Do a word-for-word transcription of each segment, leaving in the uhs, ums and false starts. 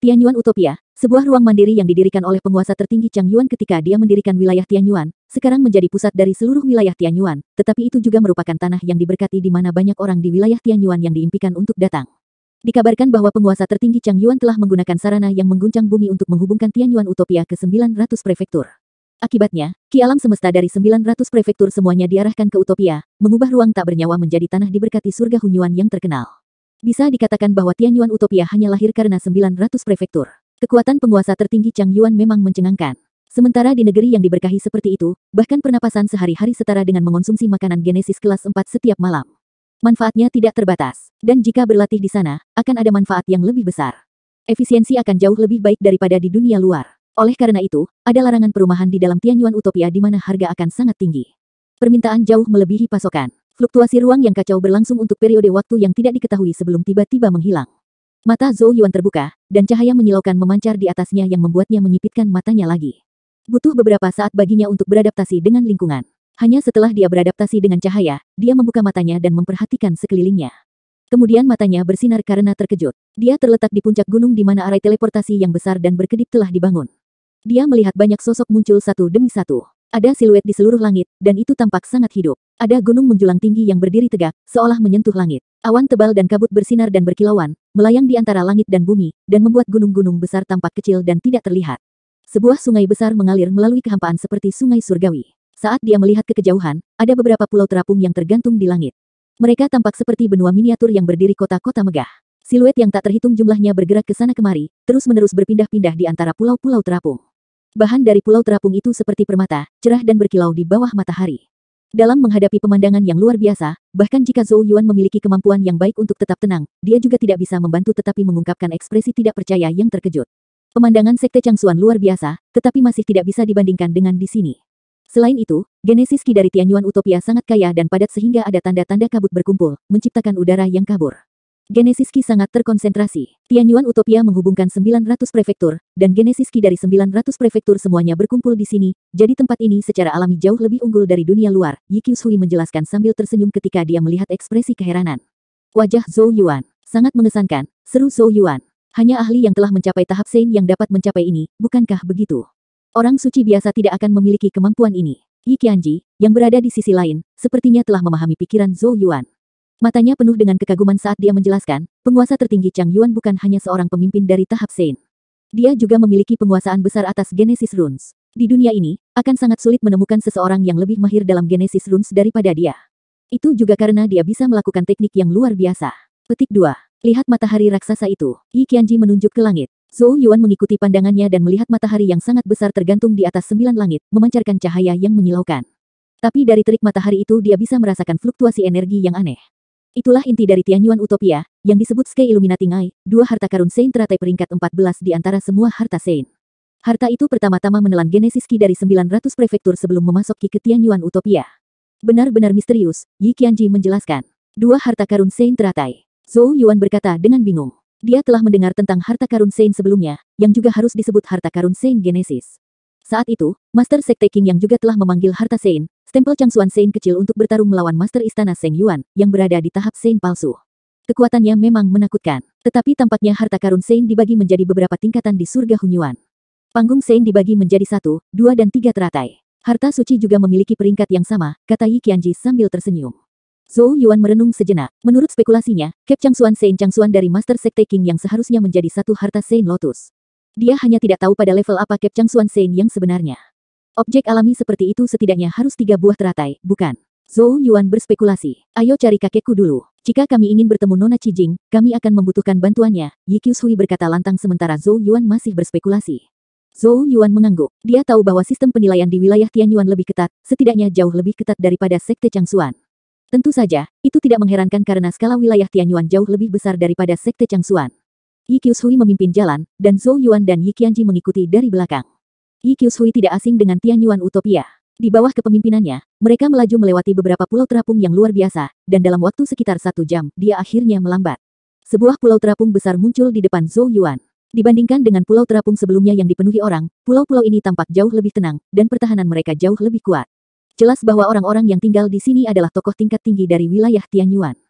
Tianyuan Utopia, sebuah ruang mandiri yang didirikan oleh penguasa tertinggi Chang Yuan ketika dia mendirikan wilayah Tianyuan, sekarang menjadi pusat dari seluruh wilayah Tianyuan, tetapi itu juga merupakan tanah yang diberkati di mana banyak orang di wilayah Tianyuan yang diimpikan untuk datang. Dikabarkan bahwa penguasa tertinggi Chang Yuan telah menggunakan sarana yang mengguncang bumi untuk menghubungkan Tianyuan Utopia ke sembilan ratus prefektur. Akibatnya, ki alam semesta dari sembilan ratus prefektur semuanya diarahkan ke Utopia, mengubah ruang tak bernyawa menjadi tanah diberkati surga Hunyuan yang terkenal. Bisa dikatakan bahwa Tianyuan Utopia hanya lahir karena sembilan ratus prefektur. Kekuatan penguasa tertinggi Chang Yuan memang mencengangkan. Sementara di negeri yang diberkahi seperti itu, bahkan pernapasan sehari-hari setara dengan mengonsumsi makanan genesis kelas empat setiap malam. Manfaatnya tidak terbatas, dan jika berlatih di sana, akan ada manfaat yang lebih besar. Efisiensi akan jauh lebih baik daripada di dunia luar. Oleh karena itu, ada larangan perumahan di dalam Tianyuan Utopia di mana harga akan sangat tinggi. Permintaan jauh melebihi pasokan. Fluktuasi ruang yang kacau berlangsung untuk periode waktu yang tidak diketahui sebelum tiba-tiba menghilang. Mata Zhou Yuan terbuka, dan cahaya menyilaukan memancar di atasnya yang membuatnya menyipitkan matanya lagi. Butuh beberapa saat baginya untuk beradaptasi dengan lingkungan. Hanya setelah dia beradaptasi dengan cahaya, dia membuka matanya dan memperhatikan sekelilingnya. Kemudian matanya bersinar karena terkejut. Dia terletak di puncak gunung di mana arai teleportasi yang besar dan berkedip telah dibangun. Dia melihat banyak sosok muncul satu demi satu. Ada siluet di seluruh langit, dan itu tampak sangat hidup. Ada gunung menjulang tinggi yang berdiri tegak, seolah menyentuh langit. Awan tebal dan kabut bersinar dan berkilauan, melayang di antara langit dan bumi, dan membuat gunung-gunung besar tampak kecil dan tidak terlihat. Sebuah sungai besar mengalir melalui kehampaan seperti sungai surgawi. Saat dia melihat ke kejauhan, ada beberapa pulau terapung yang tergantung di langit. Mereka tampak seperti benua miniatur yang berdiri kota-kota megah. Siluet yang tak terhitung jumlahnya bergerak ke sana kemari, terus-menerus berpindah-pindah di antara pulau-pulau terapung. Bahan dari pulau terapung itu seperti permata, cerah dan berkilau di bawah matahari. Dalam menghadapi pemandangan yang luar biasa, bahkan jika Zhou Yuan memiliki kemampuan yang baik untuk tetap tenang, dia juga tidak bisa membantu tetapi mengungkapkan ekspresi tidak percaya yang terkejut. Pemandangan Sekte Changsuan luar biasa, tetapi masih tidak bisa dibandingkan dengan di sini. Selain itu, genesis ki dari Tianyuan Utopia sangat kaya dan padat sehingga ada tanda-tanda kabut berkumpul, menciptakan udara yang kabur. Genesis ki sangat terkonsentrasi. Tianyuan Utopia menghubungkan sembilan ratus prefektur, dan genesis ki dari sembilan ratus prefektur semuanya berkumpul di sini, jadi tempat ini secara alami jauh lebih unggul dari dunia luar, Yi Qiushui menjelaskan sambil tersenyum ketika dia melihat ekspresi keheranan. Wajah Zhou Yuan sangat mengesankan, seru Zhou Yuan. Hanya ahli yang telah mencapai tahap Sein yang dapat mencapai ini, bukankah begitu? Orang suci biasa tidak akan memiliki kemampuan ini. Yi Qianji, yang berada di sisi lain, sepertinya telah memahami pikiran Zhou Yuan. Matanya penuh dengan kekaguman saat dia menjelaskan, penguasa tertinggi Chang Yuan bukan hanya seorang pemimpin dari tahap Sein. Dia juga memiliki penguasaan besar atas Genesis Runes. Di dunia ini, akan sangat sulit menemukan seseorang yang lebih mahir dalam Genesis Runes daripada dia. Itu juga karena dia bisa melakukan teknik yang luar biasa. Petik dua. Lihat matahari raksasa itu. Yi Qianji menunjuk ke langit. Zhou Yuan mengikuti pandangannya dan melihat matahari yang sangat besar tergantung di atas sembilan langit, memancarkan cahaya yang menyilaukan. Tapi dari terik matahari itu dia bisa merasakan fluktuasi energi yang aneh. Itulah inti dari Tianyuan Utopia, yang disebut Sky Illuminating Eye, dua harta karun Sein teratai peringkat empat belas di antara semua harta Sein. Harta itu pertama-tama menelan genesis ki dari sembilan ratus prefektur sebelum memasok ki ke Tianyuan Utopia. Benar-benar misterius, Yi Qianji menjelaskan. Dua harta karun Sein teratai. Zhou Yuan berkata dengan bingung. Dia telah mendengar tentang harta karun Sein sebelumnya, yang juga harus disebut harta karun Sein Genesis. Saat itu, Master Sekte King yang juga telah memanggil harta Sein, stempel Changsuan Sein kecil untuk bertarung melawan Master Istana Seng Yuan, yang berada di tahap Sein palsu. Kekuatannya memang menakutkan, tetapi tampaknya harta karun Sein dibagi menjadi beberapa tingkatan di surga Hunyuan. Panggung Sein dibagi menjadi satu, dua dan tiga teratai. Harta suci juga memiliki peringkat yang sama, kata Yi Qianji sambil tersenyum. Zhou Yuan merenung sejenak. Menurut spekulasinya, Cap Changsuan Sein Changsuan dari Master Sekte King yang seharusnya menjadi satu harta Sein Lotus. Dia hanya tidak tahu pada level apa Cap Changsuan Sein yang sebenarnya. Objek alami seperti itu setidaknya harus tiga buah teratai, bukan? Zhou Yuan berspekulasi. Ayo cari kakekku dulu. Jika kami ingin bertemu Nona Qijing, kami akan membutuhkan bantuannya, Yi Qiushui berkata lantang sementara Zhou Yuan masih berspekulasi. Zhou Yuan mengangguk. Dia tahu bahwa sistem penilaian di wilayah Tianyuan lebih ketat, setidaknya jauh lebih ketat daripada Sekte Changsuan. Tentu saja, itu tidak mengherankan karena skala wilayah Tianyuan jauh lebih besar daripada Sekte Changsuan. Yi Qiushui memimpin jalan, dan Zhou Yuan dan Yi Qianji mengikuti dari belakang. Yi Qiushui tidak asing dengan Tianyuan Utopia. Di bawah kepemimpinannya, mereka melaju melewati beberapa pulau terapung yang luar biasa, dan dalam waktu sekitar satu jam, dia akhirnya melambat. Sebuah pulau terapung besar muncul di depan Zhou Yuan. Dibandingkan dengan pulau terapung sebelumnya yang dipenuhi orang, pulau-pulau ini tampak jauh lebih tenang, dan pertahanan mereka jauh lebih kuat. Jelas bahwa orang-orang yang tinggal di sini adalah tokoh tingkat tinggi dari wilayah Tianyuan.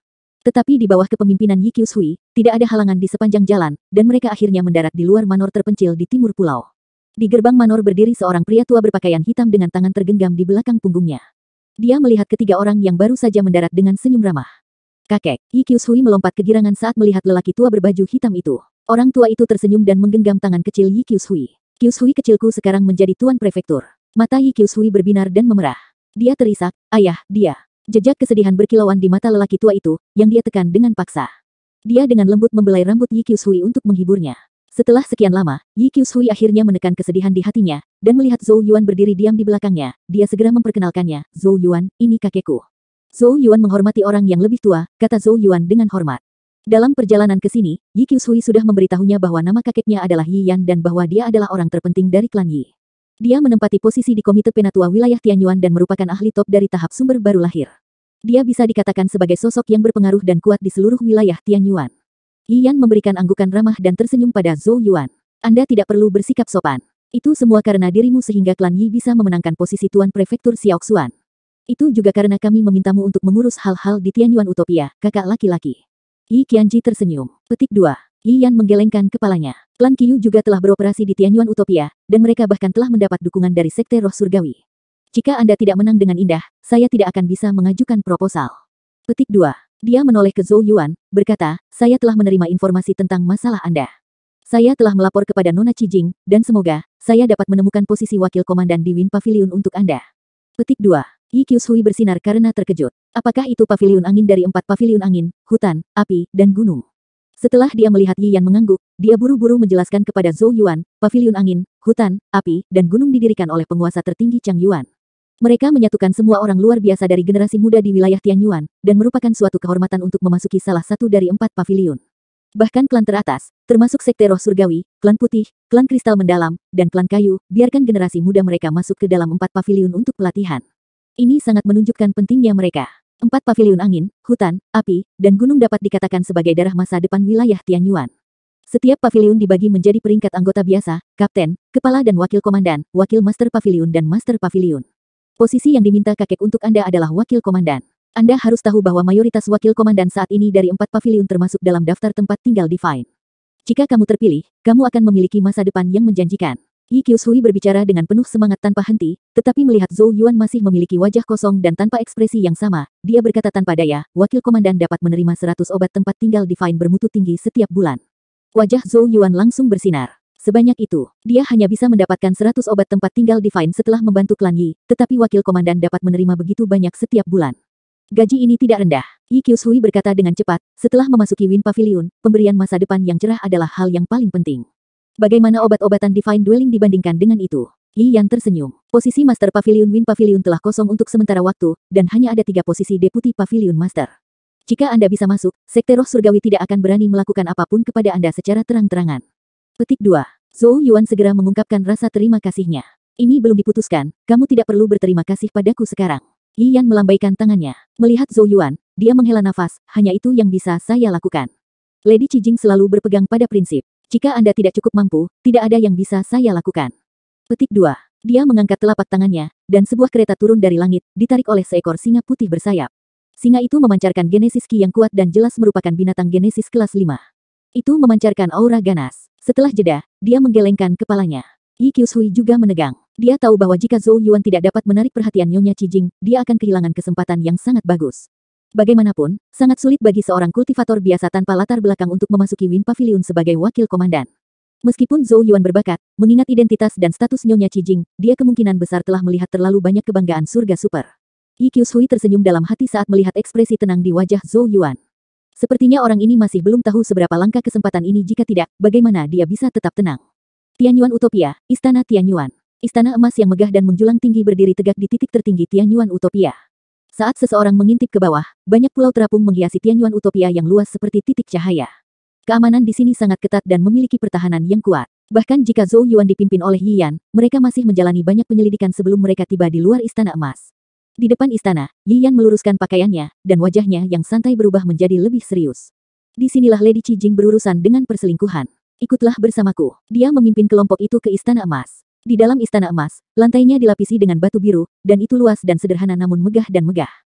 Tetapi di bawah kepemimpinan Yi Qiushui, tidak ada halangan di sepanjang jalan, dan mereka akhirnya mendarat di luar manor terpencil di timur pulau. Di gerbang manor berdiri seorang pria tua berpakaian hitam dengan tangan tergenggam di belakang punggungnya. Dia melihat ketiga orang yang baru saja mendarat dengan senyum ramah. Kakek, Yi Qiushui melompat kegirangan saat melihat lelaki tua berbaju hitam itu. Orang tua itu tersenyum dan menggenggam tangan kecil Yi Qiushui. Qiushui kecilku sekarang menjadi tuan prefektur. Mata Yi Qiushui berbinar dan memerah. Dia terisak, ayah, dia. Jejak kesedihan berkilauan di mata lelaki tua itu, yang dia tekan dengan paksa. Dia dengan lembut membelai rambut Yi Qiushui untuk menghiburnya. Setelah sekian lama, Yi Qiushui akhirnya menekan kesedihan di hatinya, dan melihat Zhou Yuan berdiri diam di belakangnya, dia segera memperkenalkannya, Zhou Yuan, ini kakekku. Zhou Yuan menghormati orang yang lebih tua, kata Zhou Yuan dengan hormat. Dalam perjalanan ke sini, Yi Qiushui sudah memberitahunya bahwa nama kakeknya adalah Yi Yan dan bahwa dia adalah orang terpenting dari klan Yi. Dia menempati posisi di Komite Penatua Wilayah Tianyuan dan merupakan ahli top dari tahap sumber baru lahir. Dia bisa dikatakan sebagai sosok yang berpengaruh dan kuat di seluruh wilayah Tianyuan. Yi Yan memberikan anggukan ramah dan tersenyum pada Zhou Yuan. Anda tidak perlu bersikap sopan. Itu semua karena dirimu sehingga klan Yi bisa memenangkan posisi Tuan Prefektur Xiaoxuan. Itu juga karena kami memintamu untuk mengurus hal-hal di Tianyuan Utopia, kakak laki-laki. Yi Qianji tersenyum. Petik dua. Yi Yan menggelengkan kepalanya. Klan Qiu juga telah beroperasi di Tianyuan Utopia, dan mereka bahkan telah mendapat dukungan dari Sekte Roh Surgawi. Jika Anda tidak menang dengan indah, saya tidak akan bisa mengajukan proposal. Petik dua. Dia menoleh ke Zhou Yuan, berkata, saya telah menerima informasi tentang masalah Anda. Saya telah melapor kepada Nona Qijing, dan semoga, saya dapat menemukan posisi wakil komandan di Wind Pavilion untuk Anda. Petik dua. Yi Qiushui bersinar karena terkejut. Apakah itu paviliun angin dari empat paviliun angin, hutan, api, dan gunung? Setelah dia melihat Yi Yan mengangguk, dia buru-buru menjelaskan kepada Zhou Yuan, paviliun angin, hutan, api, dan gunung didirikan oleh penguasa tertinggi Chang Yuan. Mereka menyatukan semua orang luar biasa dari generasi muda di wilayah Tianyuan, dan merupakan suatu kehormatan untuk memasuki salah satu dari empat paviliun. Bahkan klan teratas, termasuk Sekte Roh Surgawi, klan putih, klan kristal mendalam, dan klan kayu, biarkan generasi muda mereka masuk ke dalam empat paviliun untuk pelatihan. Ini sangat menunjukkan pentingnya mereka. Empat paviliun angin, hutan, api, dan gunung dapat dikatakan sebagai darah masa depan wilayah Tianyuan. Setiap paviliun dibagi menjadi peringkat anggota biasa, kapten, kepala dan wakil komandan, wakil master paviliun dan master paviliun. Posisi yang diminta kakek untuk Anda adalah wakil komandan. Anda harus tahu bahwa mayoritas wakil komandan saat ini dari empat paviliun termasuk dalam daftar tempat tinggal Divine. Jika kamu terpilih, kamu akan memiliki masa depan yang menjanjikan. Yi Qiushui berbicara dengan penuh semangat tanpa henti, tetapi melihat Zhou Yuan masih memiliki wajah kosong dan tanpa ekspresi yang sama, dia berkata tanpa daya, wakil komandan dapat menerima seratus obat tempat tinggal Divine bermutu tinggi setiap bulan. Wajah Zhou Yuan langsung bersinar. Sebanyak itu, dia hanya bisa mendapatkan seratus obat tempat tinggal Divine setelah membantu klan Yi, tetapi wakil komandan dapat menerima begitu banyak setiap bulan. Gaji ini tidak rendah. Yi Qiushui berkata dengan cepat, setelah memasuki Wind Pavilion, pemberian masa depan yang cerah adalah hal yang paling penting. Bagaimana obat-obatan Divine Dwelling dibandingkan dengan itu? Yi Yan tersenyum. Posisi Master Pavilion Wind Pavilion telah kosong untuk sementara waktu, dan hanya ada tiga posisi Deputi Pavilion Master. Jika Anda bisa masuk, Sekte Roh Surgawi tidak akan berani melakukan apapun kepada Anda secara terang-terangan. Petik dua. Zhou Yuan segera mengungkapkan rasa terima kasihnya. Ini belum diputuskan, kamu tidak perlu berterima kasih padaku sekarang. Yi Yan melambaikan tangannya. Melihat Zhou Yuan, dia menghela nafas, hanya itu yang bisa saya lakukan. Lady Qijing selalu berpegang pada prinsip. Jika Anda tidak cukup mampu, tidak ada yang bisa saya lakukan. Petik dua. Dia mengangkat telapak tangannya, dan sebuah kereta turun dari langit, ditarik oleh seekor singa putih bersayap. Singa itu memancarkan genesis ki yang kuat dan jelas merupakan binatang genesis kelas lima. Itu memancarkan aura ganas. Setelah jeda, dia menggelengkan kepalanya. Yi Qiushui juga menegang. Dia tahu bahwa jika Zhou Yuan tidak dapat menarik perhatian Nyonya Qijing, dia akan kehilangan kesempatan yang sangat bagus. Bagaimanapun, sangat sulit bagi seorang kultivator biasa tanpa latar belakang untuk memasuki Wind Pavilion sebagai wakil komandan. Meskipun Zhou Yuan berbakat, mengingat identitas dan status Nyonya Qijing, dia kemungkinan besar telah melihat terlalu banyak kebanggaan surga super. Yi Qiushui tersenyum dalam hati saat melihat ekspresi tenang di wajah Zhou Yuan. Sepertinya orang ini masih belum tahu seberapa langka kesempatan ini jika tidak, bagaimana dia bisa tetap tenang. Tianyuan Utopia, Istana Tianyuan. Istana emas yang megah dan menjulang tinggi berdiri tegak di titik tertinggi Tianyuan Utopia. Saat seseorang mengintip ke bawah, banyak pulau terapung menghiasi Tianyuan Utopia yang luas seperti titik cahaya. Keamanan di sini sangat ketat dan memiliki pertahanan yang kuat. Bahkan jika Zhou Yuan dipimpin oleh Yi Yan, mereka masih menjalani banyak penyelidikan sebelum mereka tiba di luar Istana Emas. Di depan istana, Yi Yan meluruskan pakaiannya, dan wajahnya yang santai berubah menjadi lebih serius. Disinilah Lady Qijing berurusan dengan perselingkuhan. Ikutlah bersamaku. Dia memimpin kelompok itu ke Istana Emas. Di dalam Istana Emas, lantainya dilapisi dengan batu biru, dan itu luas dan sederhana namun megah dan megah.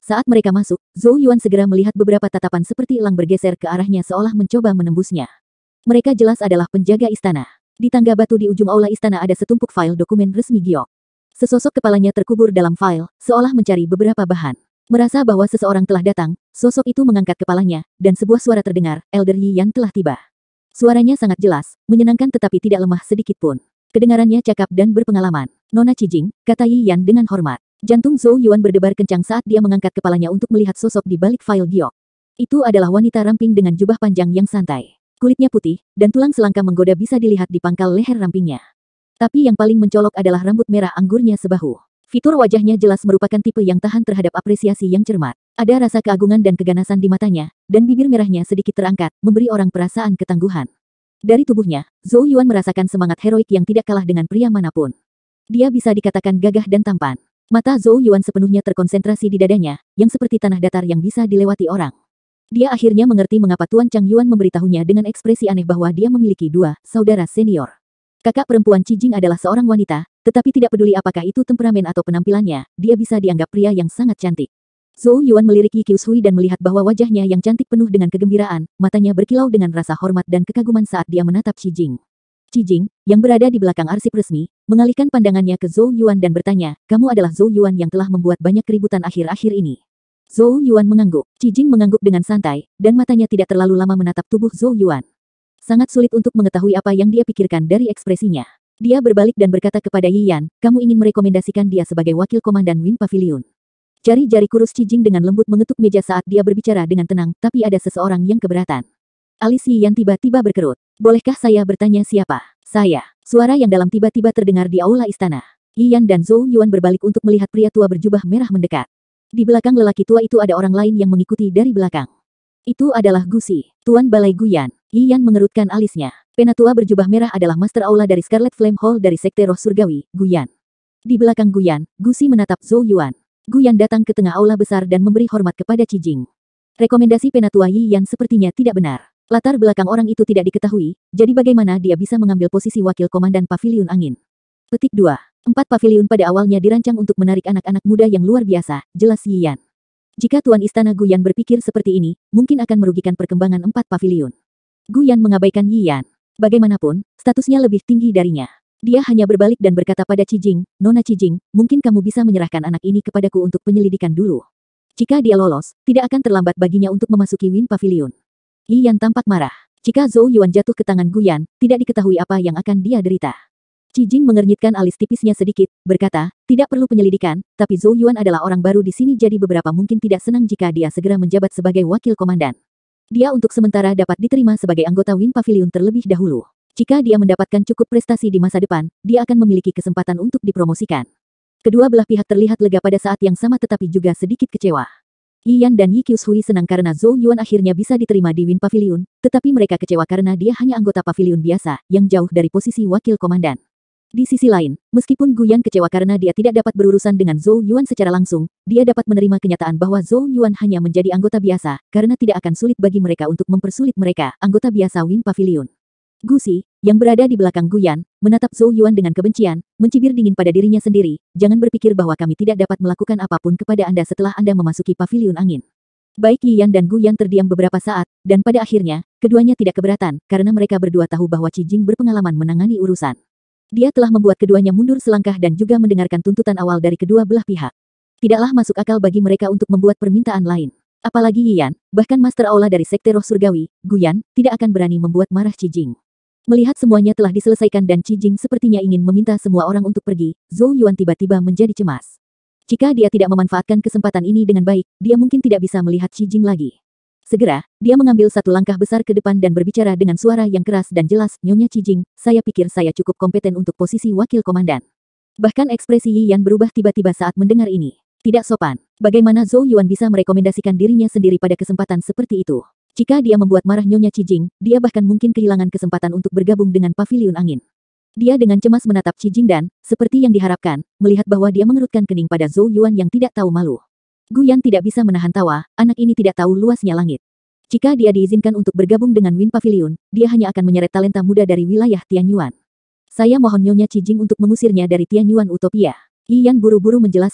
Saat mereka masuk, Zhou Yuan segera melihat beberapa tatapan seperti elang bergeser ke arahnya seolah mencoba menembusnya. Mereka jelas adalah penjaga istana. Di tangga batu di ujung aula istana ada setumpuk file dokumen resmi Giok. Sesosok kepalanya terkubur dalam file, seolah mencari beberapa bahan. Merasa bahwa seseorang telah datang, sosok itu mengangkat kepalanya, dan sebuah suara terdengar, Elder Yi Yan telah tiba. Suaranya sangat jelas, menyenangkan tetapi tidak lemah sedikit pun. Kedengarannya cakap dan berpengalaman. Nona Cijing, kata Yi Yan dengan hormat. Jantung Zhou Yuan berdebar kencang saat dia mengangkat kepalanya untuk melihat sosok di balik file giok. Itu adalah wanita ramping dengan jubah panjang yang santai. Kulitnya putih, dan tulang selangka menggoda bisa dilihat di pangkal leher rampingnya. Tapi yang paling mencolok adalah rambut merah anggurnya sebahu. Fitur wajahnya jelas merupakan tipe yang tahan terhadap apresiasi yang cermat. Ada rasa keagungan dan keganasan di matanya, dan bibir merahnya sedikit terangkat, memberi orang perasaan ketangguhan. Dari tubuhnya, Zhou Yuan merasakan semangat heroik yang tidak kalah dengan pria manapun. Dia bisa dikatakan gagah dan tampan. Mata Zhou Yuan sepenuhnya terkonsentrasi di dadanya, yang seperti tanah datar yang bisa dilewati orang. Dia akhirnya mengerti mengapa Tuan Chang Yuan memberitahunya dengan ekspresi aneh bahwa dia memiliki dua saudara senior. Kakak perempuan Cijing adalah seorang wanita, tetapi tidak peduli apakah itu temperamen atau penampilannya, dia bisa dianggap pria yang sangat cantik. Zhou Yuan melirik Yi Qiushui dan melihat bahwa wajahnya yang cantik penuh dengan kegembiraan, matanya berkilau dengan rasa hormat dan kekaguman saat dia menatap Cijing. Cijing, yang berada di belakang arsip resmi, mengalihkan pandangannya ke Zhou Yuan dan bertanya, kamu adalah Zhou Yuan yang telah membuat banyak keributan akhir-akhir ini. Zhou Yuan mengangguk. Cijing mengangguk dengan santai, dan matanya tidak terlalu lama menatap tubuh Zhou Yuan. Sangat sulit untuk mengetahui apa yang dia pikirkan dari ekspresinya. Dia berbalik dan berkata kepada Yi Yan, kamu ingin merekomendasikan dia sebagai wakil komandan Win Pavilion. Jari-jari kurus Cijing dengan lembut mengetuk meja saat dia berbicara dengan tenang, tapi ada seseorang yang keberatan. Alis Yi Yan tiba-tiba berkerut. Bolehkah saya bertanya siapa? Saya. Suara yang dalam tiba-tiba terdengar di aula istana. Yi Yan dan Zhou Yuan berbalik untuk melihat pria tua berjubah merah mendekat. Di belakang lelaki tua itu ada orang lain yang mengikuti dari belakang. Itu adalah Gusi, Tuan Balai Guyan. Yi Yan mengerutkan alisnya. Penatua berjubah merah adalah Master Aula dari Scarlet Flame Hall dari Sekte Roh Surgawi, Guyan. Di belakang Guyan, Gusi menatap Zhou Yuan. Guyan datang ke tengah aula besar dan memberi hormat kepada Cijing. Rekomendasi Penatua Yi Yan sepertinya tidak benar. Latar belakang orang itu tidak diketahui, jadi bagaimana dia bisa mengambil posisi wakil komandan Paviliun Angin? Petik dua. Empat paviliun pada awalnya dirancang untuk menarik anak-anak muda yang luar biasa, jelas Yi Yan. Jika Tuan Istana Guyan berpikir seperti ini, mungkin akan merugikan perkembangan empat paviliun. Guyan mengabaikan Yi Yan. Bagaimanapun, statusnya lebih tinggi darinya. Dia hanya berbalik dan berkata pada Cijing, Nona Cijing, mungkin kamu bisa menyerahkan anak ini kepadaku untuk penyelidikan dulu. Jika dia lolos, tidak akan terlambat baginya untuk memasuki Win Pavilion. Yi Yan tampak marah. Jika Zhou Yuan jatuh ke tangan Guyan, tidak diketahui apa yang akan dia derita. Cijing mengernyitkan alis tipisnya sedikit, berkata, tidak perlu penyelidikan, tapi Zhou Yuan adalah orang baru di sini jadi beberapa mungkin tidak senang jika dia segera menjabat sebagai wakil komandan. Dia untuk sementara dapat diterima sebagai anggota Win Pavilion terlebih dahulu. Jika dia mendapatkan cukup prestasi di masa depan, dia akan memiliki kesempatan untuk dipromosikan. Kedua belah pihak terlihat lega pada saat yang sama tetapi juga sedikit kecewa. Yi Yan dan Yi Qiushui senang karena Zhou Yuan akhirnya bisa diterima di Win Pavilion, tetapi mereka kecewa karena dia hanya anggota pavilion biasa, yang jauh dari posisi wakil komandan. Di sisi lain, meskipun Guyan kecewa karena dia tidak dapat berurusan dengan Zhou Yuan secara langsung, dia dapat menerima kenyataan bahwa Zhou Yuan hanya menjadi anggota biasa, karena tidak akan sulit bagi mereka untuk mempersulit mereka, anggota biasa Win Pavilion. Gusi, yang berada di belakang Guyan, menatap Zhou Yuan dengan kebencian, mencibir dingin pada dirinya sendiri, jangan berpikir bahwa kami tidak dapat melakukan apapun kepada Anda setelah Anda memasuki pavilion angin. Baik Yi Yan dan Guyan terdiam beberapa saat, dan pada akhirnya, keduanya tidak keberatan, karena mereka berdua tahu bahwa Cijing berpengalaman menangani urusan. Dia telah membuat keduanya mundur selangkah dan juga mendengarkan tuntutan awal dari kedua belah pihak. Tidaklah masuk akal bagi mereka untuk membuat permintaan lain. Apalagi Yi Yan, bahkan Master Aula dari Sekte Roh Surgawi, Guyan, tidak akan berani membuat marah Cijing. Melihat semuanya telah diselesaikan dan Cijing sepertinya ingin meminta semua orang untuk pergi, Zhou Yuan tiba-tiba menjadi cemas. Jika dia tidak memanfaatkan kesempatan ini dengan baik, dia mungkin tidak bisa melihat Cijing lagi. Segera, dia mengambil satu langkah besar ke depan dan berbicara dengan suara yang keras dan jelas, Nyonya Cijing, saya pikir saya cukup kompeten untuk posisi wakil komandan. Bahkan ekspresi Yi Yan berubah tiba-tiba saat mendengar ini. Tidak sopan. Bagaimana Zhou Yuan bisa merekomendasikan dirinya sendiri pada kesempatan seperti itu? Jika dia membuat marah Nyonya Cijing, dia bahkan mungkin kehilangan kesempatan untuk bergabung dengan pavilion angin. Dia dengan cemas menatap Cijing dan, seperti yang diharapkan, melihat bahwa dia mengerutkan kening pada Zhou Yuan yang tidak tahu malu. Guyan tidak bisa menahan tawa, anak ini tidak tahu luasnya langit. Jika dia diizinkan untuk bergabung dengan Win Pavilion, dia hanya akan menyeret talenta muda dari wilayah Tianyuan. Saya mohon Nyonya Cijing untuk mengusirnya dari Tianyuan Utopia. Yi Yan buru-buru menjelaskan,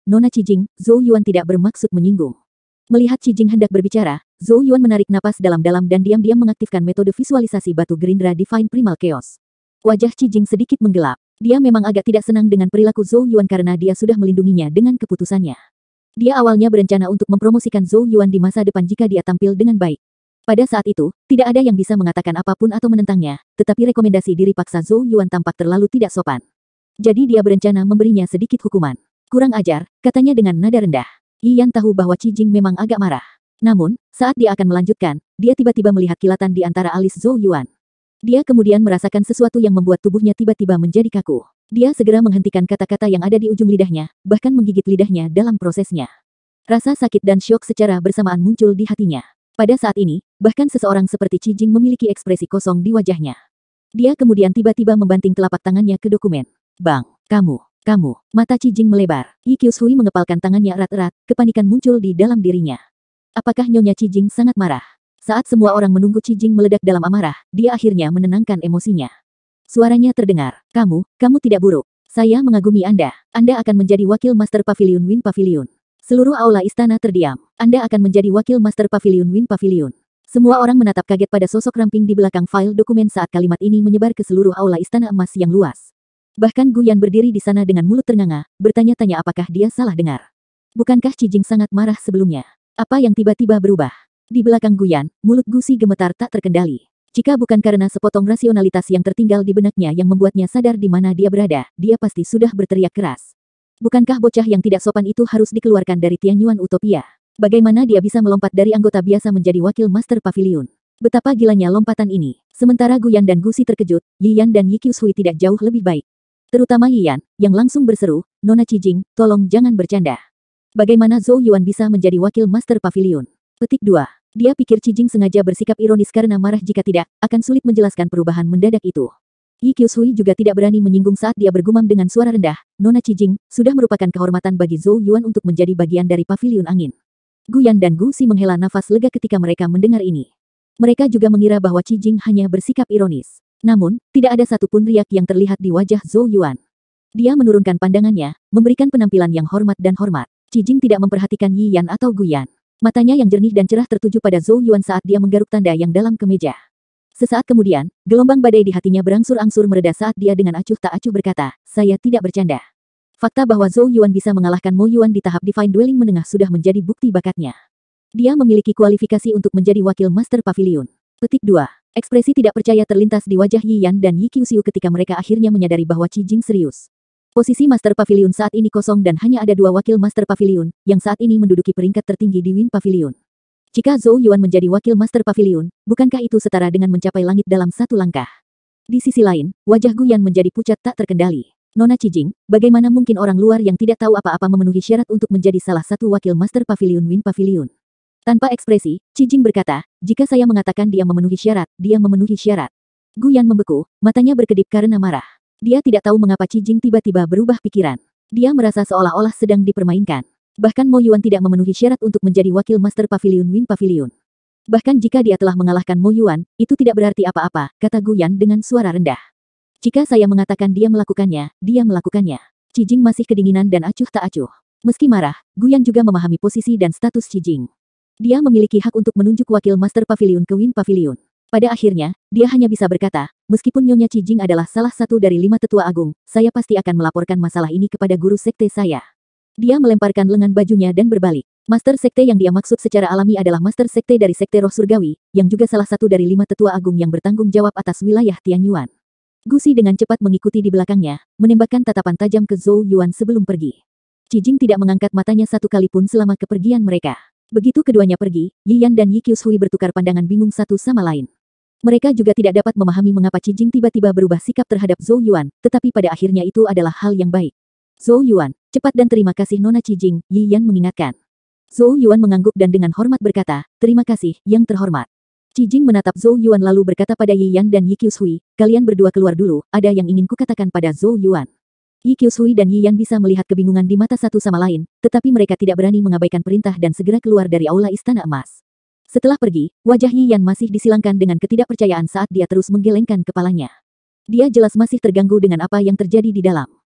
Nona Cijing, Zhou Yuan tidak bermaksud menyinggung. Melihat Cijing hendak berbicara, Zhou Yuan menarik napas dalam-dalam dan diam-diam mengaktifkan metode visualisasi batu gerindra Divine Primal Chaos. Wajah Cijing sedikit menggelap. Dia memang agak tidak senang dengan perilaku Zhou Yuan karena dia sudah melindunginya dengan keputusannya. Dia awalnya berencana untuk mempromosikan Zhou Yuan di masa depan jika dia tampil dengan baik. Pada saat itu, tidak ada yang bisa mengatakan apapun atau menentangnya, tetapi rekomendasi diri paksa Zhou Yuan tampak terlalu tidak sopan. Jadi dia berencana memberinya sedikit hukuman. Kurang ajar, katanya dengan nada rendah. Yiyan tahu bahwa Cijing memang agak marah. Namun, saat dia akan melanjutkan, dia tiba-tiba melihat kilatan di antara alis Zhou Yuan. Dia kemudian merasakan sesuatu yang membuat tubuhnya tiba-tiba menjadi kaku. Dia segera menghentikan kata-kata yang ada di ujung lidahnya, bahkan menggigit lidahnya dalam prosesnya. Rasa sakit dan syok secara bersamaan muncul di hatinya. Pada saat ini, bahkan seseorang seperti Cijing memiliki ekspresi kosong di wajahnya. Dia kemudian tiba-tiba membanting telapak tangannya ke dokumen. Bang, kamu, kamu, mata Cijing melebar. Yi Qiushui mengepalkan tangannya erat-erat, kepanikan muncul di dalam dirinya. Apakah Nyonya Cijing sangat marah? Saat semua orang menunggu Cijing meledak dalam amarah, dia akhirnya menenangkan emosinya. Suaranya terdengar, kamu, kamu tidak buruk. Saya mengagumi Anda. Anda akan menjadi wakil Master Pavilion Wind Pavilion. Seluruh aula istana terdiam. Anda akan menjadi wakil Master Pavilion Wind Pavilion. Semua orang menatap kaget pada sosok ramping di belakang file dokumen saat kalimat ini menyebar ke seluruh aula istana emas yang luas. Bahkan Gu Yan berdiri di sana dengan mulut ternganga, bertanya-tanya apakah dia salah dengar. Bukankah Cijing sangat marah sebelumnya? Apa yang tiba-tiba berubah? Di belakang Gu Yan, mulut Gu Si gemetar tak terkendali. Jika bukan karena sepotong rasionalitas yang tertinggal di benaknya yang membuatnya sadar di mana dia berada, dia pasti sudah berteriak keras. Bukankah bocah yang tidak sopan itu harus dikeluarkan dari Tianyuan Utopia? Bagaimana dia bisa melompat dari anggota biasa menjadi wakil Master Pavilion? Betapa gilanya lompatan ini. Sementara Gu Yan dan Gu Si terkejut, Yiyan dan Yi Qiushui tidak jauh lebih baik. Terutama Yiyan, yang langsung berseru, Nona Cijing, tolong jangan bercanda. Bagaimana Zhou Yuan bisa menjadi wakil Master Pavilion? Petik dua. Dia pikir Cijing sengaja bersikap ironis karena marah jika tidak, akan sulit menjelaskan perubahan mendadak itu. Yi Qiushui juga tidak berani menyinggung saat dia bergumam dengan suara rendah, Nona Cijing, sudah merupakan kehormatan bagi Zhou Yuan untuk menjadi bagian dari pavilion angin. Gu Yan dan Gu Si menghela nafas lega ketika mereka mendengar ini. Mereka juga mengira bahwa Cijing hanya bersikap ironis. Namun, tidak ada satupun riak yang terlihat di wajah Zhou Yuan. Dia menurunkan pandangannya, memberikan penampilan yang hormat dan hormat. Cijing tidak memperhatikan Yiyan atau Gu Yan. Matanya yang jernih dan cerah tertuju pada Zhou Yuan saat dia menggaruk tanda yang dalam kemeja. Sesaat kemudian, gelombang badai di hatinya berangsur-angsur mereda saat dia dengan acuh tak acuh berkata, saya tidak bercanda. Fakta bahwa Zhou Yuan bisa mengalahkan Mo Yuan di tahap Divine Dueling menengah sudah menjadi bukti bakatnya. Dia memiliki kualifikasi untuk menjadi wakil Master Pavilion. Petik dua. Ekspresi tidak percaya terlintas di wajah Yiyan dan Yi Qiushui ketika mereka akhirnya menyadari bahwa Cijing serius. Posisi Master Pavilion saat ini kosong dan hanya ada dua wakil Master Pavilion, yang saat ini menduduki peringkat tertinggi di Wind Pavilion. Jika Zhou Yuan menjadi wakil Master Pavilion, bukankah itu setara dengan mencapai langit dalam satu langkah? Di sisi lain, wajah Gu Yan menjadi pucat tak terkendali. Nona Cijing, bagaimana mungkin orang luar yang tidak tahu apa-apa memenuhi syarat untuk menjadi salah satu wakil Master Pavilion Wind Pavilion? Tanpa ekspresi, Cijing berkata, jika saya mengatakan dia memenuhi syarat, dia memenuhi syarat. Gu Yan membeku, matanya berkedip karena marah. Dia tidak tahu mengapa Cijing tiba-tiba berubah pikiran. Dia merasa seolah-olah sedang dipermainkan. Bahkan Mo Yuan tidak memenuhi syarat untuk menjadi wakil Master Pavilion Wind Pavilion. Bahkan jika dia telah mengalahkan Mo Yuan, itu tidak berarti apa-apa, kata Gu Yan dengan suara rendah. Jika saya mengatakan dia melakukannya, dia melakukannya. Cijing masih kedinginan dan acuh tak acuh. Meski marah, Gu Yan juga memahami posisi dan status Cijing. Dia memiliki hak untuk menunjuk wakil Master Pavilion ke Wind Pavilion. Pada akhirnya, dia hanya bisa berkata, meskipun Nyonya Cijing adalah salah satu dari lima tetua agung, saya pasti akan melaporkan masalah ini kepada guru sekte saya. Dia melemparkan lengan bajunya dan berbalik. Master sekte yang dia maksud secara alami adalah Master sekte dari Sekte Roh Surgawi, yang juga salah satu dari lima tetua agung yang bertanggung jawab atas wilayah Tianyuan. Gu Si dengan cepat mengikuti di belakangnya, menembakkan tatapan tajam ke Zhou Yuan sebelum pergi. Cijing tidak mengangkat matanya satu kali pun selama kepergian mereka. Begitu keduanya pergi, Yiyan dan Yi Qiushui bertukar pandangan bingung satu sama lain. Mereka juga tidak dapat memahami mengapa Cijing tiba-tiba berubah sikap terhadap Zhou Yuan, tetapi pada akhirnya itu adalah hal yang baik. Zhou Yuan, cepat dan terima kasih Nona Cijing, Yiyan mengingatkan. Zhou Yuan mengangguk dan dengan hormat berkata, terima kasih, yang terhormat. Cijing menatap Zhou Yuan lalu berkata pada Yiyan dan Yi Qiushui, kalian berdua keluar dulu, ada yang ingin kukatakan pada Zhou Yuan. Yi Qiushui dan Yiyan bisa melihat kebingungan di mata satu sama lain, tetapi mereka tidak berani mengabaikan perintah dan segera keluar dari aula istana emas. Setelah pergi, wajah Yiyan masih disilangkan dengan ketidakpercayaan saat dia terus menggelengkan kepalanya. Dia jelas masih terganggu dengan apa yang terjadi di dalam.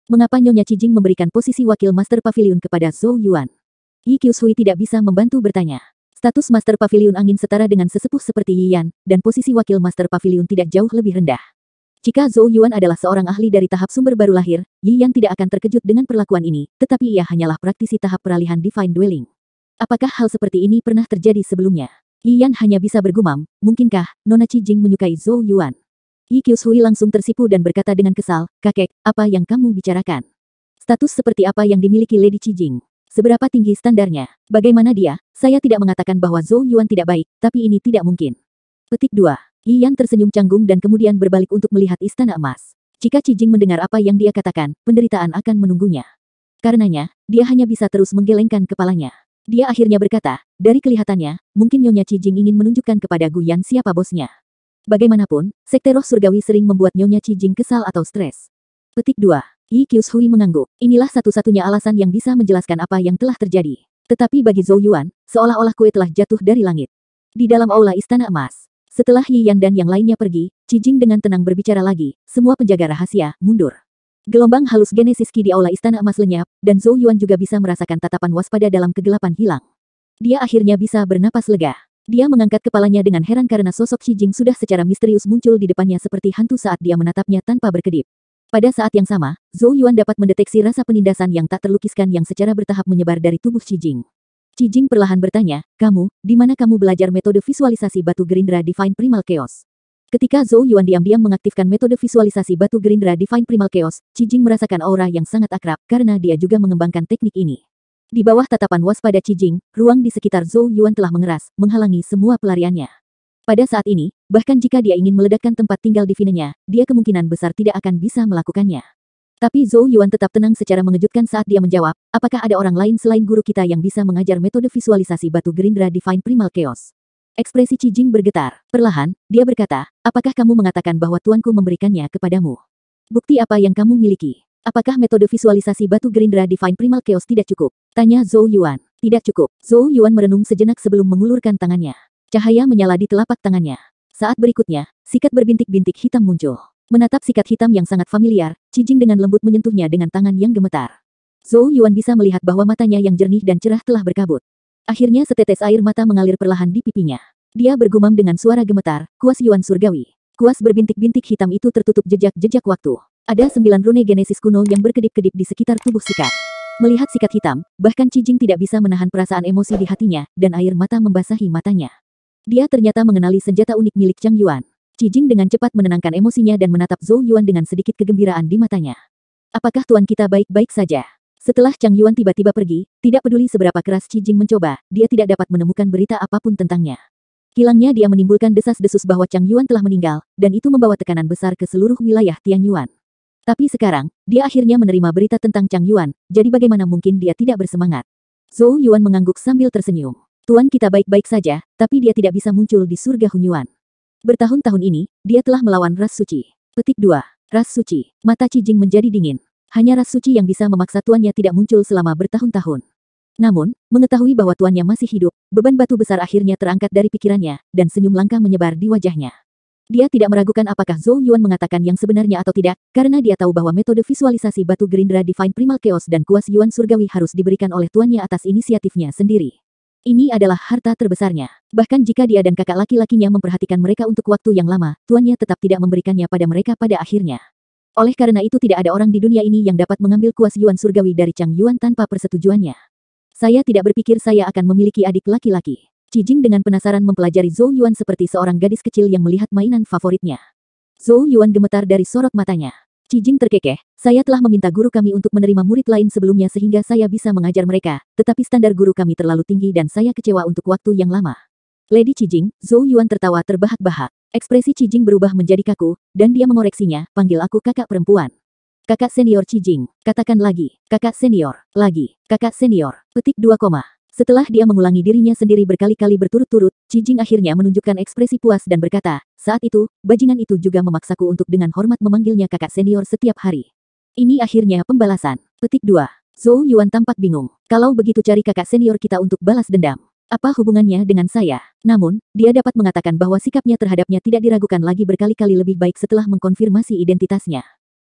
Mengapa Nyonya Cijing memberikan posisi wakil Master Pavilion kepada Zhou Yuan? Yi Qiushui tidak bisa membantu bertanya. Status Master Pavilion angin setara dengan sesepuh seperti Yi Yan, dan posisi wakil Master Pavilion tidak jauh lebih rendah. Jika Zhou Yuan adalah seorang ahli dari tahap sumber baru lahir, Yi Yan tidak akan terkejut dengan perlakuan ini, tetapi ia hanyalah praktisi tahap peralihan Divine Dwelling. Apakah hal seperti ini pernah terjadi sebelumnya? Yi Yan hanya bisa bergumam, mungkinkah Nona Cijing menyukai Zhou Yuan? Yi Qiushui langsung tersipu dan berkata dengan kesal, kakek, apa yang kamu bicarakan? Status seperti apa yang dimiliki Lady Cijing? Seberapa tinggi standarnya? Bagaimana dia? Saya tidak mengatakan bahwa Zhou Yuan tidak baik, tapi ini tidak mungkin. Petik dua. Yi Yan tersenyum canggung dan kemudian berbalik untuk melihat istana emas. Jika Cijing mendengar apa yang dia katakan, penderitaan akan menunggunya. Karenanya, dia hanya bisa terus menggelengkan kepalanya. Dia akhirnya berkata, dari kelihatannya, mungkin Nyonya Cijing ingin menunjukkan kepada Gu Yan siapa bosnya. Bagaimanapun, sekte roh surgawi sering membuat Nyonya Cijing kesal atau stres. Petik dua. Yi Qiushui mengangguk. Inilah satu-satunya alasan yang bisa menjelaskan apa yang telah terjadi. Tetapi bagi Zhou Yuan, seolah-olah kue telah jatuh dari langit. Di dalam aula istana emas. Setelah Yi Yan dan yang lainnya pergi, Cijing dengan tenang berbicara lagi, semua penjaga rahasia, mundur. Gelombang halus genesis Qi di aula istana emas lenyap, dan Zhou Yuan juga bisa merasakan tatapan waspada dalam kegelapan hilang. Dia akhirnya bisa bernapas lega. Dia mengangkat kepalanya dengan heran karena sosok Cijing sudah secara misterius muncul di depannya seperti hantu saat dia menatapnya tanpa berkedip. Pada saat yang sama, Zhou Yuan dapat mendeteksi rasa penindasan yang tak terlukiskan yang secara bertahap menyebar dari tubuh Cijing. Cijing perlahan bertanya, kamu, di mana kamu belajar metode visualisasi batu gerindra Divine Primal Chaos? Ketika Zhou Yuan diam-diam mengaktifkan metode visualisasi batu gerindra Divine Primal Chaos, Cijing merasakan aura yang sangat akrab karena dia juga mengembangkan teknik ini. Di bawah tatapan waspada Cijing, ruang di sekitar Zhou Yuan telah mengeras, menghalangi semua pelariannya. Pada saat ini, bahkan jika dia ingin meledakkan tempat tinggal divinenya, dia kemungkinan besar tidak akan bisa melakukannya. Tapi Zhou Yuan tetap tenang secara mengejutkan saat dia menjawab, apakah ada orang lain selain guru kita yang bisa mengajar metode visualisasi batu gerindra Divine Primal Chaos? Ekspresi Cijing bergetar. Perlahan, dia berkata, apakah kamu mengatakan bahwa tuanku memberikannya kepadamu? Bukti apa yang kamu miliki? Apakah metode visualisasi batu gerindra Divine Primal Chaos tidak cukup? Tanya Zhou Yuan. Tidak cukup. Zhou Yuan merenung sejenak sebelum mengulurkan tangannya. Cahaya menyala di telapak tangannya. Saat berikutnya, sikat berbintik-bintik hitam muncul. Menatap sikat hitam yang sangat familiar, Cijing dengan lembut menyentuhnya dengan tangan yang gemetar. Zhou Yuan bisa melihat bahwa matanya yang jernih dan cerah telah berkabut. Akhirnya setetes air mata mengalir perlahan di pipinya. Dia bergumam dengan suara gemetar, kuas Yuan surgawi. Kuas berbintik-bintik hitam itu tertutup jejak-jejak waktu. Ada sembilan rune genesis kuno yang berkedip-kedip di sekitar tubuh sikat. Melihat sikat hitam, bahkan Cijing tidak bisa menahan perasaan emosi di hatinya, dan air mata membasahi matanya. Dia ternyata mengenali senjata unik milik Chang Yuan. Cijing dengan cepat menenangkan emosinya dan menatap Zhou Yuan dengan sedikit kegembiraan di matanya. Apakah tuan kita baik-baik saja? Setelah Chang Yuan tiba-tiba pergi, tidak peduli seberapa keras Cijing mencoba, dia tidak dapat menemukan berita apapun tentangnya. Hilangnya dia menimbulkan desas-desus bahwa Chang Yuan telah meninggal, dan itu membawa tekanan besar ke seluruh wilayah Tianyuan. Tapi sekarang, dia akhirnya menerima berita tentang Chang Yuan, jadi bagaimana mungkin dia tidak bersemangat? Zhou Yuan mengangguk sambil tersenyum. Tuan kita baik-baik saja, tapi dia tidak bisa muncul di surga Hunyuan. Bertahun-tahun ini, dia telah melawan ras suci. Petik dua. Ras suci. Mata Cijing menjadi dingin. Hanya ras suci yang bisa memaksa tuannya tidak muncul selama bertahun-tahun. Namun, mengetahui bahwa tuannya masih hidup, beban batu besar akhirnya terangkat dari pikirannya, dan senyum langka menyebar di wajahnya. Dia tidak meragukan apakah Zhou Yuan mengatakan yang sebenarnya atau tidak, karena dia tahu bahwa metode visualisasi batu gerindra Divine Primal Chaos dan kuas Yuan surgawi harus diberikan oleh tuannya atas inisiatifnya sendiri. Ini adalah harta terbesarnya. Bahkan jika dia dan kakak laki-lakinya memperhatikan mereka untuk waktu yang lama, tuannya tetap tidak memberikannya pada mereka pada akhirnya. Oleh karena itu tidak ada orang di dunia ini yang dapat mengambil kuas Yuan surgawi dari Chang Yuan tanpa persetujuannya. Saya tidak berpikir saya akan memiliki adik laki-laki. Cijing dengan penasaran mempelajari Zhou Yuan seperti seorang gadis kecil yang melihat mainan favoritnya. Zhou Yuan gemetar dari sorot matanya. Cijing terkekeh, saya telah meminta guru kami untuk menerima murid lain sebelumnya sehingga saya bisa mengajar mereka, tetapi standar guru kami terlalu tinggi dan saya kecewa untuk waktu yang lama. Lady Cijing, Zhou Yuan tertawa terbahak-bahak. Ekspresi Cijing berubah menjadi kaku, dan dia mengoreksinya, panggil aku kakak perempuan. Kakak senior Cijing, katakan lagi, kakak senior, lagi, kakak senior, petik dua koma. Setelah dia mengulangi dirinya sendiri berkali-kali berturut-turut, Cijing akhirnya menunjukkan ekspresi puas dan berkata, saat itu, bajingan itu juga memaksaku untuk dengan hormat memanggilnya kakak senior setiap hari. Ini akhirnya pembalasan. Petik dua. Zhou Yuan tampak bingung. Kalau begitu cari kakak senior kita untuk balas dendam. Apa hubungannya dengan saya? Namun, dia dapat mengatakan bahwa sikapnya terhadapnya tidak diragukan lagi berkali-kali lebih baik setelah mengkonfirmasi identitasnya.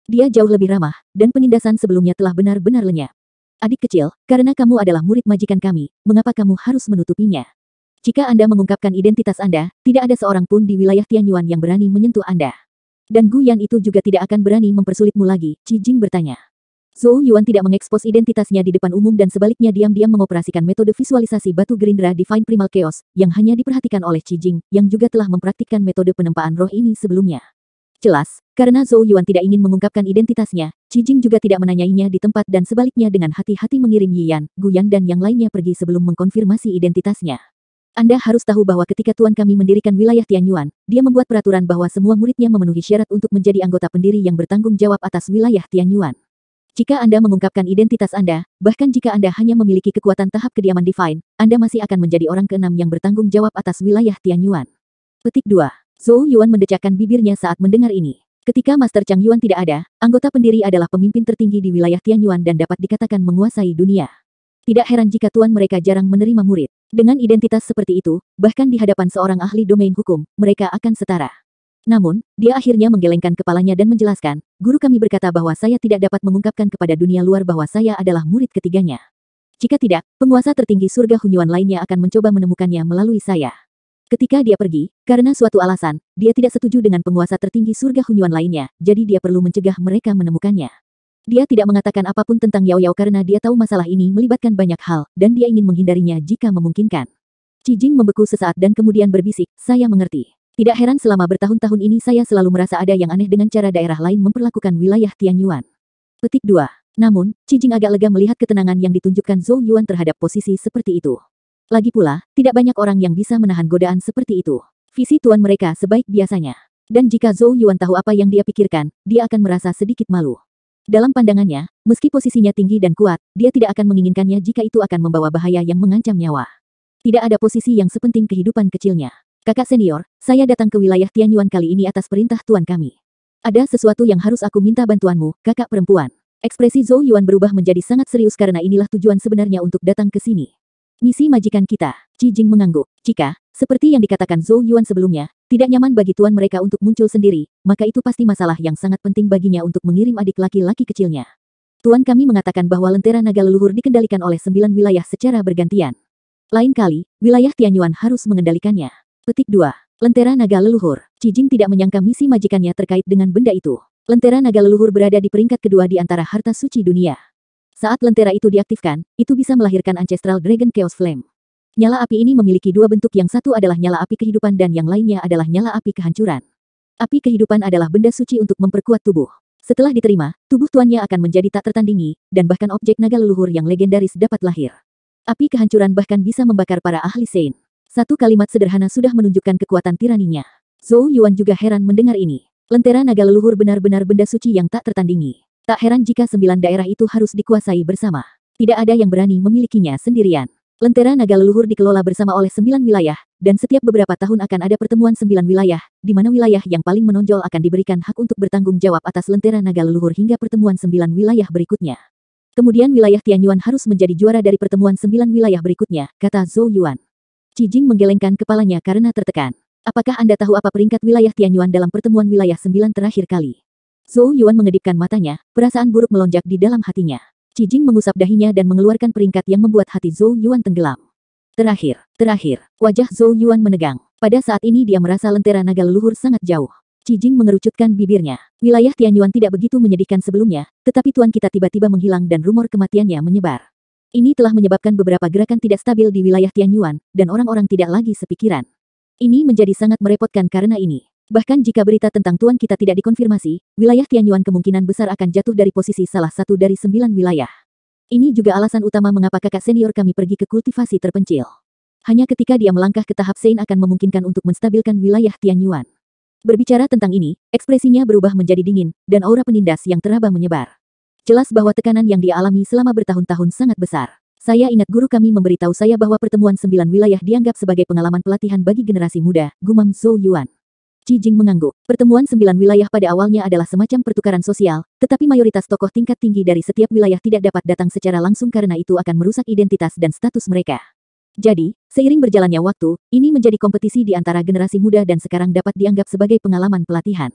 Dia jauh lebih ramah, dan penindasan sebelumnya telah benar-benar lenyap. Adik kecil, karena kamu adalah murid majikan kami, mengapa kamu harus menutupinya? Jika Anda mengungkapkan identitas Anda, tidak ada seorang pun di wilayah Tianyuan yang berani menyentuh Anda. Dan Gu Yan itu juga tidak akan berani mempersulitmu lagi, Qi Jing bertanya. Zhou Yuan tidak mengekspos identitasnya di depan umum dan sebaliknya diam-diam mengoperasikan metode visualisasi batu gerindra Divine Primal Chaos, yang hanya diperhatikan oleh Qi Jing, yang juga telah mempraktikkan metode penempaan roh ini sebelumnya. Jelas, karena Zhou Yuan tidak ingin mengungkapkan identitasnya, Qi Jing juga tidak menanyainya di tempat dan sebaliknya dengan hati-hati mengirim Yi Yan, Gu Yan dan yang lainnya pergi sebelum mengkonfirmasi identitasnya. Anda harus tahu bahwa ketika Tuan kami mendirikan wilayah Tianyuan, dia membuat peraturan bahwa semua muridnya memenuhi syarat untuk menjadi anggota pendiri yang bertanggung jawab atas wilayah Tianyuan. Jika Anda mengungkapkan identitas Anda, bahkan jika Anda hanya memiliki kekuatan tahap kediaman divine, Anda masih akan menjadi orang keenam yang bertanggung jawab atas wilayah Tianyuan. Petik dua. Zhou Yuan mendecakkan bibirnya saat mendengar ini. Ketika Master Chang Yuan tidak ada, anggota pendiri adalah pemimpin tertinggi di wilayah Tianyuan dan dapat dikatakan menguasai dunia. Tidak heran jika tuan mereka jarang menerima murid. Dengan identitas seperti itu, bahkan di hadapan seorang ahli domain hukum, mereka akan setara. Namun, dia akhirnya menggelengkan kepalanya dan menjelaskan, guru kami berkata bahwa saya tidak dapat mengungkapkan kepada dunia luar bahwa saya adalah murid ketiganya. Jika tidak, penguasa tertinggi surga Hunyuan lainnya akan mencoba menemukannya melalui saya. Ketika dia pergi, karena suatu alasan, dia tidak setuju dengan penguasa tertinggi surga Hunyuan lainnya, jadi dia perlu mencegah mereka menemukannya. Dia tidak mengatakan apapun tentang Yao Yao karena dia tahu masalah ini melibatkan banyak hal, dan dia ingin menghindarinya jika memungkinkan. Qi Jing membeku sesaat dan kemudian berbisik, saya mengerti. Tidak heran selama bertahun-tahun ini saya selalu merasa ada yang aneh dengan cara daerah lain memperlakukan wilayah Tianyuan. Petik dua. Namun, Qi Jing agak lega melihat ketenangan yang ditunjukkan Zhou Yuan terhadap posisi seperti itu. Lagi pula, tidak banyak orang yang bisa menahan godaan seperti itu. Visi tuan mereka sebaik biasanya. Dan jika Zhou Yuan tahu apa yang dia pikirkan, dia akan merasa sedikit malu. Dalam pandangannya, meski posisinya tinggi dan kuat, dia tidak akan menginginkannya jika itu akan membawa bahaya yang mengancam nyawa. Tidak ada posisi yang sepenting kehidupan kecilnya. Kakak senior, saya datang ke wilayah Tianyuan kali ini atas perintah tuan kami. Ada sesuatu yang harus aku minta bantuanmu, kakak perempuan. Ekspresi Zhou Yuan berubah menjadi sangat serius karena inilah tujuan sebenarnya untuk datang ke sini. Misi majikan kita, Qi Jing mengangguk. Jika, seperti yang dikatakan Zhou Yuan sebelumnya, tidak nyaman bagi tuan mereka untuk muncul sendiri, maka itu pasti masalah yang sangat penting baginya untuk mengirim adik laki-laki kecilnya. Tuan kami mengatakan bahwa lentera naga leluhur dikendalikan oleh sembilan wilayah secara bergantian. Lain kali, wilayah Tianyuan harus mengendalikannya. Petik dua. Lentera naga leluhur. Qi Jing tidak menyangka misi majikannya terkait dengan benda itu. Lentera naga leluhur berada di peringkat kedua di antara harta suci dunia. Saat lentera itu diaktifkan, itu bisa melahirkan Ancestral Dragon Chaos Flame. Nyala api ini memiliki dua bentuk, yang satu adalah nyala api kehidupan dan yang lainnya adalah nyala api kehancuran. Api kehidupan adalah benda suci untuk memperkuat tubuh. Setelah diterima, tubuh tuannya akan menjadi tak tertandingi, dan bahkan objek naga leluhur yang legendaris dapat lahir. Api kehancuran bahkan bisa membakar para ahli Sein. Satu kalimat sederhana sudah menunjukkan kekuatan tiraninya. Zhou Yuan juga heran mendengar ini. Lentera naga leluhur benar-benar benda suci yang tak tertandingi. Tak heran jika sembilan daerah itu harus dikuasai bersama. Tidak ada yang berani memilikinya sendirian. Lentera naga leluhur dikelola bersama oleh sembilan wilayah, dan setiap beberapa tahun akan ada pertemuan sembilan wilayah, di mana wilayah yang paling menonjol akan diberikan hak untuk bertanggung jawab atas lentera naga leluhur hingga pertemuan sembilan wilayah berikutnya. Kemudian wilayah Tianyuan harus menjadi juara dari pertemuan sembilan wilayah berikutnya, kata Zhou Yuan. Qi Jing menggelengkan kepalanya karena tertekan. Apakah Anda tahu apa peringkat wilayah Tianyuan dalam pertemuan wilayah sembilan terakhir kali? Zhou Yuan mengedipkan matanya, perasaan buruk melonjak di dalam hatinya. Qi Jing mengusap dahinya dan mengeluarkan peringkat yang membuat hati Zhou Yuan tenggelam. Terakhir, terakhir, wajah Zhou Yuan menegang. Pada saat ini dia merasa lentera naga leluhur sangat jauh. Qi Jing mengerucutkan bibirnya. Wilayah Tianyuan tidak begitu menyedihkan sebelumnya, tetapi tuan kita tiba-tiba menghilang dan rumor kematiannya menyebar. Ini telah menyebabkan beberapa gerakan tidak stabil di wilayah Tianyuan, dan orang-orang tidak lagi sepikiran. Ini menjadi sangat merepotkan karena ini. Bahkan jika berita tentang tuan kita tidak dikonfirmasi, wilayah Tianyuan kemungkinan besar akan jatuh dari posisi salah satu dari sembilan wilayah. Ini juga alasan utama mengapa kakak senior kami pergi ke kultivasi terpencil. Hanya ketika dia melangkah ke tahap Sein akan memungkinkan untuk menstabilkan wilayah Tianyuan. Berbicara tentang ini, ekspresinya berubah menjadi dingin, dan aura penindas yang teraba menyebar. Jelas bahwa tekanan yang dia alami selama bertahun-tahun sangat besar. Saya ingat guru kami memberitahu saya bahwa pertemuan sembilan wilayah dianggap sebagai pengalaman pelatihan bagi generasi muda, gumam Zhou Yuan. Qi Jing mengangguk. Pertemuan sembilan wilayah pada awalnya adalah semacam pertukaran sosial, tetapi mayoritas tokoh tingkat tinggi dari setiap wilayah tidak dapat datang secara langsung karena itu akan merusak identitas dan status mereka. Jadi, seiring berjalannya waktu, ini menjadi kompetisi di antara generasi muda dan sekarang dapat dianggap sebagai pengalaman pelatihan.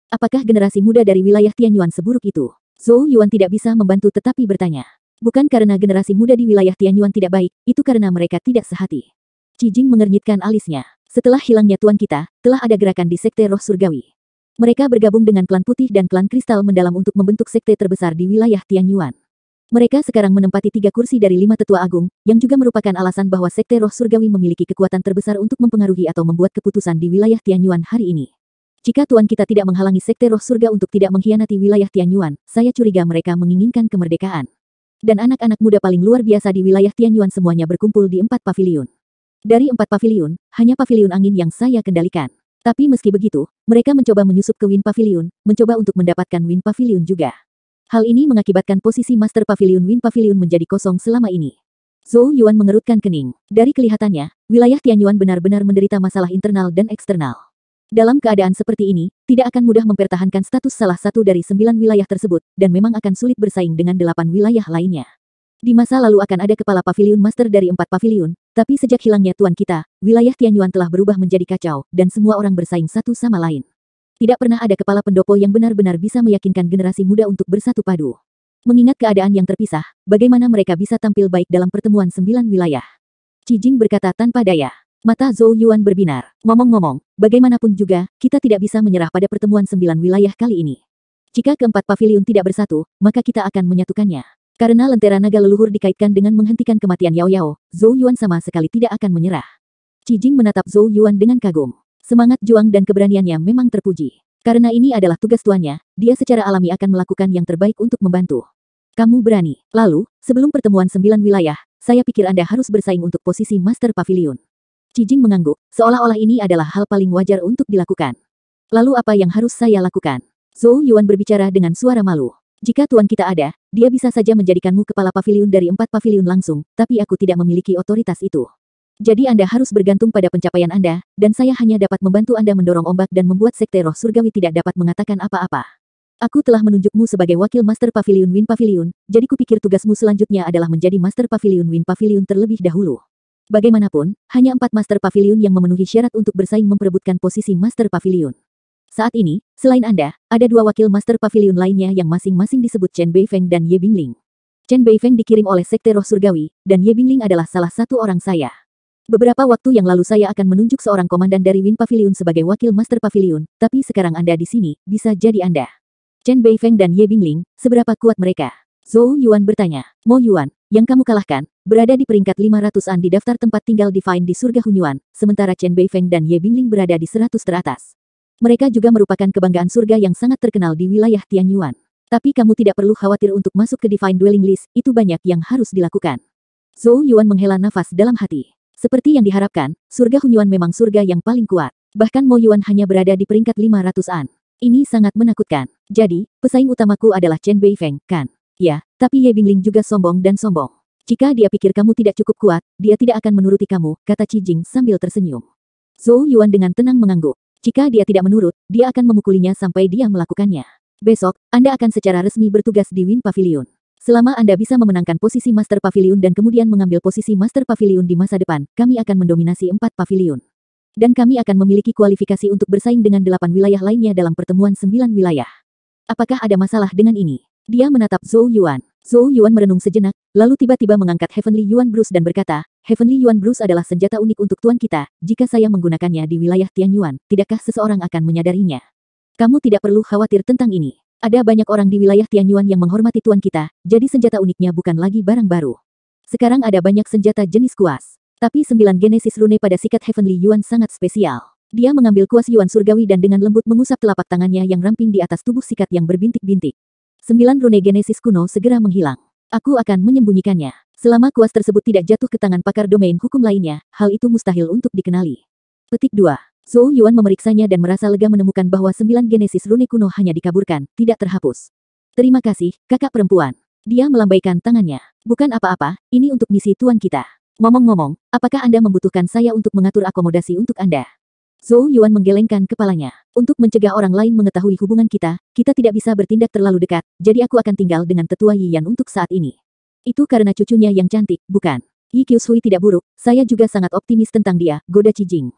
Apakah generasi muda dari wilayah Tianyuan seburuk itu? Zhou Yuan tidak bisa membantu tetapi bertanya. Bukan karena generasi muda di wilayah Tianyuan tidak baik, itu karena mereka tidak sehati. Qi Jing mengernyitkan alisnya. Setelah hilangnya tuan kita, telah ada gerakan di Sekte Roh Surgawi. Mereka bergabung dengan klan putih dan klan kristal mendalam untuk membentuk sekte terbesar di wilayah Tianyuan. Mereka sekarang menempati tiga kursi dari lima tetua agung, yang juga merupakan alasan bahwa Sekte Roh Surgawi memiliki kekuatan terbesar untuk mempengaruhi atau membuat keputusan di wilayah Tianyuan hari ini. Jika tuan kita tidak menghalangi Sekte Roh Surga untuk tidak mengkhianati wilayah Tianyuan, saya curiga mereka menginginkan kemerdekaan. Dan anak-anak muda paling luar biasa di wilayah Tianyuan semuanya berkumpul di empat paviliun. Dari empat paviliun, hanya paviliun angin yang saya kendalikan. Tapi meski begitu, mereka mencoba menyusup ke Wind Pavilion, mencoba untuk mendapatkan Wind Pavilion juga. Hal ini mengakibatkan posisi Master Pavilion Wind Pavilion menjadi kosong selama ini. Zhou Yuan mengerutkan kening. Dari kelihatannya, wilayah Tianyuan benar-benar menderita masalah internal dan eksternal. Dalam keadaan seperti ini, tidak akan mudah mempertahankan status salah satu dari sembilan wilayah tersebut, dan memang akan sulit bersaing dengan delapan wilayah lainnya. Di masa lalu akan ada kepala paviliun master dari empat paviliun, tapi sejak hilangnya tuan kita, wilayah Tianyuan telah berubah menjadi kacau, dan semua orang bersaing satu sama lain. Tidak pernah ada kepala pendopo yang benar-benar bisa meyakinkan generasi muda untuk bersatu padu. Mengingat keadaan yang terpisah, bagaimana mereka bisa tampil baik dalam pertemuan sembilan wilayah? Qi Jing berkata tanpa daya. Mata Zhou Yuan berbinar. Ngomong-ngomong, bagaimanapun juga, kita tidak bisa menyerah pada pertemuan sembilan wilayah kali ini. Jika keempat paviliun tidak bersatu, maka kita akan menyatukannya. Karena lentera naga leluhur dikaitkan dengan menghentikan kematian Yao Yao, Zhou Yuan sama sekali tidak akan menyerah. Qi Jing menatap Zhou Yuan dengan kagum. Semangat juang dan keberaniannya memang terpuji. Karena ini adalah tugas tuannya, dia secara alami akan melakukan yang terbaik untuk membantu. Kamu berani. Lalu, sebelum pertemuan sembilan wilayah, saya pikir Anda harus bersaing untuk posisi Master Pavilion. Qi Jing mengangguk, seolah-olah ini adalah hal paling wajar untuk dilakukan. Lalu apa yang harus saya lakukan? Zhou Yuan berbicara dengan suara malu. Jika tuan kita ada, dia bisa saja menjadikanmu kepala paviliun dari empat paviliun langsung, tapi aku tidak memiliki otoritas itu. Jadi Anda harus bergantung pada pencapaian Anda, dan saya hanya dapat membantu Anda mendorong ombak dan membuat Sekte Roh Surgawi tidak dapat mengatakan apa-apa. Aku telah menunjukmu sebagai wakil Master Pavilion Wind Pavilion, jadi kupikir tugasmu selanjutnya adalah menjadi Master Pavilion Wind Pavilion terlebih dahulu. Bagaimanapun, hanya empat Master Pavilion yang memenuhi syarat untuk bersaing memperebutkan posisi Master Pavilion. Saat ini, selain Anda, ada dua wakil Master Pavilion lainnya yang masing-masing disebut Chen Beifeng dan Ye Bingling. Chen Beifeng dikirim oleh Sekte Roh Surgawi, dan Ye Bingling adalah salah satu orang saya. Beberapa waktu yang lalu saya akan menunjuk seorang komandan dari Wind Pavilion sebagai wakil Master Pavilion, tapi sekarang Anda di sini, bisa jadi Anda. Chen Beifeng dan Ye Bingling, seberapa kuat mereka? Zhou Yuan bertanya. Mo Yuan, yang kamu kalahkan, berada di peringkat lima ratusan di daftar tempat tinggal Divine di surga Hunyuan, sementara Chen Beifeng dan Ye Bingling berada di seratus teratas. Mereka juga merupakan kebanggaan surga yang sangat terkenal di wilayah Tianyuan. Tapi kamu tidak perlu khawatir untuk masuk ke Divine Dwelling List, itu banyak yang harus dilakukan. Zhou Yuan menghela nafas dalam hati. Seperti yang diharapkan, surga Hunyuan memang surga yang paling kuat. Bahkan Mo Yuan hanya berada di peringkat lima ratusan. Ini sangat menakutkan. Jadi, pesaing utamaku adalah Chen Beifeng, kan? Ya, tapi Ye Bingling juga sombong dan sombong. Jika dia pikir kamu tidak cukup kuat, dia tidak akan menuruti kamu, kata Qi Jing sambil tersenyum. Zhou Yuan dengan tenang mengangguk. Jika dia tidak menurut, dia akan memukulinya sampai dia melakukannya. Besok, Anda akan secara resmi bertugas di Wind Pavilion. Selama Anda bisa memenangkan posisi Master Pavilion dan kemudian mengambil posisi Master Pavilion di masa depan, kami akan mendominasi empat pavilion. Dan kami akan memiliki kualifikasi untuk bersaing dengan delapan wilayah lainnya dalam pertemuan sembilan wilayah. Apakah ada masalah dengan ini? Dia menatap Zhou Yuan. Zhou Yuan merenung sejenak, lalu tiba-tiba mengangkat Heavenly Yuan Bruise dan berkata, Heavenly Yuan Bruise adalah senjata unik untuk tuan kita, jika saya menggunakannya di wilayah Tianyuan, tidakkah seseorang akan menyadarinya? Kamu tidak perlu khawatir tentang ini. Ada banyak orang di wilayah Tianyuan yang menghormati tuan kita, jadi senjata uniknya bukan lagi barang baru. Sekarang ada banyak senjata jenis kuas. Tapi sembilan Genesis Rune pada sikat Heavenly Yuan sangat spesial. Dia mengambil kuas Yuan Surgawi dan dengan lembut mengusap telapak tangannya yang ramping di atas tubuh sikat yang berbintik-bintik. Sembilan rune Genesis kuno segera menghilang. Aku akan menyembunyikannya. Selama kuas tersebut tidak jatuh ke tangan pakar domain hukum lainnya, hal itu mustahil untuk dikenali. Petik dua. Zhou Yuan memeriksanya dan merasa lega menemukan bahwa sembilan Genesis rune kuno hanya dikaburkan, tidak terhapus. Terima kasih, kakak perempuan. Dia melambaikan tangannya. Bukan apa-apa, ini untuk misi tuan kita. Ngomong-ngomong, apakah Anda membutuhkan saya untuk mengatur akomodasi untuk Anda? Zhou Yuan menggelengkan kepalanya. Untuk mencegah orang lain mengetahui hubungan kita, kita tidak bisa bertindak terlalu dekat, jadi aku akan tinggal dengan tetua Yi Yan untuk saat ini. Itu karena cucunya yang cantik, bukan? Yi Qiushui tidak buruk, saya juga sangat optimis tentang dia, goda Qi Jing.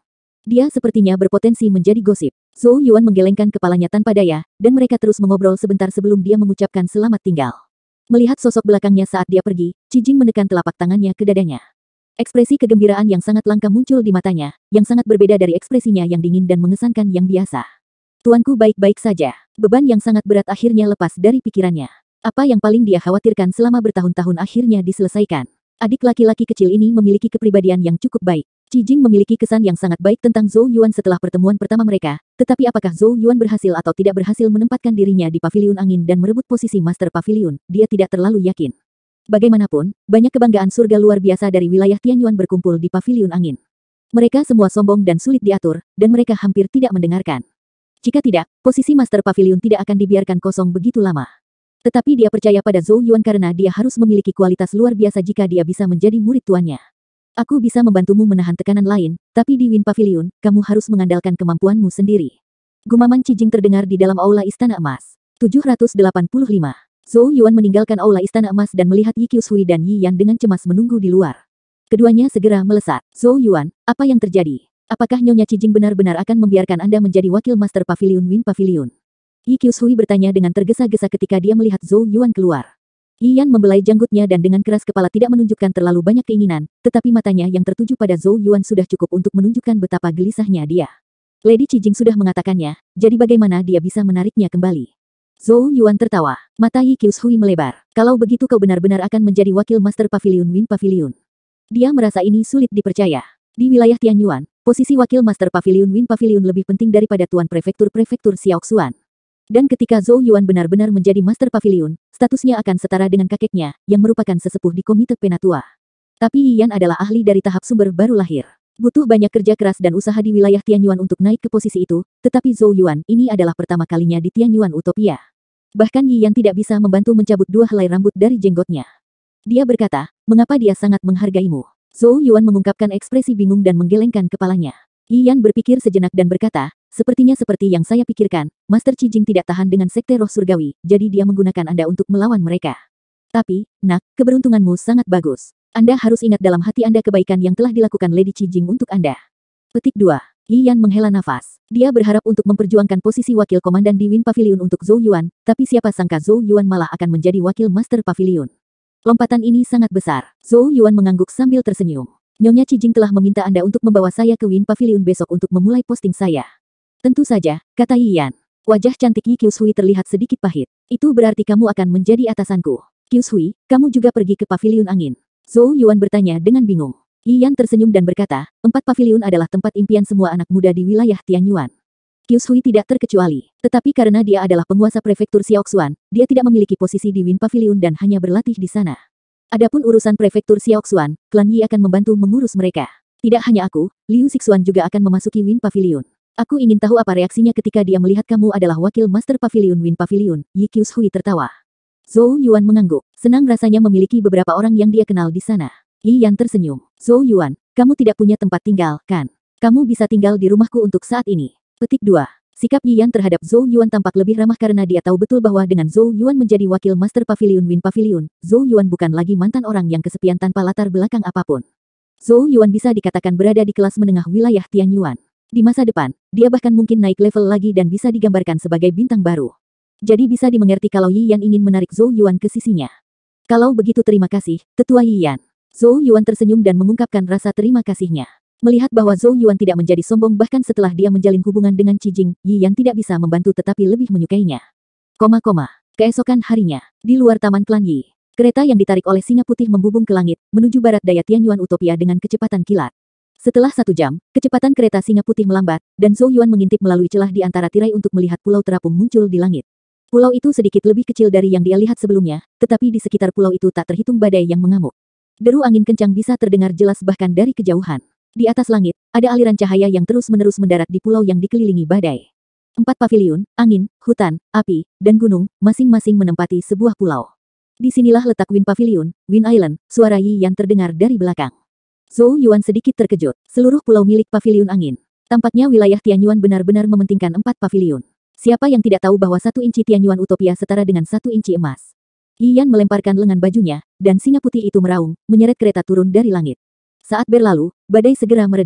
Dia sepertinya berpotensi menjadi gosip. Zhou Yuan menggelengkan kepalanya tanpa daya, dan mereka terus mengobrol sebentar sebelum dia mengucapkan selamat tinggal. Melihat sosok belakangnya saat dia pergi, Qi Jing menekan telapak tangannya ke dadanya. Ekspresi kegembiraan yang sangat langka muncul di matanya, yang sangat berbeda dari ekspresinya yang dingin dan mengesankan yang biasa. Tuanku baik-baik saja. Beban yang sangat berat akhirnya lepas dari pikirannya. Apa yang paling dia khawatirkan selama bertahun-tahun akhirnya diselesaikan. Adik laki-laki kecil ini memiliki kepribadian yang cukup baik. Qi Jing memiliki kesan yang sangat baik tentang Zhou Yuan setelah pertemuan pertama mereka, tetapi apakah Zhou Yuan berhasil atau tidak berhasil menempatkan dirinya di paviliun angin dan merebut posisi Master Pavilion, dia tidak terlalu yakin. Bagaimanapun, banyak kebanggaan surga luar biasa dari wilayah Tianyuan berkumpul di paviliun angin. Mereka semua sombong dan sulit diatur, dan mereka hampir tidak mendengarkan. Jika tidak, posisi Master Pavilion tidak akan dibiarkan kosong begitu lama. Tetapi dia percaya pada Zhou Yuan karena dia harus memiliki kualitas luar biasa jika dia bisa menjadi murid tuannya. Aku bisa membantumu menahan tekanan lain, tapi di Wind Pavilion, kamu harus mengandalkan kemampuanmu sendiri. Gumaman Qi Jing terdengar di dalam aula Istana Emas. tujuh ratus delapan puluh lima. Zhou Yuan meninggalkan aula Istana Emas dan melihat Yi Qiushui dan Yi Yan dengan cemas menunggu di luar. Keduanya segera melesat. Zhou Yuan, apa yang terjadi? Apakah Nyonya Qi Jing benar-benar akan membiarkan Anda menjadi wakil Master Pavilion Wind Pavilion? Yi Qiushui bertanya dengan tergesa-gesa ketika dia melihat Zhou Yuan keluar. Yi Yan membelai janggutnya dan dengan keras kepala tidak menunjukkan terlalu banyak keinginan, tetapi matanya yang tertuju pada Zhou Yuan sudah cukup untuk menunjukkan betapa gelisahnya dia. Lady Qi Jing sudah mengatakannya, jadi bagaimana dia bisa menariknya kembali? Zhou Yuan tertawa. Mata Yi Qiushui melebar. Kalau begitu kau benar-benar akan menjadi wakil Master Pavilion Wind Pavilion. Dia merasa ini sulit dipercaya. Di wilayah Tianyuan, posisi wakil Master Pavilion Wind Pavilion lebih penting daripada Tuan Prefektur-Prefektur Xiaoxuan. Dan ketika Zhou Yuan benar-benar menjadi Master Pavilion, statusnya akan setara dengan kakeknya, yang merupakan sesepuh di Komite Penatua. Tapi Yi Yan adalah ahli dari tahap sumber baru lahir. Butuh banyak kerja keras dan usaha di wilayah Tianyuan untuk naik ke posisi itu, tetapi Zhou Yuan ini adalah pertama kalinya di Tianyuan Utopia. Bahkan Yi Yan tidak bisa membantu mencabut dua helai rambut dari jenggotnya. Dia berkata, mengapa dia sangat menghargaimu? Zhou Yuan mengungkapkan ekspresi bingung dan menggelengkan kepalanya. Yi Yan berpikir sejenak dan berkata, sepertinya seperti yang saya pikirkan, Master Qi Jing tidak tahan dengan sekte roh surgawi, jadi dia menggunakan Anda untuk melawan mereka. Tapi, nak, keberuntunganmu sangat bagus. Anda harus ingat dalam hati Anda kebaikan yang telah dilakukan Lady Qi Jing untuk Anda. Petik dua. Yi Yan menghela nafas. Dia berharap untuk memperjuangkan posisi wakil komandan di Wind Pavilion untuk Zhou Yuan, tapi siapa sangka Zhou Yuan malah akan menjadi wakil Master Pavilion. Lompatan ini sangat besar. Zhou Yuan mengangguk sambil tersenyum. Nyonya Qi Jing telah meminta Anda untuk membawa saya ke Wind Pavilion besok untuk memulai posting saya. Tentu saja, kata Yi Yan. Wajah cantik Yi Qiushui terlihat sedikit pahit. Itu berarti kamu akan menjadi atasanku. Qiushui, kamu juga pergi ke pavilion angin. Zhou Yuan bertanya dengan bingung. Yi Yan tersenyum dan berkata, empat pavilion adalah tempat impian semua anak muda di wilayah Tianyuan. Qiushui tidak terkecuali. Tetapi karena dia adalah penguasa prefektur Xiaoxuan, dia tidak memiliki posisi di Wind Pavilion dan hanya berlatih di sana. Adapun urusan prefektur Xiaoxuan, klan Yi akan membantu mengurus mereka. Tidak hanya aku, Liu Xixuan juga akan memasuki Wind Pavilion. Aku ingin tahu apa reaksinya ketika dia melihat kamu adalah wakil Master Pavilion Wind Pavilion. Yi Qiushui tertawa. Zhou Yuan mengangguk. Senang rasanya memiliki beberapa orang yang dia kenal di sana. Yi Yan tersenyum. Zhou Yuan, kamu tidak punya tempat tinggal, kan? Kamu bisa tinggal di rumahku untuk saat ini. Petik dua. Sikap Yi Yan terhadap Zhou Yuan tampak lebih ramah karena dia tahu betul bahwa dengan Zhou Yuan menjadi wakil Master Pavilion Wind Pavilion, Zhou Yuan bukan lagi mantan orang yang kesepian tanpa latar belakang apapun. Zhou Yuan bisa dikatakan berada di kelas menengah wilayah Tianyuan. Di masa depan, dia bahkan mungkin naik level lagi dan bisa digambarkan sebagai bintang baru. Jadi bisa dimengerti kalau Yi Yan ingin menarik Zhou Yuan ke sisinya. Kalau begitu terima kasih, Tetua Yi Yan. Zhou Yuan tersenyum dan mengungkapkan rasa terima kasihnya. Melihat bahwa Zhou Yuan tidak menjadi sombong bahkan setelah dia menjalin hubungan dengan Qi Jing, Yi Yan tidak bisa membantu tetapi lebih menyukainya. Koma-koma. Keesokan harinya, di luar taman klan Yi, kereta yang ditarik oleh singa putih membubung ke langit, menuju barat daya Tianyuan Utopia dengan kecepatan kilat. Setelah satu jam, kecepatan kereta singa putih melambat, dan Zhou Yuan mengintip melalui celah di antara tirai untuk melihat pulau terapung muncul di langit. Pulau itu sedikit lebih kecil dari yang dia lihat sebelumnya, tetapi di sekitar pulau itu tak terhitung badai yang mengamuk. Deru angin kencang bisa terdengar jelas bahkan dari kejauhan. Di atas langit, ada aliran cahaya yang terus-menerus mendarat di pulau yang dikelilingi badai. Empat pavilion, angin, hutan, api, dan gunung, masing-masing menempati sebuah pulau. Disinilah letak Wind Pavilion, Wind Island, suara Yi Yan terdengar dari belakang. Zhou Yuan sedikit terkejut, seluruh pulau milik pavilion angin. Tampaknya wilayah Tianyuan benar-benar mementingkan empat pavilion. Siapa yang tidak tahu bahwa satu inci Tianyuan Utopia setara dengan satu inci emas? Yi Yan melemparkan lengan bajunya, dan singa putih itu meraung, menyeret kereta turun dari langit. Saat berlalu, badai segera mereda.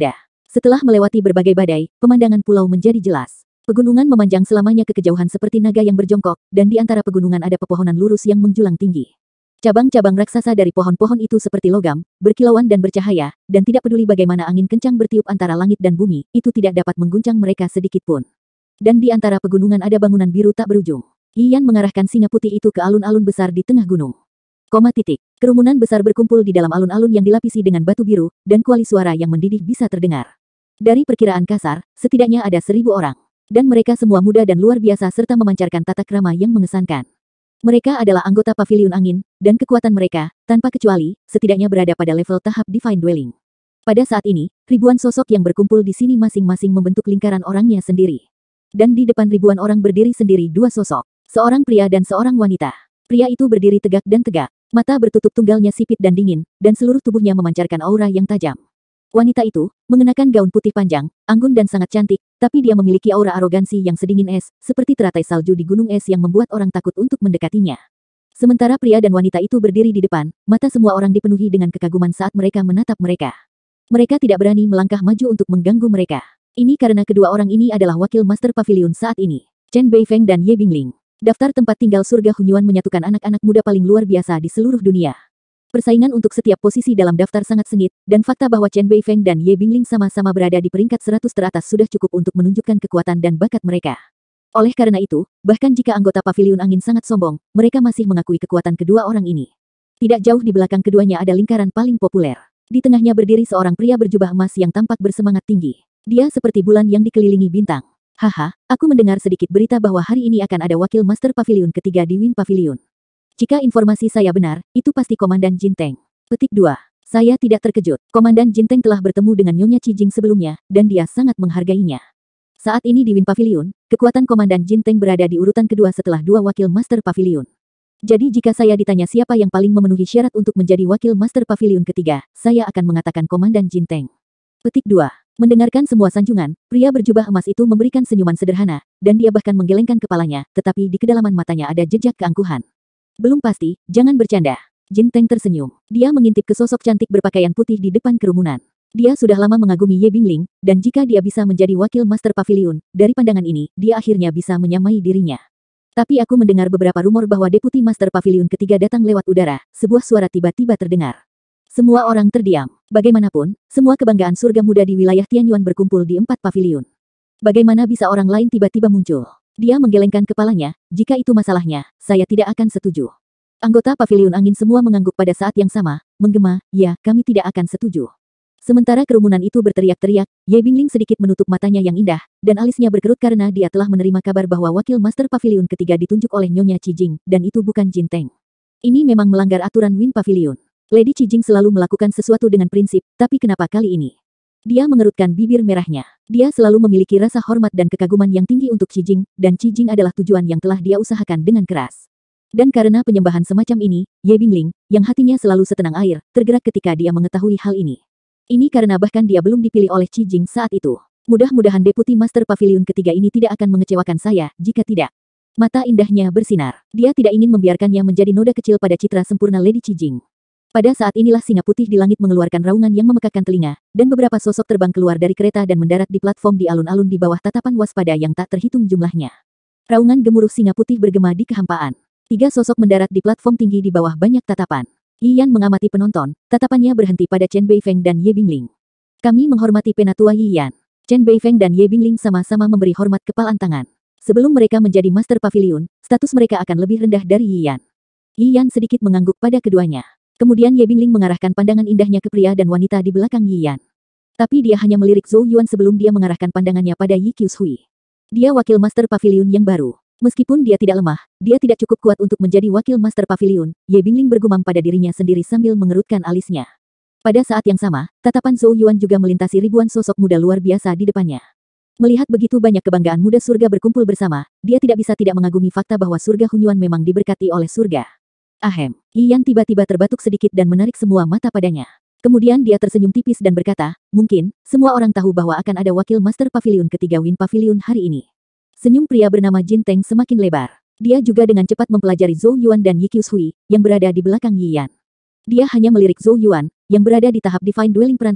Setelah melewati berbagai badai, pemandangan pulau menjadi jelas. Pegunungan memanjang selamanya ke kejauhan seperti naga yang berjongkok, dan di antara pegunungan ada pepohonan lurus yang menjulang tinggi. Cabang-cabang raksasa dari pohon-pohon itu seperti logam, berkilauan dan bercahaya, dan tidak peduli bagaimana angin kencang bertiup antara langit dan bumi, itu tidak dapat mengguncang mereka sedikit pun. Dan di antara pegunungan ada bangunan biru tak berujung. Yiyan mengarahkan singa putih itu ke alun-alun besar di tengah gunung. Koma titik. Kerumunan besar berkumpul di dalam alun-alun yang dilapisi dengan batu biru, dan kuali suara yang mendidih bisa terdengar. Dari perkiraan kasar, setidaknya ada seribu orang. Dan mereka semua muda dan luar biasa serta memancarkan tata krama yang mengesankan. Mereka adalah anggota Paviliun Angin, dan kekuatan mereka, tanpa kecuali, setidaknya berada pada level tahap Divine Dwelling. Pada saat ini, ribuan sosok yang berkumpul di sini masing-masing membentuk lingkaran orangnya sendiri. Dan di depan ribuan orang berdiri sendiri dua sosok. Seorang pria dan seorang wanita. Pria itu berdiri tegak dan tegak. Mata bertutup tunggalnya sipit dan dingin, dan seluruh tubuhnya memancarkan aura yang tajam. Wanita itu, mengenakan gaun putih panjang, anggun dan sangat cantik, tapi dia memiliki aura arogansi yang sedingin es, seperti teratai salju di gunung es yang membuat orang takut untuk mendekatinya. Sementara pria dan wanita itu berdiri di depan, mata semua orang dipenuhi dengan kekaguman saat mereka menatap mereka. Mereka tidak berani melangkah maju untuk mengganggu mereka. Ini karena kedua orang ini adalah wakil Master Pavilion saat ini, Chen Beifeng dan Ye Bingling. Daftar tempat tinggal surga Hunyuan menyatukan anak-anak muda paling luar biasa di seluruh dunia. Persaingan untuk setiap posisi dalam daftar sangat sengit, dan fakta bahwa Chen Beifeng dan Ye Bingling sama-sama berada di peringkat seratus teratas sudah cukup untuk menunjukkan kekuatan dan bakat mereka. Oleh karena itu, bahkan jika anggota Paviliun Angin sangat sombong, mereka masih mengakui kekuatan kedua orang ini. Tidak jauh di belakang keduanya ada lingkaran paling populer. Di tengahnya berdiri seorang pria berjubah emas yang tampak bersemangat tinggi. Dia seperti bulan yang dikelilingi bintang. Haha, aku mendengar sedikit berita bahwa hari ini akan ada wakil Master Pavilion ketiga di Win Pavilion. Jika informasi saya benar, itu pasti Komandan Jin Teng. Petik dua. Saya tidak terkejut. Komandan Jin Teng telah bertemu dengan Nyonya Qijing sebelumnya, dan dia sangat menghargainya. Saat ini di Win Pavilion, kekuatan Komandan Jin Teng berada di urutan kedua setelah dua wakil Master Pavilion. Jadi jika saya ditanya siapa yang paling memenuhi syarat untuk menjadi wakil Master Pavilion ketiga, saya akan mengatakan Komandan Jin Teng. Petik dua. Mendengarkan semua sanjungan, pria berjubah emas itu memberikan senyuman sederhana, dan dia bahkan menggelengkan kepalanya, tetapi di kedalaman matanya ada jejak keangkuhan. Belum pasti, jangan bercanda. Jin Teng tersenyum. Dia mengintip ke sosok cantik berpakaian putih di depan kerumunan. Dia sudah lama mengagumi Ye Bingling, dan jika dia bisa menjadi wakil Master Pavilion, dari pandangan ini, dia akhirnya bisa menyamai dirinya. Tapi aku mendengar beberapa rumor bahwa Deputi Master Pavilion ketiga datang lewat udara, sebuah suara tiba-tiba terdengar. Semua orang terdiam. Bagaimanapun, semua kebanggaan surga muda di wilayah Tianyuan berkumpul di empat pavilion. Bagaimana bisa orang lain tiba-tiba muncul? Dia menggelengkan kepalanya, jika itu masalahnya, saya tidak akan setuju. Anggota Pavilion Angin semua mengangguk pada saat yang sama, menggema, ya, kami tidak akan setuju. Sementara kerumunan itu berteriak-teriak, Ye Bingling sedikit menutup matanya yang indah, dan alisnya berkerut karena dia telah menerima kabar bahwa wakil Master Pavilion ketiga ditunjuk oleh Nyonya Qijing, dan itu bukan Jin Teng. Ini memang melanggar aturan Win Pavilion. Lady Qijing selalu melakukan sesuatu dengan prinsip, tapi kenapa kali ini? Dia mengerutkan bibir merahnya. Dia selalu memiliki rasa hormat dan kekaguman yang tinggi untuk Qijing, dan Qijing adalah tujuan yang telah dia usahakan dengan keras. Dan karena penyembahan semacam ini, Ye Bingling, yang hatinya selalu setenang air, tergerak ketika dia mengetahui hal ini. Ini karena bahkan dia belum dipilih oleh Qijing saat itu. Mudah-mudahan Deputi Master Pavilion ketiga ini tidak akan mengecewakan saya, jika tidak. Mata indahnya bersinar. Dia tidak ingin membiarkannya menjadi noda kecil pada citra sempurna Lady Qijing. Pada saat inilah singa putih di langit mengeluarkan raungan yang memekakkan telinga, dan beberapa sosok terbang keluar dari kereta dan mendarat di platform di alun-alun di bawah tatapan waspada yang tak terhitung jumlahnya. Raungan gemuruh singa putih bergema di kehampaan. Tiga sosok mendarat di platform tinggi di bawah banyak tatapan. Yiyan mengamati penonton, tatapannya berhenti pada Chen Beifeng dan Ye Bingling. Kami menghormati penatua Yiyan. Chen Beifeng dan Ye Bingling sama-sama memberi hormat kepalan tangan. Sebelum mereka menjadi Master Pavilion, status mereka akan lebih rendah dari Yiyan. Yiyan sedikit mengangguk pada keduanya. Kemudian Ye Bingling mengarahkan pandangan indahnya ke pria dan wanita di belakang Yiyan. Tapi dia hanya melirik Zhou Yuan sebelum dia mengarahkan pandangannya pada Yi Qiushui. Dia wakil Master Pavilion yang baru. Meskipun dia tidak lemah, dia tidak cukup kuat untuk menjadi wakil Master Pavilion. Ye Bingling bergumam pada dirinya sendiri sambil mengerutkan alisnya. Pada saat yang sama, tatapan Zhou Yuan juga melintasi ribuan sosok muda luar biasa di depannya. Melihat begitu banyak kebanggaan muda surga berkumpul bersama, dia tidak bisa tidak mengagumi fakta bahwa surga Hunyuan memang diberkati oleh surga. Ahem. Yiyan tiba-tiba terbatuk sedikit dan menarik semua mata padanya. Kemudian dia tersenyum tipis dan berkata, mungkin, semua orang tahu bahwa akan ada wakil Master Pavilion ketiga Win Pavilion hari ini. Senyum pria bernama Jin Teng semakin lebar. Dia juga dengan cepat mempelajari Zhou Yuan dan Yi Qiushui, yang berada di belakang Yiyan. Dia hanya melirik Zhou Yuan, yang berada di tahap Divine Dwelling perantara,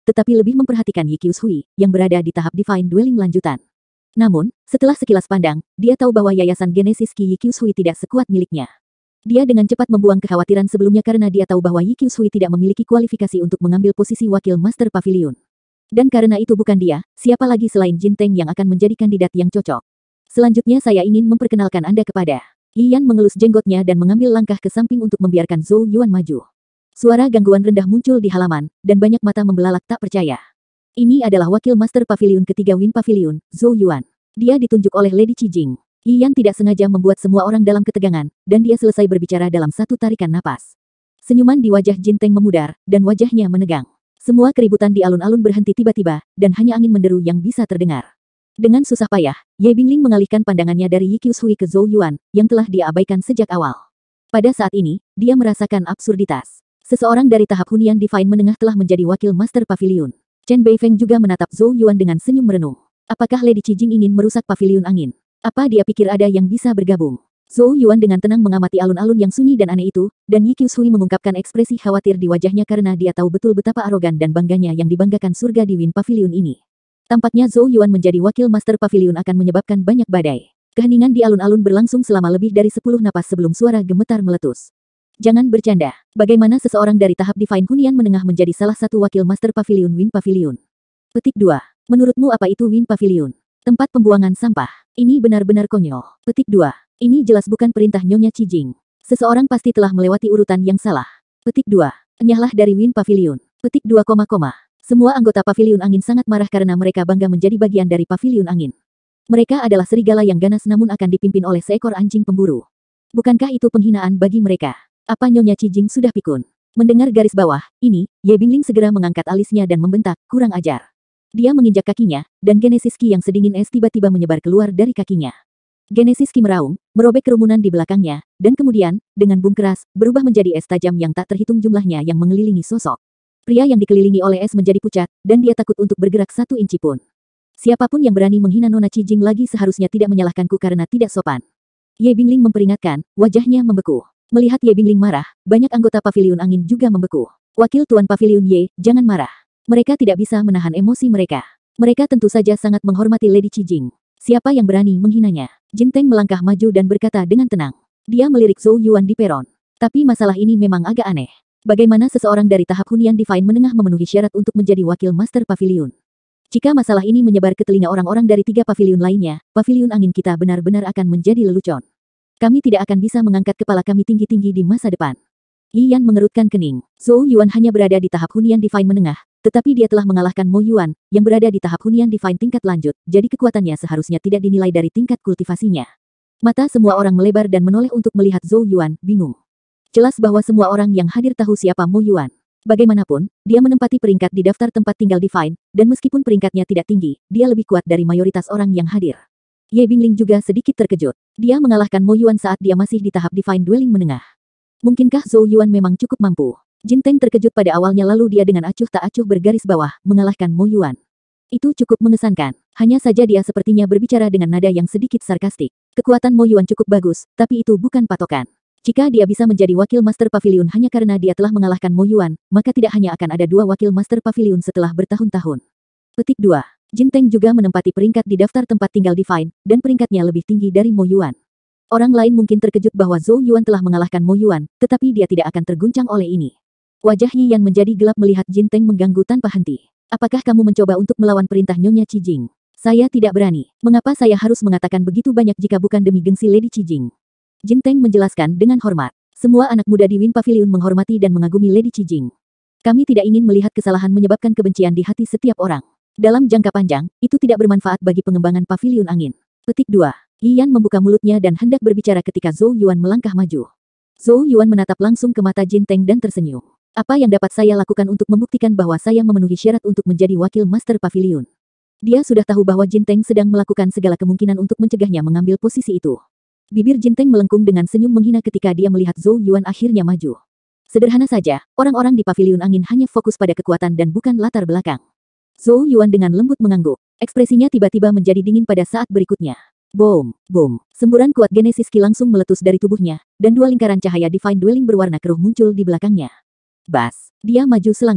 tetapi lebih memperhatikan Yi Qiushui, yang berada di tahap Divine Dwelling lanjutan. Namun, setelah sekilas pandang, dia tahu bahwa Yayasan Genesis Ki Yi Qiushui tidak sekuat miliknya. Dia dengan cepat membuang kekhawatiran sebelumnya karena dia tahu bahwa Yi Qiushui tidak memiliki kualifikasi untuk mengambil posisi wakil Master Pavilion. Dan karena itu bukan dia, siapa lagi selain Jin Teng yang akan menjadi kandidat yang cocok. Selanjutnya saya ingin memperkenalkan Anda kepada. Yi Yan mengelus jenggotnya dan mengambil langkah ke samping untuk membiarkan Zhou Yuan maju. Suara gangguan rendah muncul di halaman, dan banyak mata membelalak tak percaya. Ini adalah wakil Master Pavilion ketiga Win Pavilion, Zhou Yuan. Dia ditunjuk oleh Lady Qijing. Yi Yan tidak sengaja membuat semua orang dalam ketegangan, dan dia selesai berbicara dalam satu tarikan napas. Senyuman di wajah Jin Teng memudar, dan wajahnya menegang. Semua keributan di alun-alun berhenti tiba-tiba, dan hanya angin menderu yang bisa terdengar. Dengan susah payah, Ye Bingling mengalihkan pandangannya dari Yi Qiushui ke Zhou Yuan, yang telah dia abaikan sejak awal. Pada saat ini, dia merasakan absurditas. Seseorang dari tahap hunian Divine menengah telah menjadi wakil Master Pavilion. Chen Beifeng juga menatap Zhou Yuan dengan senyum merenung. Apakah Lady Qijing ingin merusak pavilion angin? Apa dia pikir ada yang bisa bergabung? Zhou Yuan dengan tenang mengamati alun-alun yang sunyi dan aneh itu, dan Yi Qiushui mengungkapkan ekspresi khawatir di wajahnya karena dia tahu betul betapa arogan dan bangganya yang dibanggakan surga di Win Pavilion ini. Tampaknya Zhou Yuan menjadi wakil Master Pavilion akan menyebabkan banyak badai. Keheningan di alun-alun berlangsung selama lebih dari sepuluh napas sebelum suara gemetar meletus. Jangan bercanda. Bagaimana seseorang dari tahap Divine Hunian menengah menjadi salah satu wakil Master Pavilion Win Pavilion? Petik dua. Menurutmu apa itu Win Pavilion? Tempat pembuangan sampah. Ini benar-benar konyol. Petik dua. Ini jelas bukan perintah Nyonya Qijing. Seseorang pasti telah melewati urutan yang salah. Petik dua. Enyahlah dari Win Pavilion. Petik dua, semua anggota Pavilion Angin sangat marah karena mereka bangga menjadi bagian dari Pavilion Angin. Mereka adalah serigala yang ganas namun akan dipimpin oleh seekor anjing pemburu. Bukankah itu penghinaan bagi mereka? Apa Nyonya Qijing sudah pikun? Mendengar garis bawah, ini, Ye Bingling segera mengangkat alisnya dan membentak, kurang ajar. Dia menginjak kakinya, dan Genesis Ki yang sedingin es tiba-tiba menyebar keluar dari kakinya. Genesis Ki meraung, merobek kerumunan di belakangnya, dan kemudian, dengan bung keras, berubah menjadi es tajam yang tak terhitung jumlahnya yang mengelilingi sosok. Pria yang dikelilingi oleh es menjadi pucat, dan dia takut untuk bergerak satu inci pun. Siapapun yang berani menghina Nona Qijing lagi seharusnya tidak menyalahkanku karena tidak sopan. Ye Bingling memperingatkan, wajahnya membeku. Melihat Ye Bingling marah, banyak anggota Pavilion Angin juga membeku. Wakil Tuan Pavilion Ye, jangan marah. Mereka tidak bisa menahan emosi mereka. Mereka tentu saja sangat menghormati Lady Qijing. Siapa yang berani menghinanya? Jin Teng melangkah maju dan berkata dengan tenang. Dia melirik Zhou Yuan di peron. Tapi masalah ini memang agak aneh. Bagaimana seseorang dari tahap hunian Divine menengah memenuhi syarat untuk menjadi wakil Master Pavilion? Jika masalah ini menyebar ke telinga orang-orang dari tiga pavilion lainnya, Pavilion Angin kita benar-benar akan menjadi lelucon. Kami tidak akan bisa mengangkat kepala kami tinggi-tinggi di masa depan. Yi Yan mengerutkan kening. Zhou Yuan hanya berada di tahap hunian Divine menengah, tetapi dia telah mengalahkan Mo Yuan, yang berada di tahap hunian Divine tingkat lanjut, jadi kekuatannya seharusnya tidak dinilai dari tingkat kultivasinya. Mata semua orang melebar dan menoleh untuk melihat Zhou Yuan, bingung. Jelas bahwa semua orang yang hadir tahu siapa Mo Yuan. Bagaimanapun, dia menempati peringkat di daftar tempat tinggal Divine, dan meskipun peringkatnya tidak tinggi, dia lebih kuat dari mayoritas orang yang hadir. Ye Bingling juga sedikit terkejut. Dia mengalahkan Mo Yuan saat dia masih di tahap Divine Dwelling menengah. Mungkinkah Zhou Yuan memang cukup mampu? Jin Teng terkejut pada awalnya lalu dia dengan acuh tak acuh bergaris bawah, mengalahkan Mo Yuan. Itu cukup mengesankan. Hanya saja dia sepertinya berbicara dengan nada yang sedikit sarkastik. Kekuatan Mo Yuan cukup bagus, tapi itu bukan patokan. Jika dia bisa menjadi wakil Master Pavilion hanya karena dia telah mengalahkan Mo Yuan, maka tidak hanya akan ada dua wakil Master Pavilion setelah bertahun-tahun. Petik dua. Jin Teng juga menempati peringkat di daftar tempat tinggal Divine, dan peringkatnya lebih tinggi dari Mo Yuan. Orang lain mungkin terkejut bahwa Zhou Yuan telah mengalahkan Mo Yuan, tetapi dia tidak akan terguncang oleh ini. Wajah Yi Yan menjadi gelap melihat Jin Teng mengganggu tanpa henti. Apakah kamu mencoba untuk melawan perintah Nyonya Qijing? Saya tidak berani. Mengapa saya harus mengatakan begitu banyak jika bukan demi gengsi Lady Qijing? Jin Teng menjelaskan dengan hormat. Semua anak muda di Win Pavilion menghormati dan mengagumi Lady Qijing. Kami tidak ingin melihat kesalahan menyebabkan kebencian di hati setiap orang. Dalam jangka panjang, itu tidak bermanfaat bagi pengembangan Pavilion Angin. Petik dua. Yi Yan membuka mulutnya dan hendak berbicara ketika Zhou Yuan melangkah maju. Zhou Yuan menatap langsung ke mata Jin Teng dan tersenyum. Apa yang dapat saya lakukan untuk membuktikan bahwa saya memenuhi syarat untuk menjadi wakil Master Pavilion? Dia sudah tahu bahwa Jin Teng sedang melakukan segala kemungkinan untuk mencegahnya mengambil posisi itu. Bibir Jin Teng melengkung dengan senyum menghina ketika dia melihat Zhou Yuan akhirnya maju. Sederhana saja, orang-orang di Pavilion Angin hanya fokus pada kekuatan dan bukan latar belakang. Zhou Yuan dengan lembut mengangguk. Ekspresinya tiba-tiba menjadi dingin pada saat berikutnya. Boom, boom. Semburan kuat Genesis Ki langsung meletus dari tubuhnya, dan dua lingkaran cahaya Divine Dwelling berwarna keruh muncul di belakangnya. Bas, dia maju selangkah.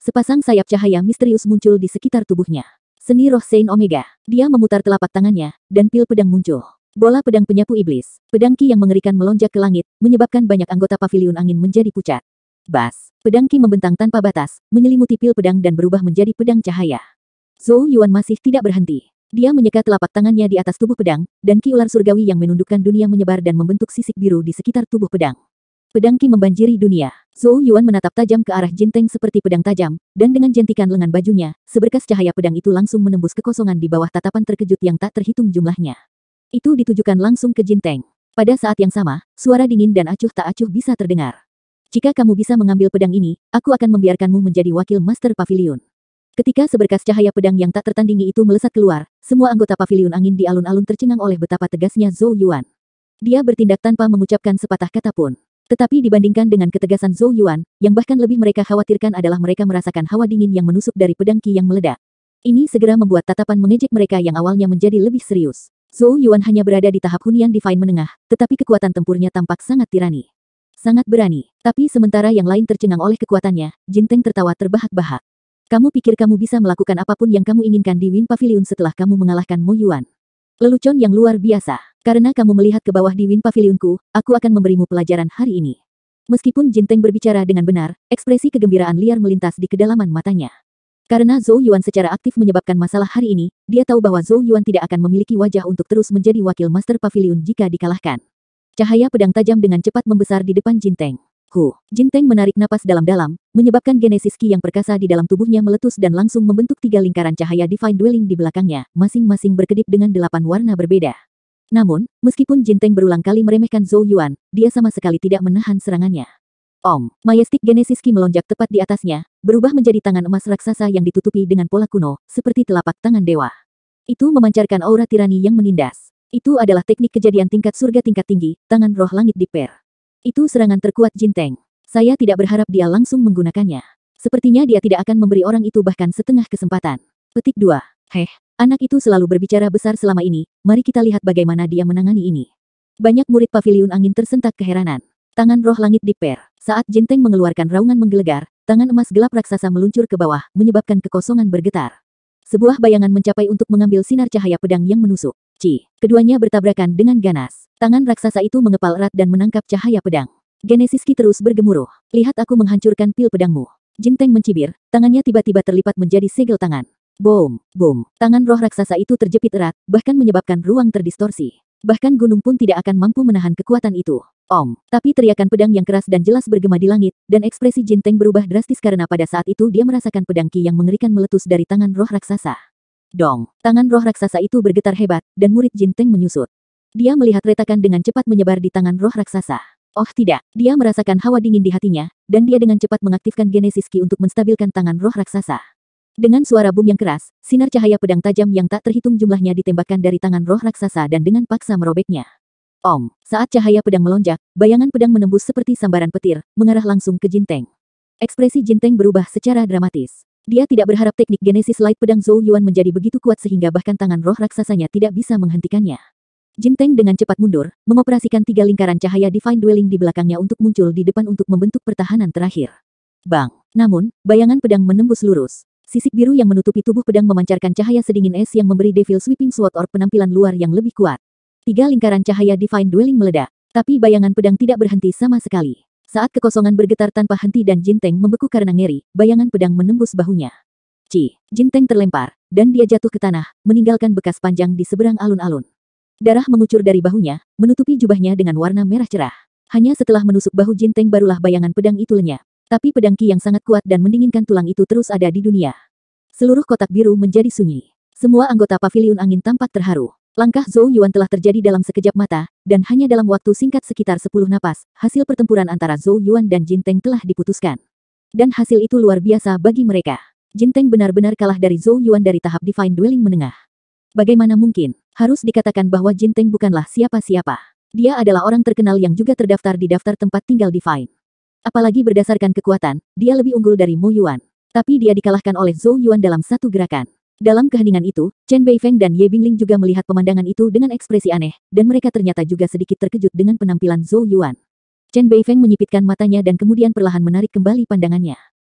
Sepasang sayap cahaya misterius muncul di sekitar tubuhnya. Seni roh Saint Omega. Dia memutar telapak tangannya, dan pil pedang muncul. Bola pedang penyapu iblis. Pedang Ki yang mengerikan melonjak ke langit, menyebabkan banyak anggota paviliun angin menjadi pucat. Bas. Pedang Ki membentang tanpa batas, menyelimuti pil pedang dan berubah menjadi pedang cahaya. Zhou Yuan masih tidak berhenti. Dia menyeka telapak tangannya di atas tubuh pedang, dan Ki ular surgawi yang menundukkan dunia menyebar dan membentuk sisik biru di sekitar tubuh pedang. Pedang Ki membanjiri dunia. Zhou Yuan menatap tajam ke arah Jinteng seperti pedang tajam, dan dengan jentikan lengan bajunya, seberkas cahaya pedang itu langsung menembus kekosongan di bawah tatapan terkejut yang tak terhitung jumlahnya. Itu ditujukan langsung ke Jinteng. Pada saat yang sama, suara dingin dan acuh tak acuh bisa terdengar. Jika kamu bisa mengambil pedang ini, aku akan membiarkanmu menjadi wakil Master Pavilion. Ketika seberkas cahaya pedang yang tak tertandingi itu melesat keluar, semua anggota paviliun angin di alun-alun tercengang oleh betapa tegasnya Zhou Yuan. Dia bertindak tanpa mengucapkan sepatah kata pun. Tetapi dibandingkan dengan ketegasan Zhou Yuan, yang bahkan lebih mereka khawatirkan adalah mereka merasakan hawa dingin yang menusuk dari pedang Ki yang meledak. Ini segera membuat tatapan mengejek mereka yang awalnya menjadi lebih serius. Zhou Yuan hanya berada di tahap hunian divine menengah, tetapi kekuatan tempurnya tampak sangat tirani. Sangat berani. Tapi sementara yang lain tercengang oleh kekuatannya, Jinteng tertawa terbahak-bahak. Kamu pikir kamu bisa melakukan apapun yang kamu inginkan di Wind Pavilion setelah kamu mengalahkan Mo Yuan? Lelucon yang luar biasa. Karena kamu melihat ke bawah di Wind Pavilionku, aku akan memberimu pelajaran hari ini. Meskipun Jinteng berbicara dengan benar, ekspresi kegembiraan liar melintas di kedalaman matanya. Karena Zhou Yuan secara aktif menyebabkan masalah hari ini, dia tahu bahwa Zhou Yuan tidak akan memiliki wajah untuk terus menjadi wakil Master Pavilion jika dikalahkan. Cahaya pedang tajam dengan cepat membesar di depan Jinteng. Hu, Jinteng menarik napas dalam-dalam, menyebabkan genesis Ki yang perkasa di dalam tubuhnya meletus dan langsung membentuk tiga lingkaran cahaya Divine Dwelling di belakangnya, masing-masing berkedip dengan delapan warna berbeda. Namun, meskipun Jinteng berulang kali meremehkan Zhou Yuan, dia sama sekali tidak menahan serangannya. Om, Majestic Genesis Ki melonjak tepat di atasnya, berubah menjadi tangan emas raksasa yang ditutupi dengan pola kuno, seperti telapak tangan dewa. Itu memancarkan aura tirani yang menindas. Itu adalah teknik kejadian tingkat surga tingkat tinggi, tangan roh langit diper. Itu serangan terkuat Jinteng. Saya tidak berharap dia langsung menggunakannya. Sepertinya dia tidak akan memberi orang itu bahkan setengah kesempatan. Petik dua. Heh, anak itu selalu berbicara besar selama ini, mari kita lihat bagaimana dia menangani ini. Banyak murid paviliun angin tersentak keheranan. Tangan roh langit diper. Saat Jinteng mengeluarkan raungan menggelegar, tangan emas gelap raksasa meluncur ke bawah, menyebabkan kekosongan bergetar. Sebuah bayangan mencapai untuk mengambil sinar cahaya pedang yang menusuk. Ci, keduanya bertabrakan dengan ganas. Tangan raksasa itu mengepal erat dan menangkap cahaya pedang. Genesis Ki terus bergemuruh. Lihat aku menghancurkan pil pedangmu. Jinteng mencibir, tangannya tiba-tiba terlipat menjadi segel tangan. Boom, boom. Tangan roh raksasa itu terjepit erat, bahkan menyebabkan ruang terdistorsi. Bahkan gunung pun tidak akan mampu menahan kekuatan itu. Om, tapi teriakan pedang yang keras dan jelas bergema di langit, dan ekspresi Jinteng berubah drastis karena pada saat itu dia merasakan pedang Ki yang mengerikan meletus dari tangan roh raksasa. Dong, tangan roh raksasa itu bergetar hebat, dan murid Jinteng menyusut. Dia melihat retakan dengan cepat menyebar di tangan roh raksasa. Oh tidak, dia merasakan hawa dingin di hatinya, dan dia dengan cepat mengaktifkan Genesis Ki untuk menstabilkan tangan roh raksasa. Dengan suara boom yang keras, sinar cahaya pedang tajam yang tak terhitung jumlahnya ditembakkan dari tangan roh raksasa dan dengan paksa merobeknya. Om, saat cahaya pedang melonjak, bayangan pedang menembus seperti sambaran petir, mengarah langsung ke Jinteng. Ekspresi Jinteng berubah secara dramatis. Dia tidak berharap teknik Genesis Light pedang Zhou Yuan menjadi begitu kuat sehingga bahkan tangan roh raksasanya tidak bisa menghentikannya. Jinteng dengan cepat mundur, mengoperasikan tiga lingkaran cahaya Divine Dwelling di belakangnya untuk muncul di depan untuk membentuk pertahanan terakhir. Bang! Namun, bayangan pedang menembus lurus. Sisik biru yang menutupi tubuh pedang memancarkan cahaya sedingin es yang memberi Devil Sweeping Sword Orb penampilan luar yang lebih kuat. Tiga lingkaran cahaya Divine Dwelling meledak, tapi bayangan pedang tidak berhenti sama sekali. Saat kekosongan bergetar tanpa henti dan Jinteng membeku karena ngeri, bayangan pedang menembus bahunya. Ci, Jinteng terlempar, dan dia jatuh ke tanah, meninggalkan bekas panjang di seberang alun-alun. Darah mengucur dari bahunya, menutupi jubahnya dengan warna merah cerah. Hanya setelah menusuk bahu Jinteng barulah bayangan pedang itu lenyap. Tapi pedang Ki yang sangat kuat dan mendinginkan tulang itu terus ada di dunia. Seluruh kotak biru menjadi sunyi. Semua anggota paviliun angin tampak terharu. Langkah Zhou Yuan telah terjadi dalam sekejap mata, dan hanya dalam waktu singkat sekitar sepuluh napas, hasil pertempuran antara Zhou Yuan dan Jinteng telah diputuskan. Dan hasil itu luar biasa bagi mereka. Jinteng benar-benar kalah dari Zhou Yuan dari tahap Divine Dwelling menengah. Bagaimana mungkin? Harus dikatakan bahwa Jinteng bukanlah siapa-siapa. Dia adalah orang terkenal yang juga terdaftar di daftar tempat tinggal Divine. Apalagi berdasarkan kekuatan, dia lebih unggul dari Mo Yuan. Tapi dia dikalahkan oleh Zhou Yuan dalam satu gerakan. Dalam keheningan itu, Chen Beifeng dan Ye Bingling juga melihat pemandangan itu dengan ekspresi aneh, dan mereka ternyata juga sedikit terkejut dengan penampilan Zhou Yuan. Chen Beifeng menyipitkan matanya dan kemudian perlahan menarik kembali pandangannya.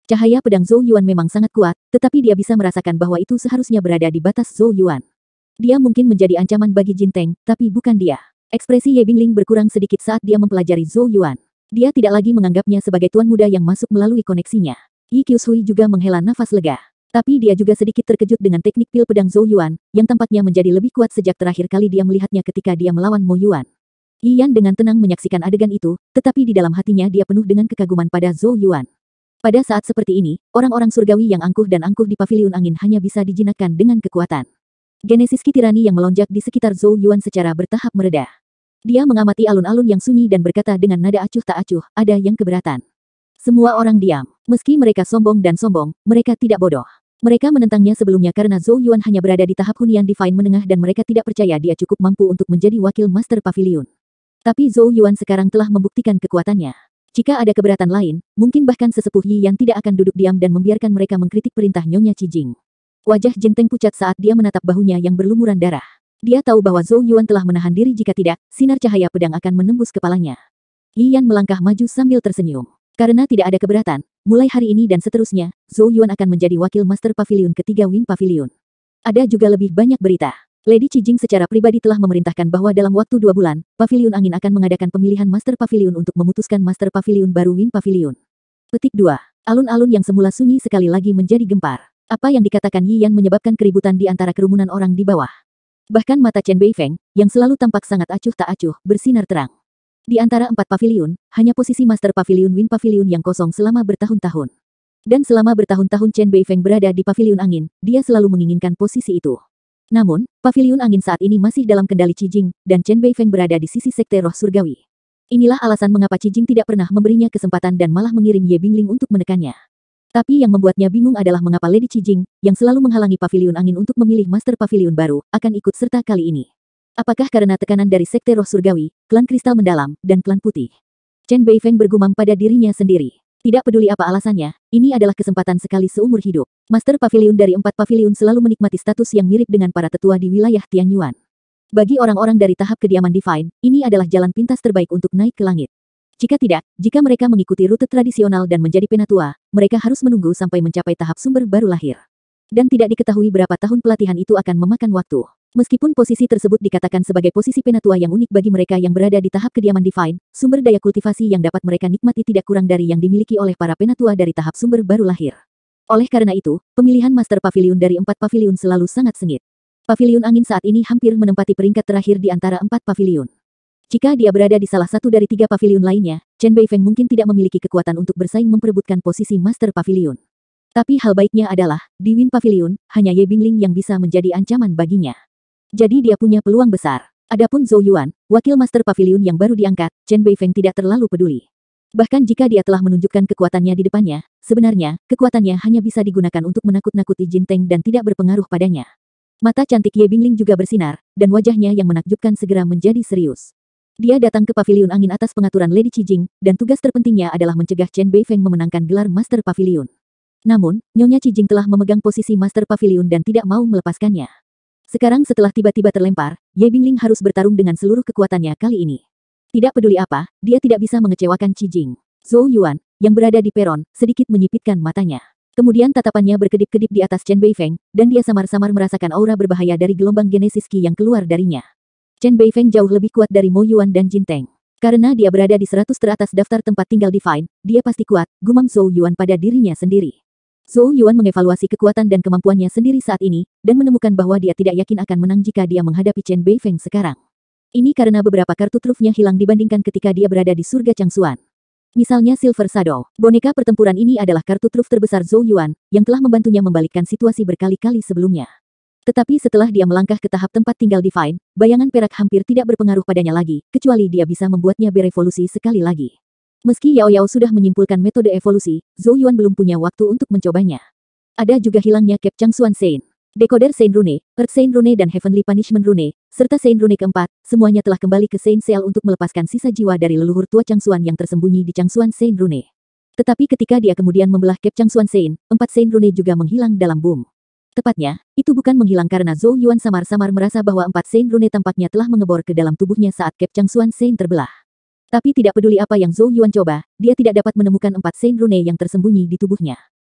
Cahaya pedang Zhou Yuan memang sangat kuat, tetapi dia bisa merasakan bahwa itu seharusnya berada di batas Zhou Yuan. Dia mungkin menjadi ancaman bagi Jin Teng, tapi bukan dia. Ekspresi Ye Bingling berkurang sedikit saat dia mempelajari Zhou Yuan. Dia tidak lagi menganggapnya sebagai tuan muda yang masuk melalui koneksinya. Yi Qiushui juga menghela nafas lega. Tapi dia juga sedikit terkejut dengan teknik pil pedang Zhou Yuan, yang tampaknya menjadi lebih kuat sejak terakhir kali dia melihatnya ketika dia melawan Mo Yuan. Yi Yan dengan tenang menyaksikan adegan itu, tetapi di dalam hatinya dia penuh dengan kekaguman pada Zhou Yuan. Pada saat seperti ini, orang-orang surgawi yang angkuh dan angkuh di paviliun angin hanya bisa dijinakkan dengan kekuatan. Genesis Ki tirani yang melonjak di sekitar Zhou Yuan secara bertahap mereda. Dia mengamati alun-alun yang sunyi dan berkata dengan nada acuh tak acuh, ada yang keberatan. Semua orang diam. Meski mereka sombong dan sombong, mereka tidak bodoh. Mereka menentangnya sebelumnya karena Zhou Yuan hanya berada di tahap hunian Divine menengah dan mereka tidak percaya dia cukup mampu untuk menjadi wakil Master Pavilion. Tapi Zhou Yuan sekarang telah membuktikan kekuatannya. Jika ada keberatan lain, mungkin bahkan sesepuh Yi Yan tidak akan duduk diam dan membiarkan mereka mengkritik perintah Nyonya Cijing. Wajah Jin Teng pucat saat dia menatap bahunya yang berlumuran darah. Dia tahu bahwa Zhou Yuan telah menahan diri jika tidak, sinar cahaya pedang akan menembus kepalanya. Yi Yan melangkah maju sambil tersenyum. Karena tidak ada keberatan, mulai hari ini dan seterusnya, Zhou Yuan akan menjadi wakil Master Pavilion ketiga Win Pavilion. Ada juga lebih banyak berita. Lady Cijing secara pribadi telah memerintahkan bahwa dalam waktu dua bulan, Pavilion Angin akan mengadakan pemilihan Master Pavilion untuk memutuskan Master Pavilion baru Win Pavilion. Petik dua. Alun-alun yang semula sunyi sekali lagi menjadi gempar. Apa yang dikatakan Yi Yan menyebabkan keributan di antara kerumunan orang di bawah. Bahkan mata Chen Beifeng, yang selalu tampak sangat acuh tak acuh, bersinar terang. Di antara empat pavilion, hanya posisi Master Pavilion Win Pavilion yang kosong selama bertahun-tahun. Dan selama bertahun-tahun Chen Beifeng berada di Pavilion Angin, dia selalu menginginkan posisi itu. Namun, Pavilion Angin saat ini masih dalam kendali Cijing, dan Chen Beifeng berada di sisi sekte roh surgawi. Inilah alasan mengapa Cijing tidak pernah memberinya kesempatan dan malah mengirim Ye Bingling untuk menekannya. Tapi yang membuatnya bingung adalah mengapa Lady Cijing, yang selalu menghalangi Pavilion Angin untuk memilih Master Pavilion baru, akan ikut serta kali ini. Apakah karena tekanan dari sekte roh surgawi, klan kristal mendalam, dan klan putih? Chen Beifeng bergumam pada dirinya sendiri. Tidak peduli apa alasannya, ini adalah kesempatan sekali seumur hidup. Master Pavilion dari empat pavilion selalu menikmati status yang mirip dengan para tetua di wilayah Tianyuan. Bagi orang-orang dari tahap kediaman Divine, ini adalah jalan pintas terbaik untuk naik ke langit. Jika tidak, jika mereka mengikuti rute tradisional dan menjadi penatua, mereka harus menunggu sampai mencapai tahap sumber baru lahir. Dan tidak diketahui berapa tahun pelatihan itu akan memakan waktu. Meskipun posisi tersebut dikatakan sebagai posisi penatua yang unik bagi mereka yang berada di tahap kediaman Divine, sumber daya kultivasi yang dapat mereka nikmati tidak kurang dari yang dimiliki oleh para penatua dari tahap sumber baru lahir. Oleh karena itu, pemilihan Master Pavilion dari empat pavilion selalu sangat sengit. Pavilion Angin saat ini hampir menempati peringkat terakhir di antara empat pavilion. Jika dia berada di salah satu dari tiga pavilion lainnya, Chen Beifeng mungkin tidak memiliki kekuatan untuk bersaing memperebutkan posisi Master Pavilion. Tapi hal baiknya adalah, di Win Pavilion, hanya Ye Bingling yang bisa menjadi ancaman baginya. Jadi dia punya peluang besar. Adapun Zhou Yuan, wakil Master Pavilion yang baru diangkat, Chen Beifeng tidak terlalu peduli. Bahkan jika dia telah menunjukkan kekuatannya di depannya, sebenarnya, kekuatannya hanya bisa digunakan untuk menakut-nakuti Jin Teng dan tidak berpengaruh padanya. Mata cantik Ye Bingling juga bersinar, dan wajahnya yang menakjubkan segera menjadi serius. Dia datang ke Pavilion Angin atas pengaturan Lady Cijing, dan tugas terpentingnya adalah mencegah Chen Beifeng memenangkan gelar Master Pavilion. Namun, Nyonya Cijing telah memegang posisi Master Pavilion dan tidak mau melepaskannya. Sekarang setelah tiba-tiba terlempar, Ye Bingling harus bertarung dengan seluruh kekuatannya kali ini. Tidak peduli apa, dia tidak bisa mengecewakan Cijing. Zhou Yuan, yang berada di peron, sedikit menyipitkan matanya. Kemudian tatapannya berkedip-kedip di atas Chen Beifeng, dan dia samar-samar merasakan aura berbahaya dari gelombang Genesis Ki yang keluar darinya. Chen Beifeng jauh lebih kuat dari Mo Yuan dan Jin Teng. Karena dia berada di seratus teratas daftar tempat tinggal Divine, dia pasti kuat, gumam Zhou Yuan pada dirinya sendiri. Zhou Yuan mengevaluasi kekuatan dan kemampuannya sendiri saat ini, dan menemukan bahwa dia tidak yakin akan menang jika dia menghadapi Chen Beifeng sekarang. Ini karena beberapa kartu trufnya hilang dibandingkan ketika dia berada di surga Changxuan. Misalnya Silver Shadow. Boneka pertempuran ini adalah kartu truf terbesar Zhou Yuan, yang telah membantunya membalikkan situasi berkali-kali sebelumnya. Tetapi setelah dia melangkah ke tahap tempat tinggal Divine, bayangan perak hampir tidak berpengaruh padanya lagi, kecuali dia bisa membuatnya berevolusi sekali lagi. Meski Yao Yao sudah menyimpulkan metode evolusi, Zhou Yuan belum punya waktu untuk mencobanya. Ada juga hilangnya Cap Changxuan Sein. Decoder Sein Rune, Earth Sein Rune dan Heavenly Punishment Rune, serta Sein Rune keempat, semuanya telah kembali ke Sein Cell untuk melepaskan sisa jiwa dari leluhur tua Changxuan yang tersembunyi di Changxuan Sein Rune. Tetapi ketika dia kemudian membelah Cap Changxuan Sein, empat Sein Rune juga menghilang dalam boom. Tepatnya, itu bukan menghilang karena Zhou Yuan samar-samar merasa bahwa empat Sein Rune tampaknya telah mengebor ke dalam tubuhnya saat Cap Changxuan Sein terbelah. Tapi tidak peduli apa yang Zhou Yuan coba, dia tidak dapat menemukan empat Sein Rune yang tersembunyi di tubuhnya.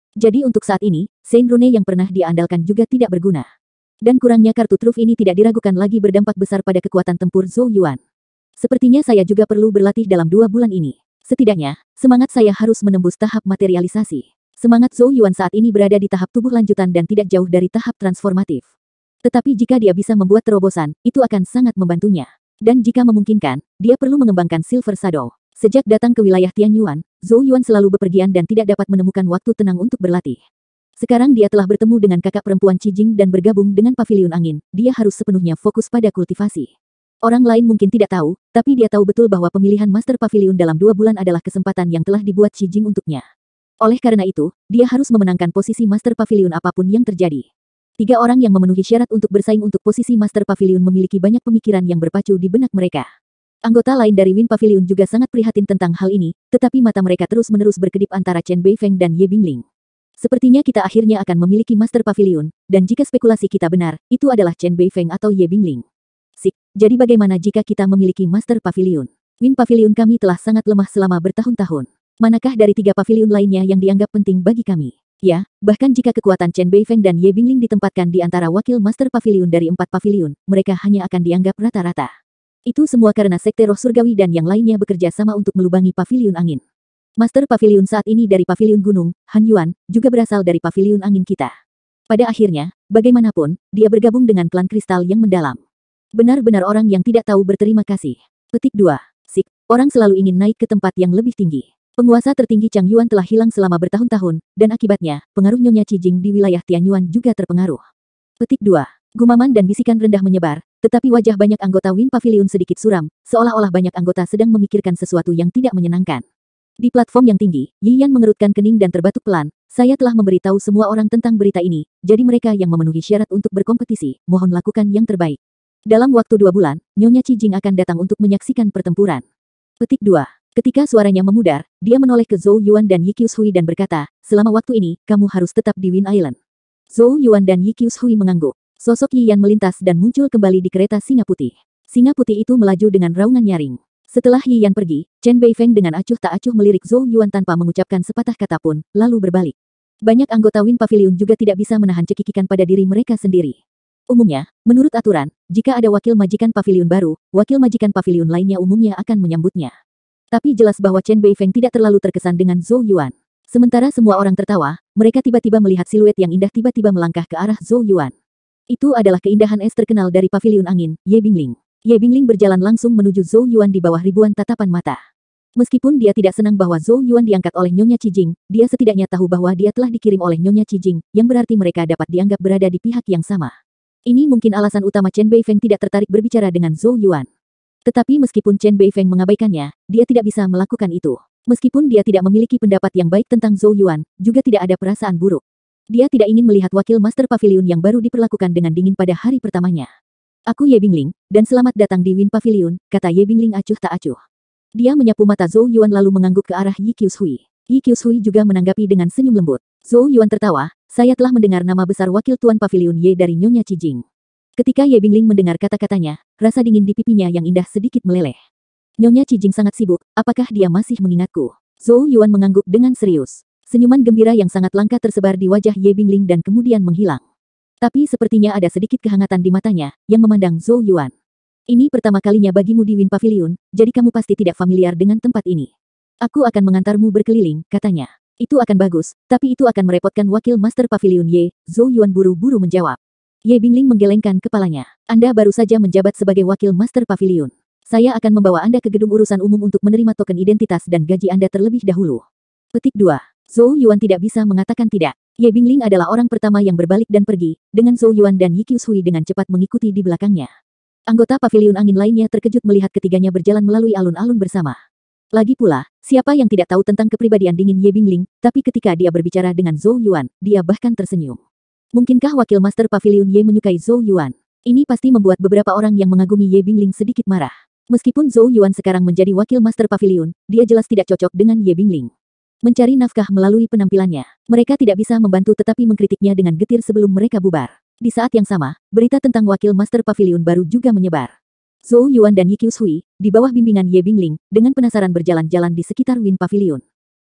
Jadi untuk saat ini, Saint Rune yang pernah dia andalkan juga tidak berguna. Dan kurangnya kartu truf ini tidak diragukan lagi berdampak besar pada kekuatan tempur Zhou Yuan. Sepertinya saya juga perlu berlatih dalam dua bulan ini. Setidaknya, semangat saya harus menembus tahap materialisasi. Semangat Zhou Yuan saat ini berada di tahap tubuh lanjutan dan tidak jauh dari tahap transformatif. Tetapi jika dia bisa membuat terobosan, itu akan sangat membantunya. Dan jika memungkinkan, dia perlu mengembangkan Silver Shadow. Sejak datang ke wilayah Tianyuan, Zhou Yuan selalu bepergian dan tidak dapat menemukan waktu tenang untuk berlatih. Sekarang dia telah bertemu dengan kakak perempuan Cijing dan bergabung dengan Paviliun Angin, dia harus sepenuhnya fokus pada kultivasi. Orang lain mungkin tidak tahu, tapi dia tahu betul bahwa pemilihan Master Paviliun dalam dua bulan adalah kesempatan yang telah dibuat Cijing untuknya. Oleh karena itu, dia harus memenangkan posisi Master Paviliun apapun yang terjadi. Tiga orang yang memenuhi syarat untuk bersaing untuk posisi Master Paviliun memiliki banyak pemikiran yang berpacu di benak mereka. Anggota lain dari Wind Pavilion juga sangat prihatin tentang hal ini, tetapi mata mereka terus-menerus berkedip antara Chen Beifeng dan Ye Bingling. Sepertinya kita akhirnya akan memiliki Master Pavilion, dan jika spekulasi kita benar, itu adalah Chen Beifeng atau Ye Bingling. Sik, jadi bagaimana jika kita memiliki Master Pavilion? Wind Pavilion kami telah sangat lemah selama bertahun-tahun. Manakah dari tiga pavilion lainnya yang dianggap penting bagi kami? Ya, bahkan jika kekuatan Chen Beifeng dan Ye Bingling ditempatkan di antara wakil Master Pavilion dari empat pavilion, mereka hanya akan dianggap rata-rata. Itu semua karena Sekte Roh Surgawi dan yang lainnya bekerja sama untuk melubangi Pavilion Angin. Master Pavilion saat ini dari Pavilion Gunung, Han Yuan, juga berasal dari Pavilion Angin kita. Pada akhirnya, bagaimanapun, dia bergabung dengan klan kristal yang mendalam. Benar-benar orang yang tidak tahu berterima kasih. Petik dua. Sik, orang selalu ingin naik ke tempat yang lebih tinggi. Penguasa tertinggi Chang Yuan telah hilang selama bertahun-tahun, dan akibatnya, pengaruh Nyonya Cijing di wilayah Tianyuan juga terpengaruh. Petik dua. Gumaman dan bisikan rendah menyebar, tetapi wajah banyak anggota Wind Pavilion sedikit suram, seolah-olah banyak anggota sedang memikirkan sesuatu yang tidak menyenangkan. Di platform yang tinggi, Yi Yan mengerutkan kening dan terbatuk pelan. Saya telah memberitahu semua orang tentang berita ini, jadi mereka yang memenuhi syarat untuk berkompetisi, mohon lakukan yang terbaik. Dalam waktu dua bulan, Nyonya Cijing akan datang untuk menyaksikan pertempuran. Petik dua. Ketika suaranya memudar, dia menoleh ke Zhou Yuan dan Yi Qiushui dan berkata, selama waktu ini, kamu harus tetap di Wind Island. Zhou Yuan dan Yi Qiushui mengangguk. Sosok Yi Yan melintas dan muncul kembali di kereta singa putih. Singa putih itu melaju dengan raungan nyaring. Setelah Yi Yan pergi, Chen Beifeng dengan acuh tak acuh melirik Zhou Yuan tanpa mengucapkan sepatah kata pun, lalu berbalik. Banyak anggota Wind Pavilion juga tidak bisa menahan cekikikan pada diri mereka sendiri. Umumnya, menurut aturan, jika ada wakil majikan pavilion baru, wakil majikan pavilion lainnya umumnya akan menyambutnya. Tapi jelas bahwa Chen Beifeng tidak terlalu terkesan dengan Zhou Yuan. Sementara semua orang tertawa, mereka tiba-tiba melihat siluet yang indah tiba-tiba melangkah ke arah Zhou Yuan. Itu adalah keindahan es terkenal dari Pavilion Angin, Ye Bingling. Ye Bingling berjalan langsung menuju Zhou Yuan di bawah ribuan tatapan mata. Meskipun dia tidak senang bahwa Zhou Yuan diangkat oleh Nyonya Cijing, dia setidaknya tahu bahwa dia telah dikirim oleh Nyonya Cijing, yang berarti mereka dapat dianggap berada di pihak yang sama. Ini mungkin alasan utama Chen Beifeng tidak tertarik berbicara dengan Zhou Yuan. Tetapi meskipun Chen Beifeng mengabaikannya, dia tidak bisa melakukan itu. Meskipun dia tidak memiliki pendapat yang baik tentang Zhou Yuan, juga tidak ada perasaan buruk. Dia tidak ingin melihat wakil Master Pavilion yang baru diperlakukan dengan dingin pada hari pertamanya. Aku Ye Bingling, dan selamat datang di Wind Pavilion, kata Ye Bingling acuh tak acuh. Dia menyapu mata Zhou Yuan lalu mengangguk ke arah Yi Qiushui. Yi Qiushui juga menanggapi dengan senyum lembut. Zhou Yuan tertawa, saya telah mendengar nama besar wakil Tuan Pavilion Ye dari Nyonya Cijing. Ketika Ye Bingling mendengar kata-katanya, rasa dingin di pipinya yang indah sedikit meleleh. Nyonya Cijing sangat sibuk, apakah dia masih mengingatku? Zhou Yuan mengangguk dengan serius. Senyuman gembira yang sangat langka tersebar di wajah Ye Bingling dan kemudian menghilang. Tapi sepertinya ada sedikit kehangatan di matanya, yang memandang Zhou Yuan. Ini pertama kalinya bagimu di Wind Pavilion, jadi kamu pasti tidak familiar dengan tempat ini. Aku akan mengantarmu berkeliling, katanya. Itu akan bagus, tapi itu akan merepotkan wakil Master Pavilion Ye, Zhou Yuan buru-buru menjawab. Ye Bingling menggelengkan kepalanya. Anda baru saja menjabat sebagai wakil Master Pavilion. Saya akan membawa Anda ke gedung urusan umum untuk menerima token identitas dan gaji Anda terlebih dahulu. Petik dua. Zhou Yuan tidak bisa mengatakan tidak. Ye Bingling adalah orang pertama yang berbalik dan pergi, dengan Zhou Yuan dan Yi Qiushui dengan cepat mengikuti di belakangnya. Anggota Pavilion Angin lainnya terkejut melihat ketiganya berjalan melalui alun-alun bersama. Lagi pula, siapa yang tidak tahu tentang kepribadian dingin Ye Bingling, tapi ketika dia berbicara dengan Zhou Yuan, dia bahkan tersenyum. Mungkinkah wakil Master Pavilion Ye menyukai Zhou Yuan? Ini pasti membuat beberapa orang yang mengagumi Ye Bingling sedikit marah. Meskipun Zhou Yuan sekarang menjadi wakil Master Pavilion, dia jelas tidak cocok dengan Ye Bingling. Mencari nafkah melalui penampilannya. Mereka tidak bisa membantu tetapi mengkritiknya dengan getir sebelum mereka bubar. Di saat yang sama, berita tentang wakil Master Pavilion baru juga menyebar. Zhou Yuan dan Yi Qiushui, di bawah bimbingan Ye Bingling, dengan penasaran berjalan-jalan di sekitar Wind Pavilion.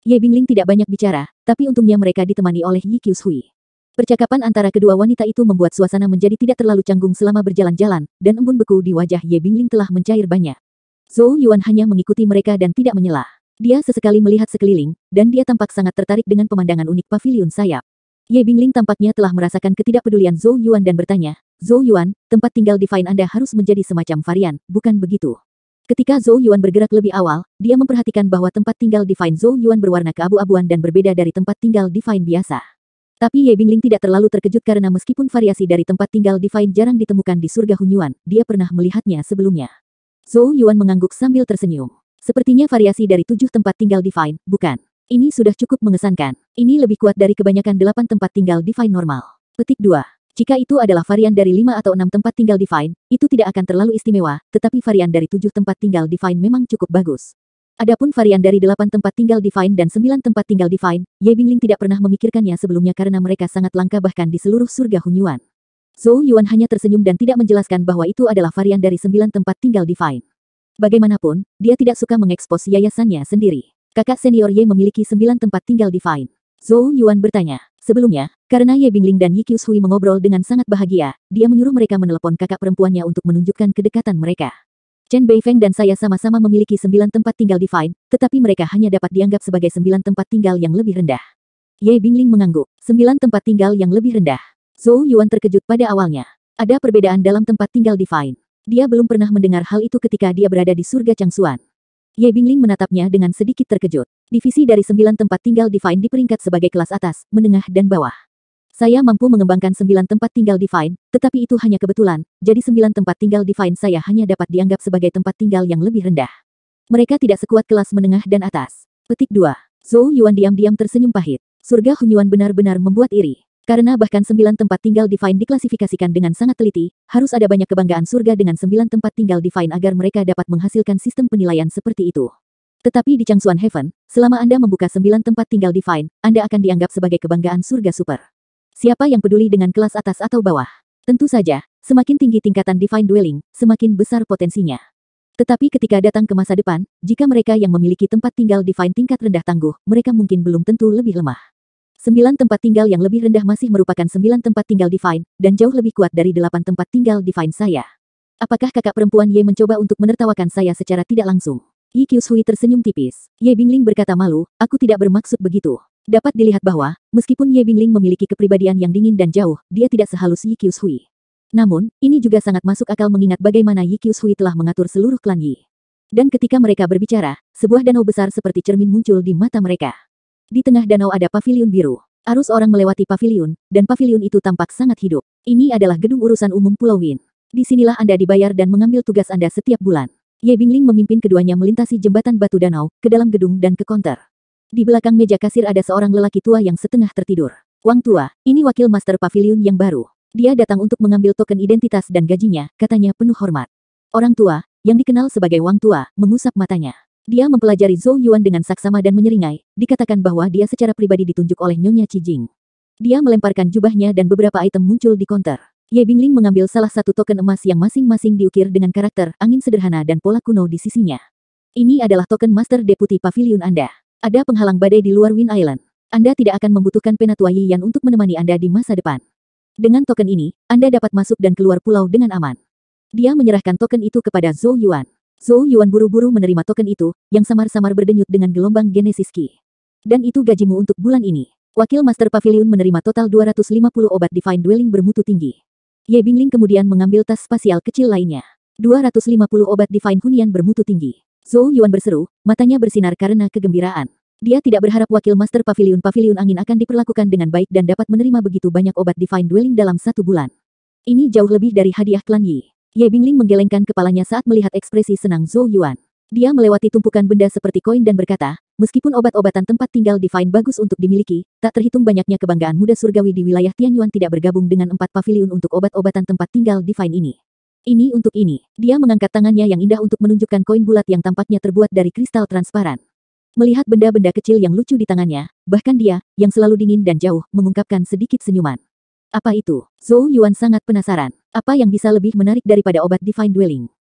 Ye Bingling tidak banyak bicara, tapi untungnya mereka ditemani oleh Yi Qiushui. Percakapan antara kedua wanita itu membuat suasana menjadi tidak terlalu canggung selama berjalan-jalan, dan embun beku di wajah Ye Bingling telah mencair banyak. Zhou Yuan hanya mengikuti mereka dan tidak menyela. Dia sesekali melihat sekeliling, dan dia tampak sangat tertarik dengan pemandangan unik paviliun sayap. Ye Bingling tampaknya telah merasakan ketidakpedulian Zhou Yuan dan bertanya, "Zhou Yuan, tempat tinggal Divine Anda harus menjadi semacam varian, bukan begitu?" Ketika Zhou Yuan bergerak lebih awal, dia memperhatikan bahwa tempat tinggal Divine Zhou Yuan berwarna keabu-abuan dan berbeda dari tempat tinggal Divine biasa. Tapi Ye Bingling tidak terlalu terkejut karena meskipun variasi dari tempat tinggal Divine jarang ditemukan di surga Hunyuan, dia pernah melihatnya sebelumnya. Zhou Yuan mengangguk sambil tersenyum. Sepertinya variasi dari tujuh tempat tinggal Divine, bukan? Ini sudah cukup mengesankan. Ini lebih kuat dari kebanyakan delapan tempat tinggal Divine normal. Petik dua. Jika itu adalah varian dari lima atau enam tempat tinggal Divine, itu tidak akan terlalu istimewa, tetapi varian dari tujuh tempat tinggal Divine memang cukup bagus. Adapun varian dari delapan tempat tinggal Divine dan sembilan tempat tinggal Divine, Ye Bingling tidak pernah memikirkannya sebelumnya karena mereka sangat langka bahkan di seluruh surga Hunyuan. Zhou Yuan hanya tersenyum dan tidak menjelaskan bahwa itu adalah varian dari sembilan tempat tinggal Divine. Bagaimanapun, dia tidak suka mengekspos yayasannya sendiri. Kakak senior Ye memiliki sembilan tempat tinggal Divine. Zhou Yuan bertanya. Sebelumnya, karena Ye Bingling dan Yi Qiushui mengobrol dengan sangat bahagia, dia menyuruh mereka menelepon kakak perempuannya untuk menunjukkan kedekatan mereka. Chen Beifeng dan saya sama-sama memiliki sembilan tempat tinggal Divine, tetapi mereka hanya dapat dianggap sebagai sembilan tempat tinggal yang lebih rendah. Ye Bingling mengangguk. Sembilan tempat tinggal yang lebih rendah. Zhou Yuan terkejut pada awalnya. Ada perbedaan dalam tempat tinggal Divine. Dia belum pernah mendengar hal itu ketika dia berada di surga Changsuan. Ye Bingling menatapnya dengan sedikit terkejut. Divisi dari sembilan tempat tinggal Divine di peringkat sebagai kelas atas, menengah dan bawah. Saya mampu mengembangkan sembilan tempat tinggal Divine, tetapi itu hanya kebetulan, jadi sembilan tempat tinggal Divine saya hanya dapat dianggap sebagai tempat tinggal yang lebih rendah. Mereka tidak sekuat kelas menengah dan atas. Petik dua. Zhou Yuan diam-diam tersenyum pahit. Surga Hunyuan benar-benar membuat iri. Karena bahkan sembilan tempat tinggal Divine diklasifikasikan dengan sangat teliti, harus ada banyak kebanggaan surga dengan sembilan tempat tinggal Divine agar mereka dapat menghasilkan sistem penilaian seperti itu. Tetapi di Changsuan Heaven, selama Anda membuka sembilan tempat tinggal Divine, Anda akan dianggap sebagai kebanggaan surga super. Siapa yang peduli dengan kelas atas atau bawah? Tentu saja, semakin tinggi tingkatan Divine Dwelling, semakin besar potensinya. Tetapi ketika datang ke masa depan, jika mereka yang memiliki tempat tinggal Divine tingkat rendah tangguh, mereka mungkin belum tentu lebih lemah. Sembilan tempat tinggal yang lebih rendah masih merupakan sembilan tempat tinggal Divine, dan jauh lebih kuat dari delapan tempat tinggal Divine saya. Apakah kakak perempuan Ye mencoba untuk menertawakan saya secara tidak langsung? Yi Qiushui tersenyum tipis. Ye Bingling berkata malu, aku tidak bermaksud begitu. Dapat dilihat bahwa, meskipun Ye Bingling memiliki kepribadian yang dingin dan jauh, dia tidak sehalus Yi Qiushui. Namun, ini juga sangat masuk akal mengingat bagaimana Yi Qiushui telah mengatur seluruh klan Yi. Dan ketika mereka berbicara, sebuah danau besar seperti cermin muncul di mata mereka. Di tengah danau ada paviliun biru. Arus orang melewati paviliun, dan paviliun itu tampak sangat hidup. Ini adalah gedung urusan umum Pulau Win. Disinilah Anda dibayar dan mengambil tugas Anda setiap bulan. Ye Bingling memimpin keduanya melintasi jembatan batu danau, ke dalam gedung dan ke konter. Di belakang meja kasir ada seorang lelaki tua yang setengah tertidur. Wang tua, ini wakil master paviliun yang baru. Dia datang untuk mengambil token identitas dan gajinya, katanya penuh hormat. Orang tua, yang dikenal sebagai Wang tua, mengusap matanya. Dia mempelajari Zhou Yuan dengan saksama dan menyeringai, dikatakan bahwa dia secara pribadi ditunjuk oleh Nyonya Qi Jing. Dia melemparkan jubahnya dan beberapa item muncul di konter. Ye Bingling mengambil salah satu token emas yang masing-masing diukir dengan karakter, angin sederhana dan pola kuno di sisinya. Ini adalah token Master Deputy Pavilion Anda. Ada penghalang badai di luar Win Island. Anda tidak akan membutuhkan Penatua Yiyan untuk menemani Anda di masa depan. Dengan token ini, Anda dapat masuk dan keluar pulau dengan aman. Dia menyerahkan token itu kepada Zhou Yuan. Zhou Yuan buru-buru menerima token itu, yang samar-samar berdenyut dengan gelombang Genesis Ki. Dan itu gajimu untuk bulan ini. Wakil Master Pavilion menerima total dua ratus lima puluh obat Divine Dwelling bermutu tinggi. Ye Bingling kemudian mengambil tas spasial kecil lainnya. dua ratus lima puluh obat Divine Hunian bermutu tinggi. Zhou Yuan berseru, matanya bersinar karena kegembiraan. Dia tidak berharap wakil Master Pavilion Pavilion Angin akan diperlakukan dengan baik dan dapat menerima begitu banyak obat Divine Dwelling dalam satu bulan. Ini jauh lebih dari hadiah klan Yi. Ye Bingling menggelengkan kepalanya saat melihat ekspresi senang Zhou Yuan. Dia melewati tumpukan benda seperti koin dan berkata, meskipun obat-obatan tempat tinggal Divine bagus untuk dimiliki, tak terhitung banyaknya kebanggaan muda surgawi di wilayah Tianyuan tidak bergabung dengan empat pavilion untuk obat-obatan tempat tinggal Divine ini. Ini untuk ini. Dia mengangkat tangannya yang indah untuk menunjukkan koin bulat yang tampaknya terbuat dari kristal transparan. Melihat benda-benda kecil yang lucu di tangannya, bahkan dia, yang selalu dingin dan jauh, mengungkapkan sedikit senyuman. Apa itu? Zhou Yuan sangat penasaran. Apa yang bisa lebih menarik daripada obat Divine Dwelling?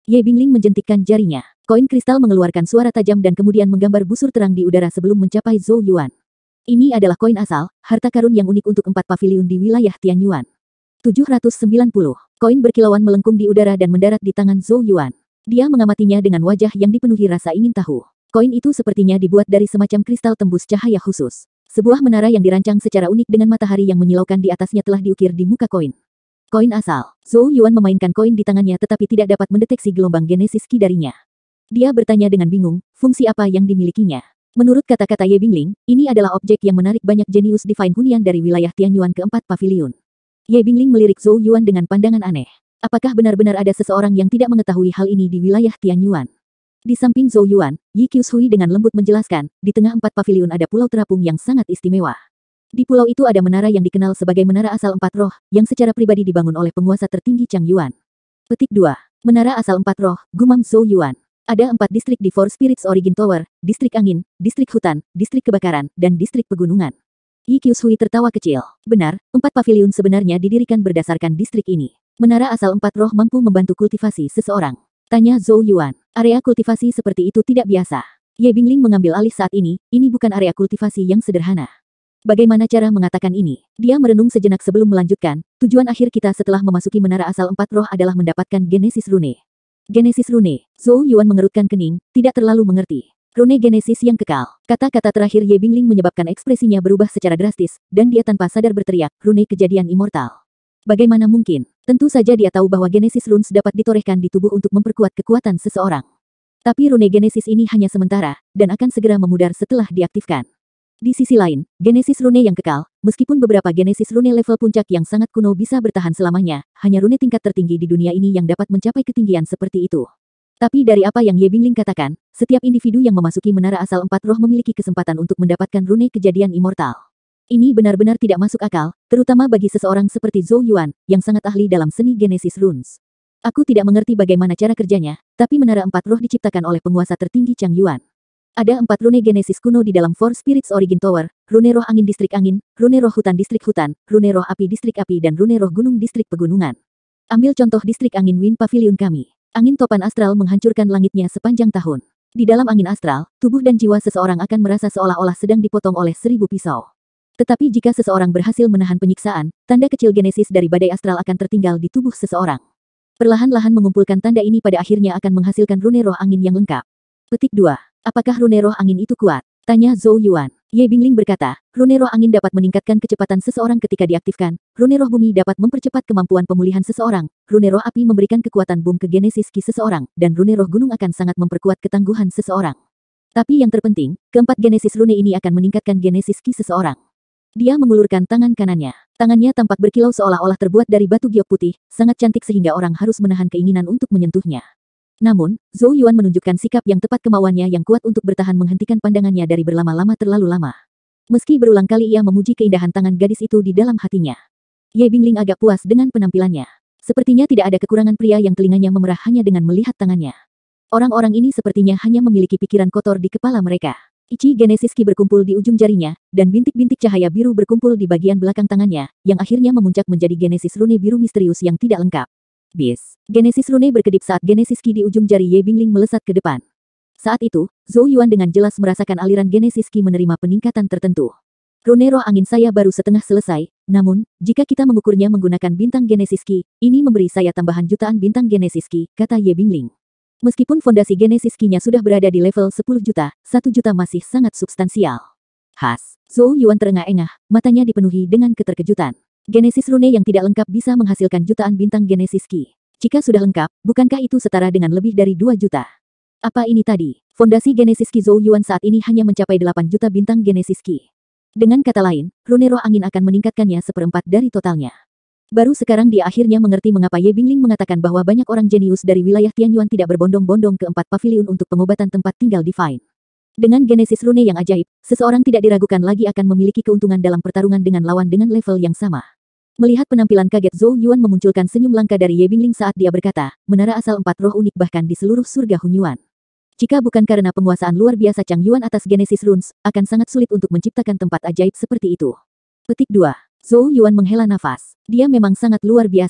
Ye Bingling menjentikkan jarinya. Koin kristal mengeluarkan suara tajam dan kemudian menggambar busur terang di udara sebelum mencapai Zhou Yuan. Ini adalah koin asal, harta karun yang unik untuk empat paviliun di wilayah Tianyuan. tujuh ratus sembilan puluh. Koin berkilauan melengkung di udara dan mendarat di tangan Zhou Yuan. Dia mengamatinya dengan wajah yang dipenuhi rasa ingin tahu. Koin itu sepertinya dibuat dari semacam kristal tembus cahaya khusus. Sebuah menara yang dirancang secara unik dengan matahari yang menyilaukan di atasnya telah diukir di muka koin. Koin asal. Zhou Yuan memainkan koin di tangannya tetapi tidak dapat mendeteksi gelombang genesis Qi darinya. Dia bertanya dengan bingung, fungsi apa yang dimilikinya. Menurut kata-kata Ye Bingling, ini adalah objek yang menarik banyak jenius Divine Hunian dari wilayah Tianyuan keempat paviliun. Ye Bingling melirik Zhou Yuan dengan pandangan aneh. Apakah benar-benar ada seseorang yang tidak mengetahui hal ini di wilayah Tianyuan? Di samping Zhou Yuan, Yi Qiushui dengan lembut menjelaskan, di tengah empat paviliun ada pulau terapung yang sangat istimewa. Di pulau itu ada menara yang dikenal sebagai Menara Asal Empat Roh, yang secara pribadi dibangun oleh penguasa tertinggi Chang Yuan. Petik dua. Menara Asal Empat Roh, gumam Zhou Yuan. Ada empat distrik di Four Spirits Origin Tower, distrik angin, distrik hutan, distrik kebakaran, dan distrik pegunungan. Yi Qiushui tertawa kecil. Benar, empat paviliun sebenarnya didirikan berdasarkan distrik ini. Menara Asal Empat Roh mampu membantu kultivasi seseorang. Tanya Zhou Yuan. Area kultivasi seperti itu tidak biasa. Ye Bingling mengambil alih saat ini, ini bukan area kultivasi yang sederhana. Bagaimana cara mengatakan ini? Dia merenung sejenak sebelum melanjutkan, tujuan akhir kita setelah memasuki Menara Asal Empat Roh adalah mendapatkan Genesis Rune. Genesis Rune. Zhou Yuan mengerutkan kening, tidak terlalu mengerti. Rune Genesis yang kekal. Kata-kata terakhir Ye Bingling menyebabkan ekspresinya berubah secara drastis, dan dia tanpa sadar berteriak, Rune Kejadian Immortal. Bagaimana mungkin? Tentu saja dia tahu bahwa Genesis Runes dapat ditorehkan di tubuh untuk memperkuat kekuatan seseorang. Tapi rune Genesis ini hanya sementara, dan akan segera memudar setelah diaktifkan. Di sisi lain, Genesis Rune yang kekal, meskipun beberapa Genesis Rune level puncak yang sangat kuno bisa bertahan selamanya, hanya rune tingkat tertinggi di dunia ini yang dapat mencapai ketinggian seperti itu. Tapi dari apa yang Ye Bingling katakan, setiap individu yang memasuki Menara Asal Empat Roh memiliki kesempatan untuk mendapatkan rune Kejadian Immortal. Ini benar-benar tidak masuk akal, terutama bagi seseorang seperti Zhou Yuan, yang sangat ahli dalam seni Genesis Runes. Aku tidak mengerti bagaimana cara kerjanya, tapi Menara Empat Roh diciptakan oleh penguasa tertinggi Chang Yuan. Ada empat rune Genesis kuno di dalam Four Spirits Origin Tower, rune roh angin distrik angin, rune roh hutan distrik hutan, rune roh api distrik api dan rune roh gunung distrik pegunungan. Ambil contoh distrik angin Wind Pavilion kami. Angin topan astral menghancurkan langitnya sepanjang tahun. Di dalam angin astral, tubuh dan jiwa seseorang akan merasa seolah-olah sedang dipotong oleh seribu pisau. Tetapi jika seseorang berhasil menahan penyiksaan, tanda kecil Genesis dari badai astral akan tertinggal di tubuh seseorang. Perlahan-lahan mengumpulkan tanda ini pada akhirnya akan menghasilkan rune roh angin yang lengkap. Petik dua. Apakah rune roh angin itu kuat? Tanya Zhou Yuan. Ye Bingling berkata, rune roh angin dapat meningkatkan kecepatan seseorang ketika diaktifkan, rune roh bumi dapat mempercepat kemampuan pemulihan seseorang, rune roh api memberikan kekuatan boom ke Genesis Ki seseorang, dan rune roh gunung akan sangat memperkuat ketangguhan seseorang. Tapi yang terpenting, keempat Genesis rune ini akan meningkatkan Genesis Ki seseorang. Dia mengulurkan tangan kanannya. Tangannya tampak berkilau seolah-olah terbuat dari batu giok putih, sangat cantik sehingga orang harus menahan keinginan untuk menyentuhnya. Namun, Zhou Yuan menunjukkan sikap yang tepat kemauannya yang kuat untuk bertahan menghentikan pandangannya dari berlama-lama terlalu lama. Meski berulang kali ia memuji keindahan tangan gadis itu di dalam hatinya. Ye Bingling agak puas dengan penampilannya. Sepertinya tidak ada kekurangan pria yang telinganya memerah hanya dengan melihat tangannya. Orang-orang ini sepertinya hanya memiliki pikiran kotor di kepala mereka. Ichi Genesis Ki berkumpul di ujung jarinya, dan bintik-bintik cahaya biru berkumpul di bagian belakang tangannya, yang akhirnya memuncak menjadi Genesis Rune biru misterius yang tidak lengkap. Bis. Genesis Rune berkedip saat Genesis Ki di ujung jari Ye Bingling melesat ke depan. Saat itu, Zhou Yuan dengan jelas merasakan aliran Genesis Ki menerima peningkatan tertentu. Rune roh angin saya baru setengah selesai, namun, jika kita mengukurnya menggunakan bintang Genesis Ki, ini memberi saya tambahan jutaan bintang Genesis Ki, kata Ye Bingling. Meskipun fondasi Genesis Ki-nya sudah berada di level sepuluh juta, satu juta masih sangat substansial. Has. Zhou Yuan terengah-engah, matanya dipenuhi dengan keterkejutan. Genesis Rune yang tidak lengkap bisa menghasilkan jutaan bintang Genesis Ki. Jika sudah lengkap, bukankah itu setara dengan lebih dari dua juta? Apa ini tadi? Fondasi Genesis Ki Zhou Yuan saat ini hanya mencapai delapan juta bintang Genesis Ki. Dengan kata lain, rune roh angin akan meningkatkannya seperempat dari totalnya. Baru sekarang dia akhirnya mengerti mengapa Ye Bingling mengatakan bahwa banyak orang jenius dari wilayah Tianyuan tidak berbondong-bondong ke empat paviliun untuk pengobatan tempat tinggal Divine. Dengan Genesis Rune yang ajaib, seseorang tidak diragukan lagi akan memiliki keuntungan dalam pertarungan dengan lawan dengan level yang sama. Melihat penampilan kaget Zhou Yuan memunculkan senyum langka dari Ye Bingling saat dia berkata, Menara Asal Empat Roh unik bahkan di seluruh surga Hunyuan. Jika bukan karena penguasaan luar biasa Chang Yuan atas Genesis Runes, akan sangat sulit untuk menciptakan tempat ajaib seperti itu. Petik dua. Zhou Yuan menghela nafas. Dia memang sangat luar biasa.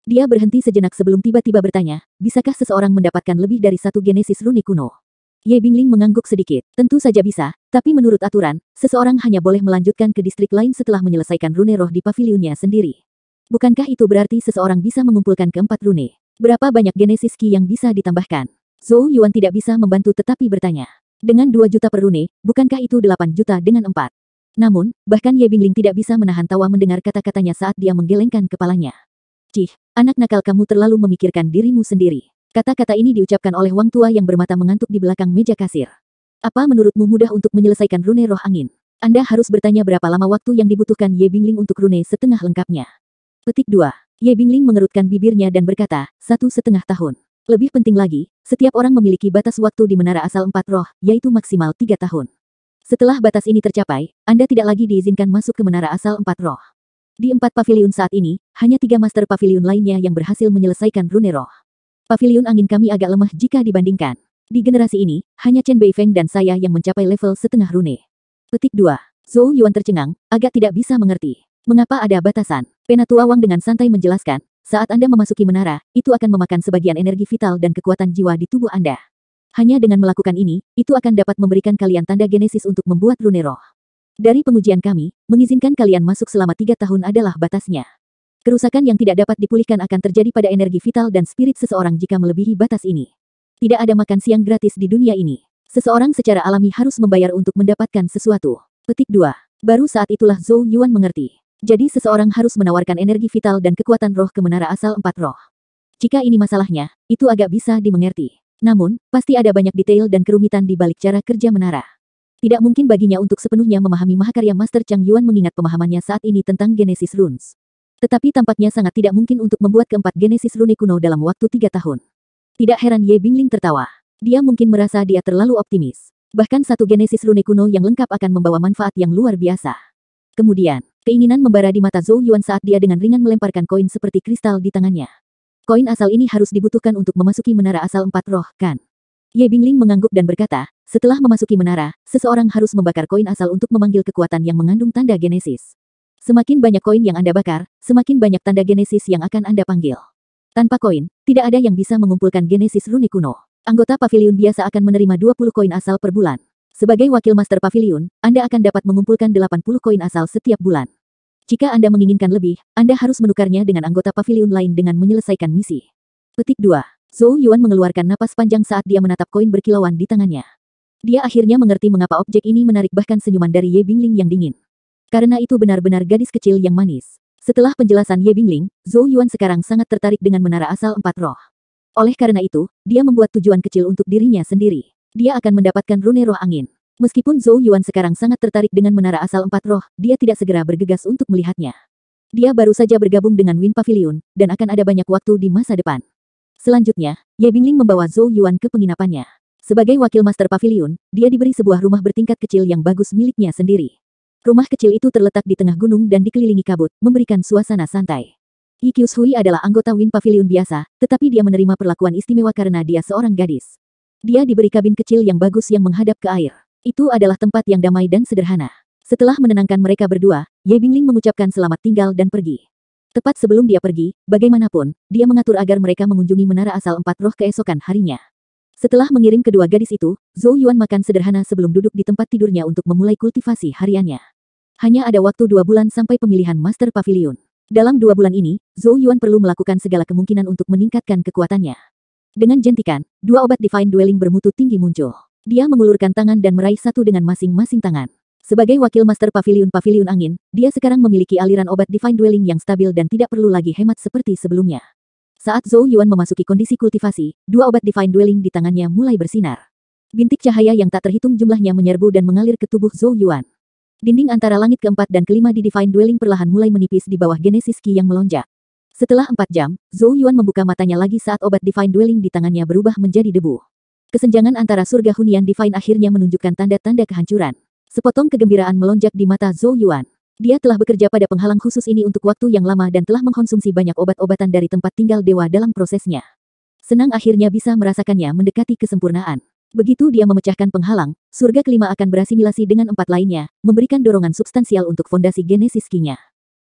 Dia berhenti sejenak sebelum tiba-tiba bertanya, bisakah seseorang mendapatkan lebih dari satu genesis rune kuno? Ye Bingling mengangguk sedikit. Tentu saja bisa, tapi menurut aturan, seseorang hanya boleh melanjutkan ke distrik lain setelah menyelesaikan rune roh di pavilionnya sendiri. Bukankah itu berarti seseorang bisa mengumpulkan keempat rune? Berapa banyak genesis ki yang bisa ditambahkan? Zhou Yuan tidak bisa membantu tetapi bertanya. Dengan dua juta per rune, bukankah itu delapan juta dengan empat? Namun, bahkan Ye Bingling tidak bisa menahan tawa mendengar kata-katanya saat dia menggelengkan kepalanya. Cih, anak nakal kamu terlalu memikirkan dirimu sendiri. Kata-kata ini diucapkan oleh Wang tua yang bermata mengantuk di belakang meja kasir. Apa menurutmu mudah untuk menyelesaikan rune roh angin? Anda harus bertanya berapa lama waktu yang dibutuhkan Ye Bingling untuk rune setengah lengkapnya. Petik dua. Ye Bingling mengerutkan bibirnya dan berkata, satu setengah tahun. Lebih penting lagi, setiap orang memiliki batas waktu di menara asal empat roh, yaitu maksimal tiga tahun. Setelah batas ini tercapai, Anda tidak lagi diizinkan masuk ke menara asal empat roh. Di empat paviliun saat ini, hanya tiga master paviliun lainnya yang berhasil menyelesaikan rune roh. Paviliun angin kami agak lemah jika dibandingkan. Di generasi ini, hanya Chen Beifeng dan saya yang mencapai level setengah rune. Petik dua. Zhou Yuan tercengang, agak tidak bisa mengerti. Mengapa ada batasan? Penatua Wang dengan santai menjelaskan, saat Anda memasuki menara, itu akan memakan sebagian energi vital dan kekuatan jiwa di tubuh Anda. Hanya dengan melakukan ini, itu akan dapat memberikan kalian tanda genesis untuk membuat rune roh. Dari pengujian kami, mengizinkan kalian masuk selama tiga tahun adalah batasnya. Kerusakan yang tidak dapat dipulihkan akan terjadi pada energi vital dan spirit seseorang jika melebihi batas ini. Tidak ada makan siang gratis di dunia ini. Seseorang secara alami harus membayar untuk mendapatkan sesuatu. Petik dua. Baru saat itulah Zhou Yuan mengerti. Jadi seseorang harus menawarkan energi vital dan kekuatan roh ke menara asal empat roh. Jika ini masalahnya, itu agak bisa dimengerti. Namun, pasti ada banyak detail dan kerumitan di balik cara kerja menara. Tidak mungkin baginya untuk sepenuhnya memahami mahakarya Master Chang Yuan mengingat pemahamannya saat ini tentang Genesis Runes. Tetapi tampaknya sangat tidak mungkin untuk membuat keempat Genesis Rune kuno dalam waktu tiga tahun. Tidak heran Ye Bingling tertawa. Dia mungkin merasa dia terlalu optimis. Bahkan satu Genesis Rune kuno yang lengkap akan membawa manfaat yang luar biasa. Kemudian, keinginan membara di mata Zhou Yuan saat dia dengan ringan melemparkan koin seperti kristal di tangannya. Koin asal ini harus dibutuhkan untuk memasuki menara asal empat roh, kan? Ye Bingling mengangguk dan berkata, setelah memasuki menara, seseorang harus membakar koin asal untuk memanggil kekuatan yang mengandung tanda genesis. Semakin banyak koin yang Anda bakar, semakin banyak tanda genesis yang akan Anda panggil. Tanpa koin, tidak ada yang bisa mengumpulkan genesis rune kuno. Anggota paviliun biasa akan menerima dua puluh koin asal per bulan. Sebagai wakil master paviliun, Anda akan dapat mengumpulkan delapan puluh koin asal setiap bulan. Jika Anda menginginkan lebih, Anda harus menukarnya dengan anggota paviliun lain dengan menyelesaikan misi. Petik dua. Zhou Yuan mengeluarkan napas panjang saat dia menatap koin berkilauan di tangannya. Dia akhirnya mengerti mengapa objek ini menarik bahkan senyuman dari Ye Bingling yang dingin. Karena itu benar-benar gadis kecil yang manis. Setelah penjelasan Ye Bingling, Zhou Yuan sekarang sangat tertarik dengan menara asal empat roh. Oleh karena itu, dia membuat tujuan kecil untuk dirinya sendiri. Dia akan mendapatkan rune roh angin. Meskipun Zhou Yuan sekarang sangat tertarik dengan menara asal empat roh, dia tidak segera bergegas untuk melihatnya. Dia baru saja bergabung dengan Wind Pavilion, dan akan ada banyak waktu di masa depan. Selanjutnya, Ye Bingling membawa Zhou Yuan ke penginapannya. Sebagai wakil master pavilion, dia diberi sebuah rumah bertingkat kecil yang bagus miliknya sendiri. Rumah kecil itu terletak di tengah gunung dan dikelilingi kabut, memberikan suasana santai. Yi Qiushui adalah anggota Wind Pavilion biasa, tetapi dia menerima perlakuan istimewa karena dia seorang gadis. Dia diberi kabin kecil yang bagus yang menghadap ke air. Itu adalah tempat yang damai dan sederhana. Setelah menenangkan mereka berdua, Ye Bingling mengucapkan selamat tinggal dan pergi. Tepat sebelum dia pergi, bagaimanapun, dia mengatur agar mereka mengunjungi menara asal empat roh keesokan harinya. Setelah mengirim kedua gadis itu, Zhou Yuan makan sederhana sebelum duduk di tempat tidurnya untuk memulai kultivasi hariannya. Hanya ada waktu dua bulan sampai pemilihan Master Pavilion. Dalam dua bulan ini, Zhou Yuan perlu melakukan segala kemungkinan untuk meningkatkan kekuatannya. Dengan jentikan, dua obat Divine Dwelling bermutu tinggi muncul. Dia mengulurkan tangan dan meraih satu dengan masing-masing tangan. Sebagai wakil master paviliun-paviliun angin, dia sekarang memiliki aliran obat Divine Dwelling yang stabil dan tidak perlu lagi hemat seperti sebelumnya. Saat Zhou Yuan memasuki kondisi kultivasi, dua obat Divine Dwelling di tangannya mulai bersinar. Bintik cahaya yang tak terhitung jumlahnya menyerbu dan mengalir ke tubuh Zhou Yuan. Dinding antara langit keempat dan kelima di Divine Dwelling perlahan mulai menipis di bawah Genesis Ki yang melonjak. Setelah empat jam, Zhou Yuan membuka matanya lagi saat obat Divine Dwelling di tangannya berubah menjadi debu. Kesenjangan antara surga hunian Divine akhirnya menunjukkan tanda-tanda kehancuran. Sepotong kegembiraan melonjak di mata Zhou Yuan. Dia telah bekerja pada penghalang khusus ini untuk waktu yang lama dan telah mengkonsumsi banyak obat-obatan dari tempat tinggal dewa dalam prosesnya. Senang akhirnya bisa merasakannya mendekati kesempurnaan. Begitu dia memecahkan penghalang, surga kelima akan berasimilasi dengan empat lainnya, memberikan dorongan substansial untuk fondasi Genesis Ki-nya.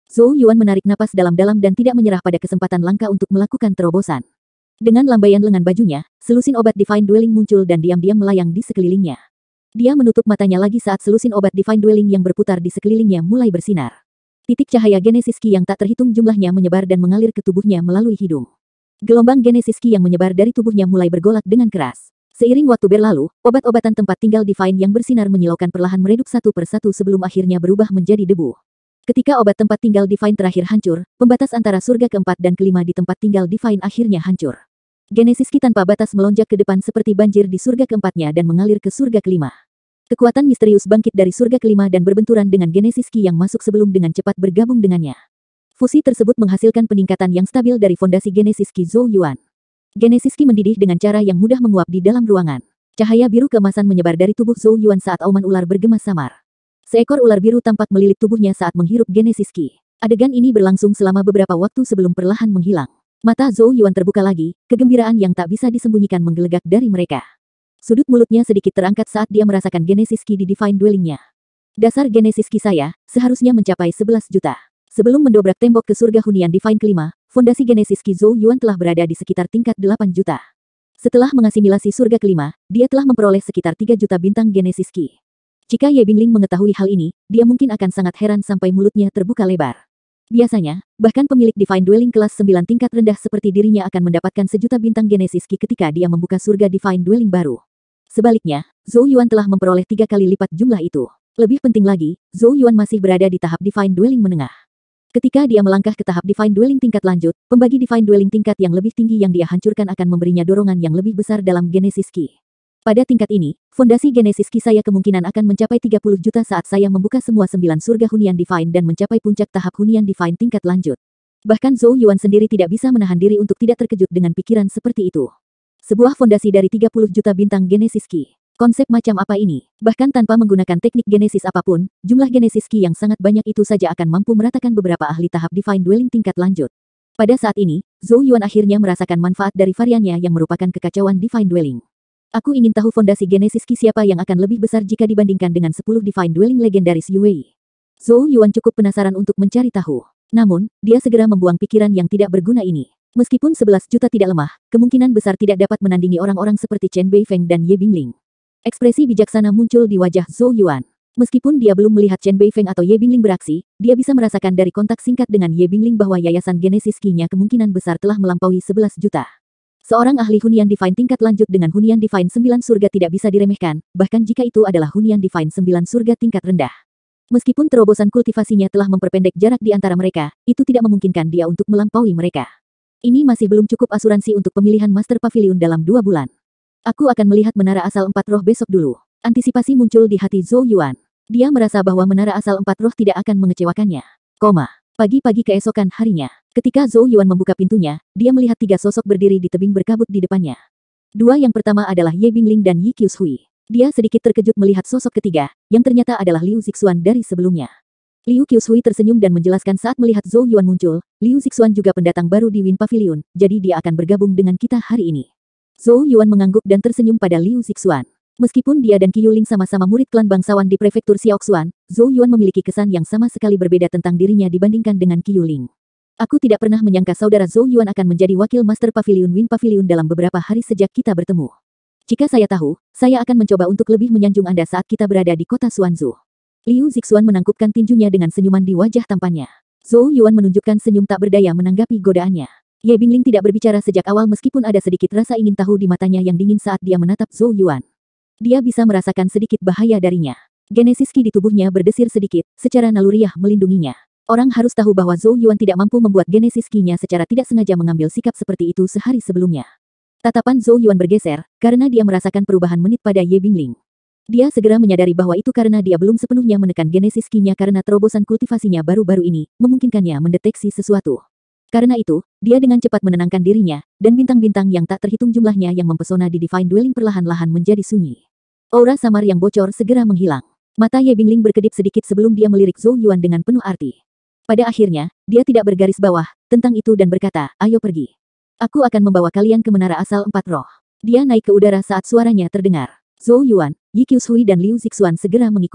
Zhou Yuan menarik napas dalam-dalam dan tidak menyerah pada kesempatan langka untuk melakukan terobosan. Dengan lambaian lengan bajunya, selusin obat Divine Dwelling muncul dan diam-diam melayang di sekelilingnya. Dia menutup matanya lagi saat selusin obat Divine Dwelling yang berputar di sekelilingnya mulai bersinar. Titik cahaya Genesis Ki yang tak terhitung jumlahnya menyebar dan mengalir ke tubuhnya melalui hidung. Gelombang Genesis Ki yang menyebar dari tubuhnya mulai bergolak dengan keras. Seiring waktu berlalu, obat-obatan tempat tinggal Divine yang bersinar menyilaukan perlahan meredup satu persatu sebelum akhirnya berubah menjadi debu. Ketika obat tempat tinggal Divine terakhir hancur, pembatas antara surga keempat dan kelima di tempat tinggal Divine akhirnya hancur. Genesis Ki tanpa batas melonjak ke depan seperti banjir di surga keempatnya dan mengalir ke surga kelima. Kekuatan misterius bangkit dari surga kelima dan berbenturan dengan Genesis Ki yang masuk sebelum dengan cepat bergabung dengannya. Fusi tersebut menghasilkan peningkatan yang stabil dari fondasi Genesis Ki Zhou Yuan. Genesis Ki mendidih dengan cara yang mudah menguap di dalam ruangan. Cahaya biru keemasan menyebar dari tubuh Zhou Yuan saat auman ular bergema samar. Seekor ular biru tampak melilit tubuhnya saat menghirup Genesis Ki. Adegan ini berlangsung selama beberapa waktu sebelum perlahan menghilang. Mata Zhou Yuan terbuka lagi, kegembiraan yang tak bisa disembunyikan menggelegak dari mereka. Sudut mulutnya sedikit terangkat saat dia merasakan Genesis Ki di Divine Dwelling-nya. Dasar Genesis Ki saya, seharusnya mencapai sebelas juta. Sebelum mendobrak tembok ke surga hunian Divine kelima, fondasi Genesis Ki Zhou Yuan telah berada di sekitar tingkat delapan juta. Setelah mengasimilasi surga kelima, dia telah memperoleh sekitar tiga juta bintang Genesis Ki. Jika Ye Bingling mengetahui hal ini, dia mungkin akan sangat heran sampai mulutnya terbuka lebar. Biasanya, bahkan pemilik Divine Dwelling kelas sembilan tingkat rendah seperti dirinya akan mendapatkan sejuta bintang Genesis Ki ketika dia membuka surga Divine Dwelling baru. Sebaliknya, Zhou Yuan telah memperoleh tiga kali lipat jumlah itu. Lebih penting lagi, Zhou Yuan masih berada di tahap Divine Dwelling menengah. Ketika dia melangkah ke tahap Divine Dwelling tingkat lanjut, pembagi Divine Dwelling tingkat yang lebih tinggi yang dia hancurkan akan memberinya dorongan yang lebih besar dalam Genesis Ki. Pada tingkat ini, fondasi Genesis Ki saya kemungkinan akan mencapai tiga puluh juta saat saya membuka semua sembilan surga hunian Divine dan mencapai puncak tahap hunian Divine tingkat lanjut. Bahkan Zhou Yuan sendiri tidak bisa menahan diri untuk tidak terkejut dengan pikiran seperti itu. Sebuah fondasi dari tiga puluh juta bintang Genesis Ki. Konsep macam apa ini? Bahkan tanpa menggunakan teknik Genesis apapun, jumlah Genesis Ki yang sangat banyak itu saja akan mampu meratakan beberapa ahli tahap Divine Dwelling tingkat lanjut. Pada saat ini, Zhou Yuan akhirnya merasakan manfaat dari variannya yang merupakan kekacauan Divine Dwelling. Aku ingin tahu fondasi Genesis Ki siapa yang akan lebih besar jika dibandingkan dengan sepuluh Divine Dwelling legendaris Yue. Zhou Yuan cukup penasaran untuk mencari tahu. Namun, dia segera membuang pikiran yang tidak berguna ini. Meskipun sebelas juta tidak lemah, kemungkinan besar tidak dapat menandingi orang-orang seperti Chen Beifeng dan Ye Bingling. Ekspresi bijaksana muncul di wajah Zhou Yuan. Meskipun dia belum melihat Chen Beifeng atau Ye Bingling beraksi, dia bisa merasakan dari kontak singkat dengan Ye Bingling bahwa yayasan Genesis Ki-nya kemungkinan besar telah melampaui sebelas juta. Seorang ahli hunian Divine tingkat lanjut dengan hunian Divine sembilan surga tidak bisa diremehkan, bahkan jika itu adalah hunian Divine sembilan surga tingkat rendah. Meskipun terobosan kultivasinya telah memperpendek jarak di antara mereka, itu tidak memungkinkan dia untuk melampaui mereka. Ini masih belum cukup asuransi untuk pemilihan Master Pavilion dalam dua bulan. Aku akan melihat menara asal empat roh besok dulu. Antisipasi muncul di hati Zhou Yuan. Dia merasa bahwa menara asal empat roh tidak akan mengecewakannya. Koma. Pagi-pagi keesokan harinya, ketika Zhou Yuan membuka pintunya, dia melihat tiga sosok berdiri di tebing berkabut di depannya. Dua yang pertama adalah Ye Bingling dan Yi Qiushui. Dia sedikit terkejut melihat sosok ketiga, yang ternyata adalah Liu Zixuan dari sebelumnya. Liu Qiushui tersenyum dan menjelaskan saat melihat Zhou Yuan muncul, Liu Zixuan juga pendatang baru di Wind Pavilion, jadi dia akan bergabung dengan kita hari ini. Zhou Yuan mengangguk dan tersenyum pada Liu Zixuan. Meskipun dia dan Qiu Ling sama-sama murid klan bangsawan di prefektur Xiaoxuan, Zhou Yuan memiliki kesan yang sama sekali berbeda tentang dirinya dibandingkan dengan Qiu Ling. Aku tidak pernah menyangka saudara Zhou Yuan akan menjadi wakil Master Pavilion Wind Pavilion dalam beberapa hari sejak kita bertemu. Jika saya tahu, saya akan mencoba untuk lebih menyanjung Anda saat kita berada di kota Xuanzu. Liu Zixuan menangkupkan tinjunya dengan senyuman di wajah tampannya. Zhou Yuan menunjukkan senyum tak berdaya menanggapi godaannya. Ye Bingling tidak berbicara sejak awal meskipun ada sedikit rasa ingin tahu di matanya yang dingin saat dia menatap Zhou Yuan. Dia bisa merasakan sedikit bahaya darinya. Genesis Ki di tubuhnya berdesir sedikit, secara naluriah melindunginya. Orang harus tahu bahwa Zhou Yuan tidak mampu membuat Genesis Ki-nya secara tidak sengaja mengambil sikap seperti itu sehari sebelumnya. Tatapan Zhou Yuan bergeser, karena dia merasakan perubahan menit pada Ye Bingling. Dia segera menyadari bahwa itu karena dia belum sepenuhnya menekan Genesis Ki-nya karena terobosan kultivasinya baru-baru ini, memungkinkannya mendeteksi sesuatu. Karena itu, dia dengan cepat menenangkan dirinya, dan bintang-bintang yang tak terhitung jumlahnya yang mempesona di Divine Dwelling perlahan-lahan menjadi sunyi. Aura samar yang bocor segera menghilang. Mata Ye Bingling berkedip sedikit sebelum dia melirik Zhou Yuan dengan penuh arti. Pada akhirnya, dia tidak bergaris bawah tentang itu dan berkata, ayo pergi. Aku akan membawa kalian ke menara asal empat roh. Dia naik ke udara saat suaranya terdengar. Zhou Yuan, Yi Qiushui dan Liu Zixuan segera mengikuti.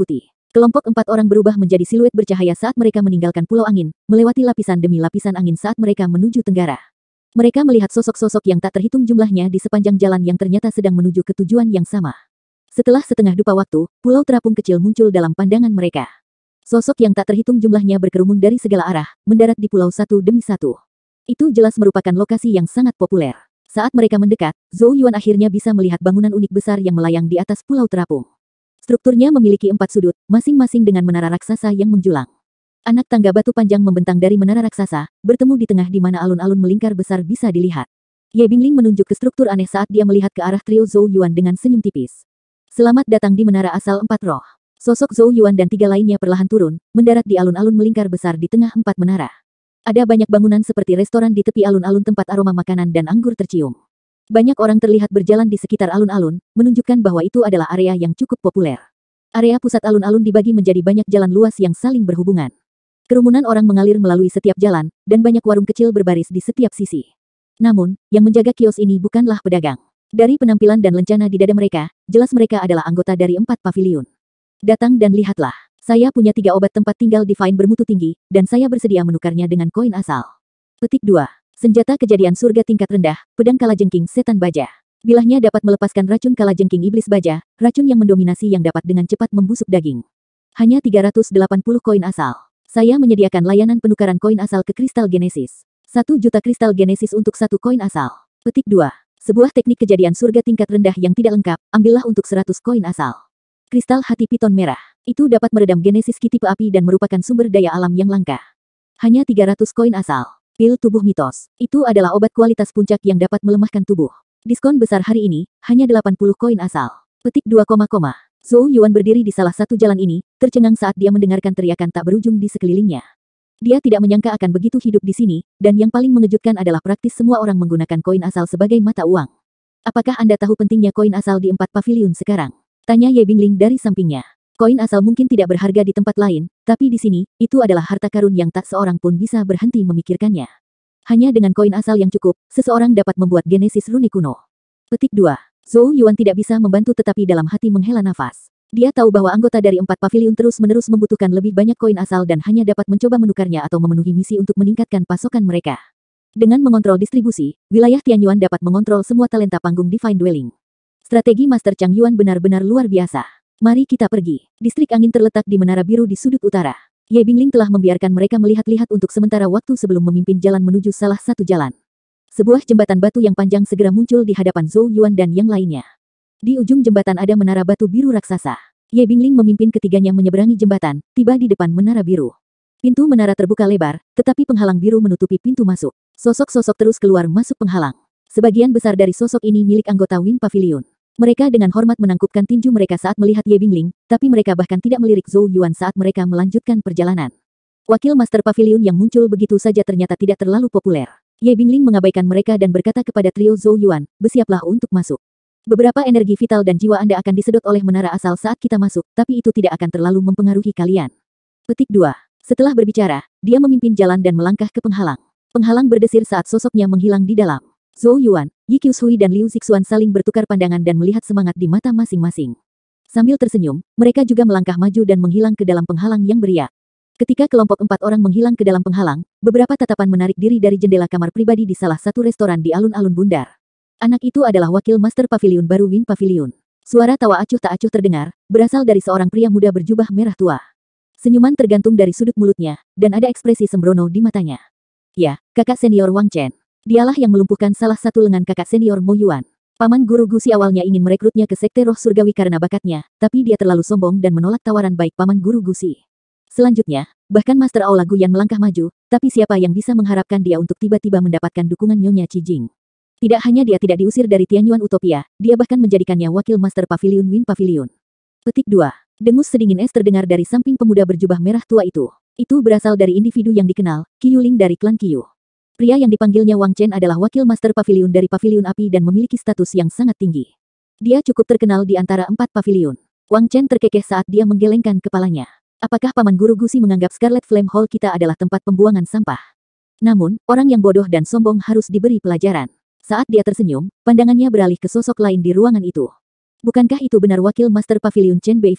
Kelompok empat orang berubah menjadi siluet bercahaya saat mereka meninggalkan Pulau Angin, melewati lapisan demi lapisan angin saat mereka menuju tenggara. Mereka melihat sosok-sosok yang tak terhitung jumlahnya di sepanjang jalan yang ternyata sedang menuju ke tujuan yang sama. Setelah setengah dupa waktu, pulau terapung kecil muncul dalam pandangan mereka. Sosok yang tak terhitung jumlahnya berkerumun dari segala arah, mendarat di pulau satu demi satu. Itu jelas merupakan lokasi yang sangat populer. Saat mereka mendekat, Zhou Yuan akhirnya bisa melihat bangunan unik besar yang melayang di atas pulau terapung. Strukturnya memiliki empat sudut, masing-masing dengan menara raksasa yang menjulang. Anak tangga batu panjang membentang dari menara raksasa, bertemu di tengah di mana alun-alun melingkar besar bisa dilihat. Ye Bingling menunjuk ke struktur aneh saat dia melihat ke arah trio Zhou Yuan dengan senyum tipis. Selamat datang di menara asal empat roh. Sosok Zhou Yuan dan tiga lainnya perlahan turun, mendarat di alun-alun melingkar besar di tengah empat menara. Ada banyak bangunan seperti restoran di tepi alun-alun tempat aroma makanan dan anggur tercium. Banyak orang terlihat berjalan di sekitar alun-alun, menunjukkan bahwa itu adalah area yang cukup populer. Area pusat alun-alun dibagi menjadi banyak jalan luas yang saling berhubungan. Kerumunan orang mengalir melalui setiap jalan, dan banyak warung kecil berbaris di setiap sisi. Namun, yang menjaga kios ini bukanlah pedagang. Dari penampilan dan lencana di dada mereka, jelas mereka adalah anggota dari empat paviliun. Datang dan lihatlah. Saya punya tiga obat tempat tinggal divine bermutu tinggi, dan saya bersedia menukarnya dengan koin asal. Petik dua. Senjata kejadian surga tingkat rendah, pedang kalajengking setan baja. Bilahnya dapat melepaskan racun kalajengking iblis baja, racun yang mendominasi yang dapat dengan cepat membusuk daging. Hanya tiga ratus delapan puluh koin asal. Saya menyediakan layanan penukaran koin asal ke kristal genesis. Satu juta kristal genesis untuk satu koin asal. Petik dua. Sebuah teknik kejadian surga tingkat rendah yang tidak lengkap, ambillah untuk seratus koin asal. Kristal hati piton merah. Itu dapat meredam genesis ki tipe api dan merupakan sumber daya alam yang langka. Hanya tiga ratus koin asal. Pil tubuh mitos. Itu adalah obat kualitas puncak yang dapat melemahkan tubuh. Diskon besar hari ini, hanya delapan puluh koin asal. Petik dua. Zhou Yuan berdiri di salah satu jalan ini, tercengang saat dia mendengarkan teriakan tak berujung di sekelilingnya. Dia tidak menyangka akan begitu hidup di sini, dan yang paling mengejutkan adalah praktis semua orang menggunakan koin asal sebagai mata uang. Apakah Anda tahu pentingnya koin asal di empat paviliun sekarang? Tanya Ye Bingling dari sampingnya. Koin asal mungkin tidak berharga di tempat lain, tapi di sini, itu adalah harta karun yang tak seorang pun bisa berhenti memikirkannya. Hanya dengan koin asal yang cukup, seseorang dapat membuat genesis rune kuno. Petik dua. Zhou Yuan tidak bisa membantu tetapi dalam hati menghela nafas. Dia tahu bahwa anggota dari empat paviliun terus-menerus membutuhkan lebih banyak koin asal dan hanya dapat mencoba menukarnya atau memenuhi misi untuk meningkatkan pasokan mereka. Dengan mengontrol distribusi, wilayah Tianyuan dapat mengontrol semua talenta panggung Divine Dwelling. Strategi Master Chang Yuan benar-benar luar biasa. Mari kita pergi. Distrik angin terletak di menara biru di sudut utara. Ye Bingling telah membiarkan mereka melihat-lihat untuk sementara waktu sebelum memimpin jalan menuju salah satu jalan. Sebuah jembatan batu yang panjang segera muncul di hadapan Zhou Yuan dan yang lainnya. Di ujung jembatan ada menara batu biru raksasa. Ye Bingling memimpin ketiganya menyeberangi jembatan, tiba di depan menara biru. Pintu menara terbuka lebar, tetapi penghalang biru menutupi pintu masuk. Sosok-sosok terus keluar masuk penghalang. Sebagian besar dari sosok ini milik anggota Win Pavilion. Mereka dengan hormat menangkupkan tinju mereka saat melihat Ye Bingling, tapi mereka bahkan tidak melirik Zhou Yuan saat mereka melanjutkan perjalanan. Wakil Master Pavilion yang muncul begitu saja ternyata tidak terlalu populer. Ye Bingling mengabaikan mereka dan berkata kepada trio Zhou Yuan, bersiaplah untuk masuk. Beberapa energi vital dan jiwa Anda akan disedot oleh menara asal saat kita masuk, tapi itu tidak akan terlalu mempengaruhi kalian. Petik dua. Setelah berbicara, dia memimpin jalan dan melangkah ke penghalang. Penghalang berdesir saat sosoknya menghilang di dalam. Zhou Yuan, Yi Qiushui dan Liu Zixuan saling bertukar pandangan dan melihat semangat di mata masing-masing. Sambil tersenyum, mereka juga melangkah maju dan menghilang ke dalam penghalang yang beriak. Ketika kelompok empat orang menghilang ke dalam penghalang, beberapa tatapan menarik diri dari jendela kamar pribadi di salah satu restoran di alun-alun bundar. Anak itu adalah wakil Master Pavilion baru Win Pavilion. Suara tawa acuh tak acuh terdengar, berasal dari seorang pria muda berjubah merah tua. Senyuman tergantung dari sudut mulutnya, dan ada ekspresi sembrono di matanya. Ya, kakak senior Wang Chen. Dialah yang melumpuhkan salah satu lengan kakak senior Mo Yuan. Paman guru Gusi awalnya ingin merekrutnya ke Sekte Roh Surgawi karena bakatnya, tapi dia terlalu sombong dan menolak tawaran baik Paman guru Gusi. Selanjutnya, bahkan Master Aula Guyan melangkah maju, tapi siapa yang bisa mengharapkan dia untuk tiba-tiba mendapatkan dukungan Nyonya Cijing. Tidak hanya dia tidak diusir dari Tianyuan Utopia, dia bahkan menjadikannya wakil Master Pavilion Win Pavilion. Petik dua. Dengus sedingin es terdengar dari samping pemuda berjubah merah tua itu. Itu berasal dari individu yang dikenal, Qiu Ling dari klan Qiu. Pria yang dipanggilnya Wang Chen adalah wakil Master Pavilion dari Pavilion Api dan memiliki status yang sangat tinggi. Dia cukup terkenal di antara empat pavilion. Wang Chen terkekeh saat dia menggelengkan kepalanya. Apakah Paman Guru Gusi menganggap Scarlet Flame Hall kita adalah tempat pembuangan sampah? Namun, orang yang bodoh dan sombong harus diberi pelajaran. Saat dia tersenyum, pandangannya beralih ke sosok lain di ruangan itu. Bukankah itu benar wakil Master Pavilion Chen Beifeng?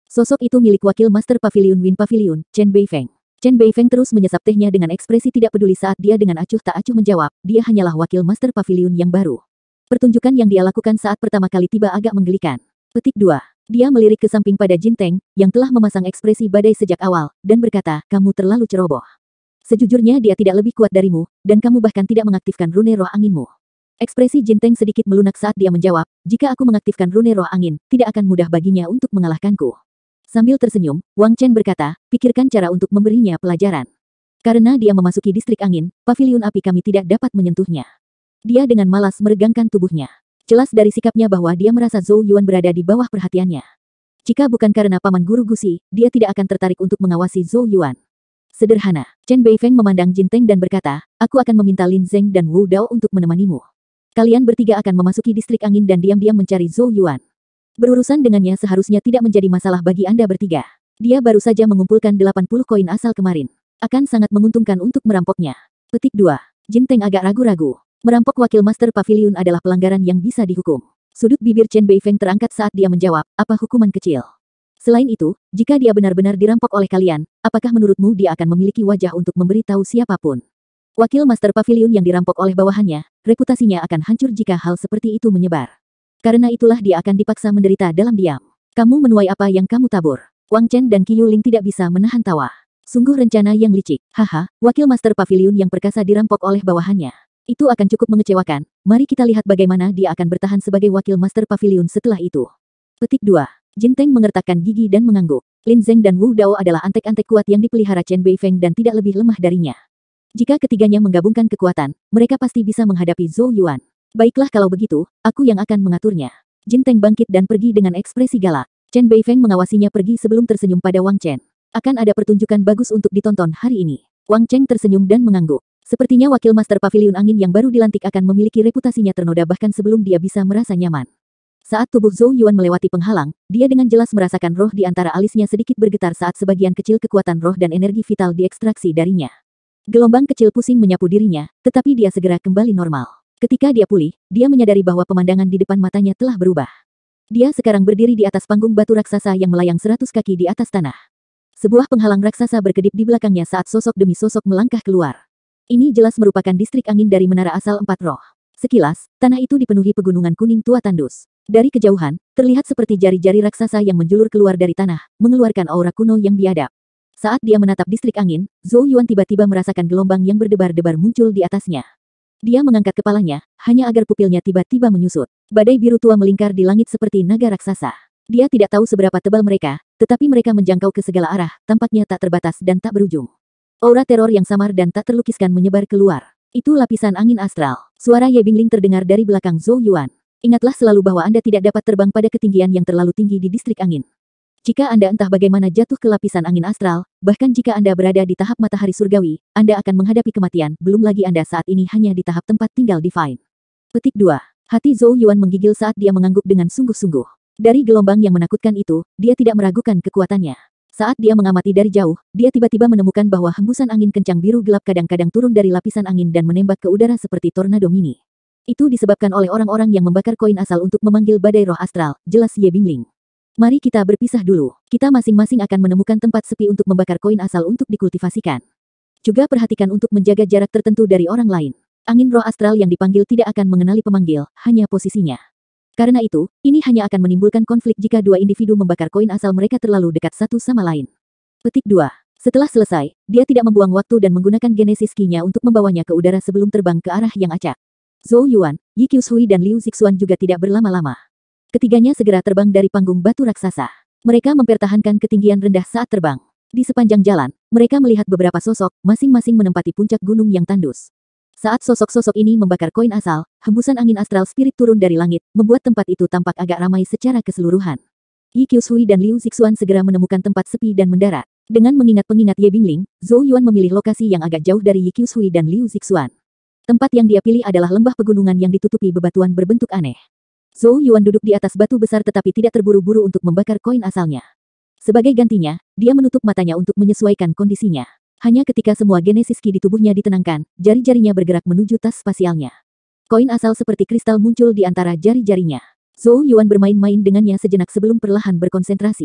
Sosok itu milik wakil Master Pavilion Wind Pavilion, Chen Beifeng. Chen Beifeng terus menyesap tehnya dengan ekspresi tidak peduli saat dia dengan acuh tak acuh menjawab, dia hanyalah wakil Master Pavilion yang baru. Pertunjukan yang dia lakukan saat pertama kali tiba agak menggelikan. Petik dua. Dia melirik ke samping pada Jin Teng, yang telah memasang ekspresi badai sejak awal, dan berkata, kamu terlalu ceroboh. Sejujurnya dia tidak lebih kuat darimu, dan kamu bahkan tidak mengaktifkan rune roh anginmu. Ekspresi Jin Teng sedikit melunak saat dia menjawab, jika aku mengaktifkan rune roh angin, tidak akan mudah baginya untuk mengalahkanku. Sambil tersenyum, Wang Chen berkata, pikirkan cara untuk memberinya pelajaran. Karena dia memasuki distrik angin, pavilion api kami tidak dapat menyentuhnya. Dia dengan malas meregangkan tubuhnya. Jelas dari sikapnya bahwa dia merasa Zhou Yuan berada di bawah perhatiannya. Jika bukan karena paman guru Gusi, dia tidak akan tertarik untuk mengawasi Zhou Yuan. Sederhana, Chen Beifeng memandang Jin Teng dan berkata, aku akan meminta Lin Zeng dan Wu Dao untuk menemanimu. Kalian bertiga akan memasuki distrik angin dan diam-diam mencari Zhou Yuan. Berurusan dengannya seharusnya tidak menjadi masalah bagi Anda bertiga. Dia baru saja mengumpulkan delapan puluh koin asal kemarin. Akan sangat menguntungkan untuk merampoknya. Petik dua. Jin Teng agak ragu-ragu. Merampok wakil Master Pavilion adalah pelanggaran yang bisa dihukum. Sudut bibir Chen Beifeng terangkat saat dia menjawab, apa hukuman kecil? Selain itu, jika dia benar-benar dirampok oleh kalian, apakah menurutmu dia akan memiliki wajah untuk memberi tahu siapapun? Wakil Master Pavilion yang dirampok oleh bawahannya, reputasinya akan hancur jika hal seperti itu menyebar. Karena itulah dia akan dipaksa menderita dalam diam. Kamu menuai apa yang kamu tabur. Wang Chen dan Qiu Ling tidak bisa menahan tawa. Sungguh rencana yang licik. Haha, wakil Master Pavilion yang perkasa dirampok oleh bawahannya. Itu akan cukup mengecewakan. Mari kita lihat bagaimana dia akan bertahan sebagai wakil Master Pavilion setelah itu. Petik dua. Jin Teng mengertakkan gigi dan mengangguk. Lin Zeng dan Wu Dao adalah antek-antek kuat yang dipelihara Chen Beifeng dan tidak lebih lemah darinya. Jika ketiganya menggabungkan kekuatan, mereka pasti bisa menghadapi Zhou Yuan. Baiklah kalau begitu, aku yang akan mengaturnya. Jin Teng bangkit dan pergi dengan ekspresi galak. Chen Beifeng mengawasinya pergi sebelum tersenyum pada Wang Chen. Akan ada pertunjukan bagus untuk ditonton hari ini. Wang Chen tersenyum dan mengangguk. Sepertinya wakil Master Pavilion Angin yang baru dilantik akan memiliki reputasinya ternoda bahkan sebelum dia bisa merasa nyaman. Saat tubuh Zhou Yuan melewati penghalang, dia dengan jelas merasakan roh di antara alisnya sedikit bergetar saat sebagian kecil kekuatan roh dan energi vital diekstraksi darinya. Gelombang kecil pusing menyapu dirinya, tetapi dia segera kembali normal. Ketika dia pulih, dia menyadari bahwa pemandangan di depan matanya telah berubah. Dia sekarang berdiri di atas panggung batu raksasa yang melayang seratus kaki di atas tanah. Sebuah penghalang raksasa berkedip di belakangnya saat sosok demi sosok melangkah keluar. Ini jelas merupakan distrik angin dari menara asal empat roh. Sekilas, tanah itu dipenuhi pegunungan kuning tua tandus. Dari kejauhan, terlihat seperti jari-jari raksasa yang menjulur keluar dari tanah, mengeluarkan aura kuno yang biadab. Saat dia menatap distrik angin, Zhou Yuan tiba-tiba merasakan gelombang yang berdebar-debar muncul di atasnya. Dia mengangkat kepalanya, hanya agar pupilnya tiba-tiba menyusut. Badai biru tua melingkar di langit seperti naga raksasa. Dia tidak tahu seberapa tebal mereka, tetapi mereka menjangkau ke segala arah, tampaknya tak terbatas dan tak berujung. Aura teror yang samar dan tak terlukiskan menyebar keluar. Itu lapisan angin astral. Suara Ye Bingling terdengar dari belakang Zhou Yuan. Ingatlah selalu bahwa Anda tidak dapat terbang pada ketinggian yang terlalu tinggi di distrik angin. Jika Anda entah bagaimana jatuh ke lapisan angin astral, bahkan jika Anda berada di tahap matahari surgawi, Anda akan menghadapi kematian, belum lagi Anda saat ini hanya di tahap tempat tinggal divine. Petik dua. Hati Zhou Yuan menggigil saat dia mengangguk dengan sungguh-sungguh. Dari gelombang yang menakutkan itu, dia tidak meragukan kekuatannya. Saat dia mengamati dari jauh, dia tiba-tiba menemukan bahwa hembusan angin kencang biru gelap kadang-kadang turun dari lapisan angin dan menembak ke udara seperti tornado mini. Itu disebabkan oleh orang-orang yang membakar koin asal untuk memanggil badai roh astral, jelas Ye Bingling. Mari kita berpisah dulu. Kita masing-masing akan menemukan tempat sepi untuk membakar koin asal untuk dikultivasikan. Juga perhatikan untuk menjaga jarak tertentu dari orang lain. Angin roh astral yang dipanggil tidak akan mengenali pemanggil, hanya posisinya. Karena itu, ini hanya akan menimbulkan konflik jika dua individu membakar koin asal mereka terlalu dekat satu sama lain. Petik dua. Setelah selesai, dia tidak membuang waktu dan menggunakan genesis ki-nya untuk membawanya ke udara sebelum terbang ke arah yang acak. Zhou Yuan, Yi Qiushui dan Liu Zixuan juga tidak berlama-lama. Ketiganya segera terbang dari panggung batu raksasa. Mereka mempertahankan ketinggian rendah saat terbang. Di sepanjang jalan, mereka melihat beberapa sosok, masing-masing menempati puncak gunung yang tandus. Saat sosok-sosok ini membakar koin asal, hembusan angin astral spirit turun dari langit, membuat tempat itu tampak agak ramai secara keseluruhan. Yi Qiushui dan Liu Zixuan segera menemukan tempat sepi dan mendarat. Dengan mengingat pengingat Ye Bingling, Zhou Yuan memilih lokasi yang agak jauh dari Yi Qiushui dan Liu Zixuan. Tempat yang dia pilih adalah lembah pegunungan yang ditutupi bebatuan berbentuk aneh. Zhou Yuan duduk di atas batu besar tetapi tidak terburu-buru untuk membakar koin asalnya. Sebagai gantinya, dia menutup matanya untuk menyesuaikan kondisinya. Hanya ketika semua genesis ki di tubuhnya ditenangkan, jari-jarinya bergerak menuju tas spasialnya. Koin asal seperti kristal muncul di antara jari-jarinya. Zhou Yuan bermain-main dengannya sejenak sebelum perlahan berkonsentrasi.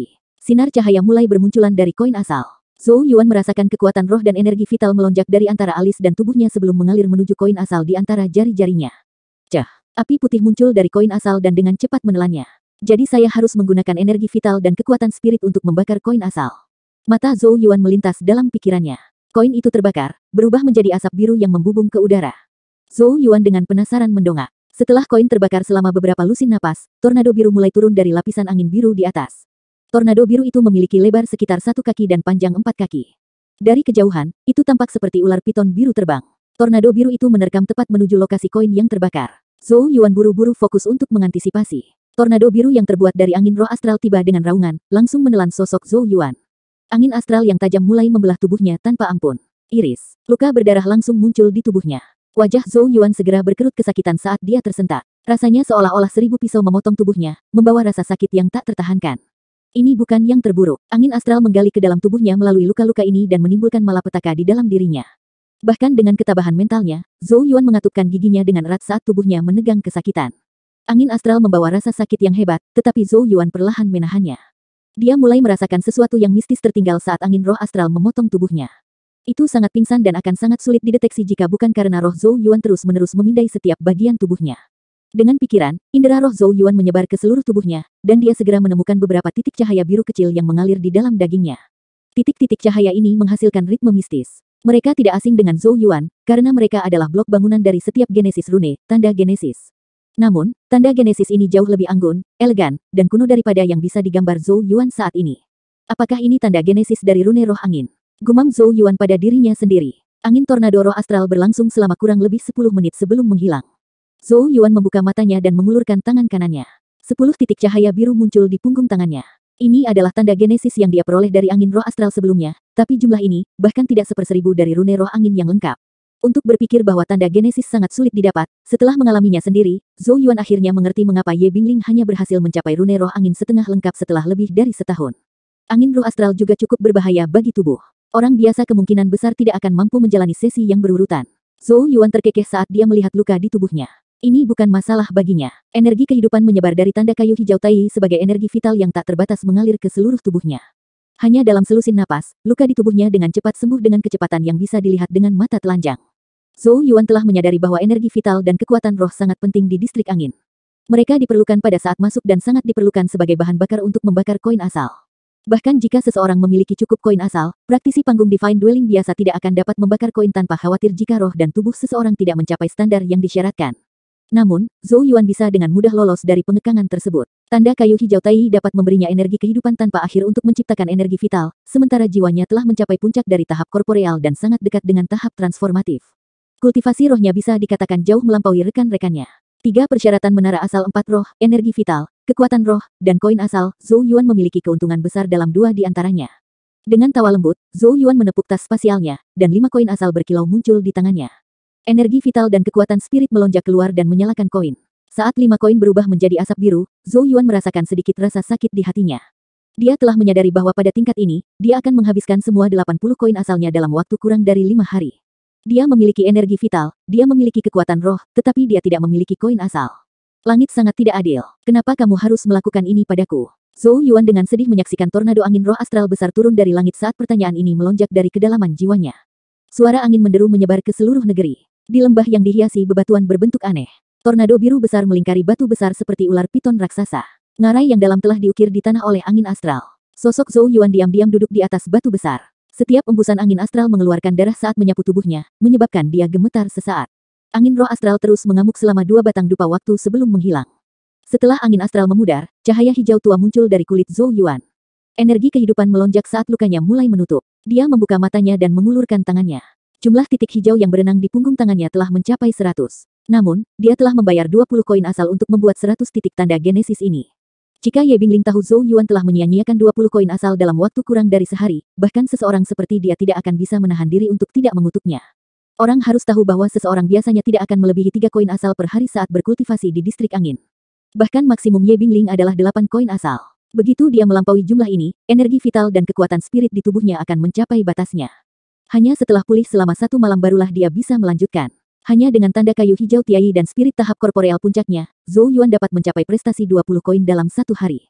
sinar cahaya mulai bermunculan dari koin asal. Zhou Yuan merasakan kekuatan roh dan energi vital melonjak dari antara alis dan tubuhnya sebelum mengalir menuju koin asal di antara jari-jarinya. Cah, api putih muncul dari koin asal dan dengan cepat menelannya. Jadi saya harus menggunakan energi vital dan kekuatan spirit untuk membakar koin asal. Mata Zhou Yuan melintas dalam pikirannya. Koin itu terbakar, berubah menjadi asap biru yang membubung ke udara. Zhou Yuan dengan penasaran mendongak. Setelah koin terbakar selama beberapa lusin napas, tornado biru mulai turun dari lapisan angin biru di atas. Tornado biru itu memiliki lebar sekitar satu kaki dan panjang empat kaki. Dari kejauhan, itu tampak seperti ular piton biru terbang. Tornado biru itu menerkam tepat menuju lokasi koin yang terbakar. Zhou Yuan buru-buru fokus untuk mengantisipasi. Tornado biru yang terbuat dari angin roh astral tiba dengan raungan, langsung menelan sosok Zhou Yuan. Angin astral yang tajam mulai membelah tubuhnya tanpa ampun. Iris, luka berdarah langsung muncul di tubuhnya. Wajah Zhou Yuan segera berkerut kesakitan saat dia tersentak. Rasanya seolah-olah seribu pisau memotong tubuhnya, membawa rasa sakit yang tak tertahankan. Ini bukan yang terburuk. Angin astral menggali ke dalam tubuhnya melalui luka-luka ini dan menimbulkan malapetaka di dalam dirinya. Bahkan dengan ketabahan mentalnya, Zhou Yuan mengatupkan giginya dengan erat saat tubuhnya menegang kesakitan. Angin astral membawa rasa sakit yang hebat, tetapi Zhou Yuan perlahan menahannya. Dia mulai merasakan sesuatu yang mistis tertinggal saat angin roh astral memotong tubuhnya. Itu sangat pingsan dan akan sangat sulit dideteksi jika bukan karena roh Zhou Yuan terus-menerus memindai setiap bagian tubuhnya. Dengan pikiran, indera roh Zhou Yuan menyebar ke seluruh tubuhnya, dan dia segera menemukan beberapa titik cahaya biru kecil yang mengalir di dalam dagingnya. Titik-titik cahaya ini menghasilkan ritme mistis. Mereka tidak asing dengan Zhou Yuan, karena mereka adalah blok bangunan dari setiap genesis rune, tanda genesis. Namun, tanda genesis ini jauh lebih anggun, elegan, dan kuno daripada yang bisa digambar Zhou Yuan saat ini. Apakah ini tanda genesis dari rune roh angin? Gumam Zhou Yuan pada dirinya sendiri. Angin tornado roh astral berlangsung selama kurang lebih sepuluh menit sebelum menghilang. Zhou Yuan membuka matanya dan mengulurkan tangan kanannya. Sepuluh titik cahaya biru muncul di punggung tangannya. Ini adalah tanda genesis yang dia peroleh dari angin roh astral sebelumnya, tapi jumlah ini, bahkan tidak seperseribu dari rune roh angin yang lengkap. Untuk berpikir bahwa tanda genesis sangat sulit didapat, setelah mengalaminya sendiri, Zhou Yuan akhirnya mengerti mengapa Ye Bingling hanya berhasil mencapai rune roh angin setengah lengkap setelah lebih dari setahun. Angin roh astral juga cukup berbahaya bagi tubuh. Orang biasa kemungkinan besar tidak akan mampu menjalani sesi yang berurutan. Zhou Yuan terkekeh saat dia melihat luka di tubuhnya. Ini bukan masalah baginya. Energi kehidupan menyebar dari tanda kayu hijau Tai sebagai energi vital yang tak terbatas mengalir ke seluruh tubuhnya. Hanya dalam selusin napas, luka di tubuhnya dengan cepat sembuh dengan kecepatan yang bisa dilihat dengan mata telanjang. Zhou Yuan telah menyadari bahwa energi vital dan kekuatan roh sangat penting di distrik angin. Mereka diperlukan pada saat masuk dan sangat diperlukan sebagai bahan bakar untuk membakar koin asal. Bahkan jika seseorang memiliki cukup koin asal, praktisi panggung Divine Dwelling biasa tidak akan dapat membakar koin tanpa khawatir jika roh dan tubuh seseorang tidak mencapai standar yang disyaratkan. Namun, Zhou Yuan bisa dengan mudah lolos dari pengekangan tersebut. Tanda kayu hijau Tai dapat memberinya energi kehidupan tanpa akhir untuk menciptakan energi vital, sementara jiwanya telah mencapai puncak dari tahap korporeal dan sangat dekat dengan tahap transformatif. Kultivasi rohnya bisa dikatakan jauh melampaui rekan-rekannya. Tiga persyaratan menara asal empat roh, energi vital, kekuatan roh, dan koin asal, Zhou Yuan memiliki keuntungan besar dalam dua di antaranya. Dengan tawa lembut, Zhou Yuan menepuk tas spasialnya, dan lima koin asal berkilau muncul di tangannya. Energi vital dan kekuatan spirit melonjak keluar dan menyalakan koin. Saat lima koin berubah menjadi asap biru, Zhou Yuan merasakan sedikit rasa sakit di hatinya. Dia telah menyadari bahwa pada tingkat ini, dia akan menghabiskan semua delapan puluh koin asalnya dalam waktu kurang dari lima hari. Dia memiliki energi vital, dia memiliki kekuatan roh, tetapi dia tidak memiliki koin asal. Langit sangat tidak adil. Kenapa kamu harus melakukan ini padaku? Zhou Yuan dengan sedih menyaksikan tornado angin roh astral besar turun dari langit saat pertanyaan ini melonjak dari kedalaman jiwanya. Suara angin menderu menyebar ke seluruh negeri. Di lembah yang dihiasi bebatuan berbentuk aneh, tornado biru besar melingkari batu besar seperti ular piton raksasa. Ngarai yang dalam telah diukir di tanah oleh angin astral. Sosok Zhou Yuan diam-diam duduk di atas batu besar. Setiap embusan angin astral mengeluarkan darah saat menyapu tubuhnya, menyebabkan dia gemetar sesaat. Angin roh astral terus mengamuk selama dua batang dupa waktu sebelum menghilang. Setelah angin astral memudar, cahaya hijau tua muncul dari kulit Zhou Yuan. Energi kehidupan melonjak saat lukanya mulai menutup. Dia membuka matanya dan mengulurkan tangannya. Jumlah titik hijau yang berenang di punggung tangannya telah mencapai seratus. Namun, dia telah membayar dua puluh koin asal untuk membuat seratus titik tanda genesis ini. Jika Ye Bingling tahu Zhou Yuan telah menyia-nyiakan dua puluh koin asal dalam waktu kurang dari sehari, bahkan seseorang seperti dia tidak akan bisa menahan diri untuk tidak mengutuknya. Orang harus tahu bahwa seseorang biasanya tidak akan melebihi tiga koin asal per hari saat berkultivasi di distrik angin. Bahkan maksimum Ye Bingling adalah delapan koin asal. Begitu dia melampaui jumlah ini, energi vital dan kekuatan spirit di tubuhnya akan mencapai batasnya. Hanya setelah pulih selama satu malam barulah dia bisa melanjutkan. Hanya dengan tanda kayu hijau tiai dan spirit tahap korporeal puncaknya, Zhou Yuan dapat mencapai prestasi dua puluh koin dalam satu hari.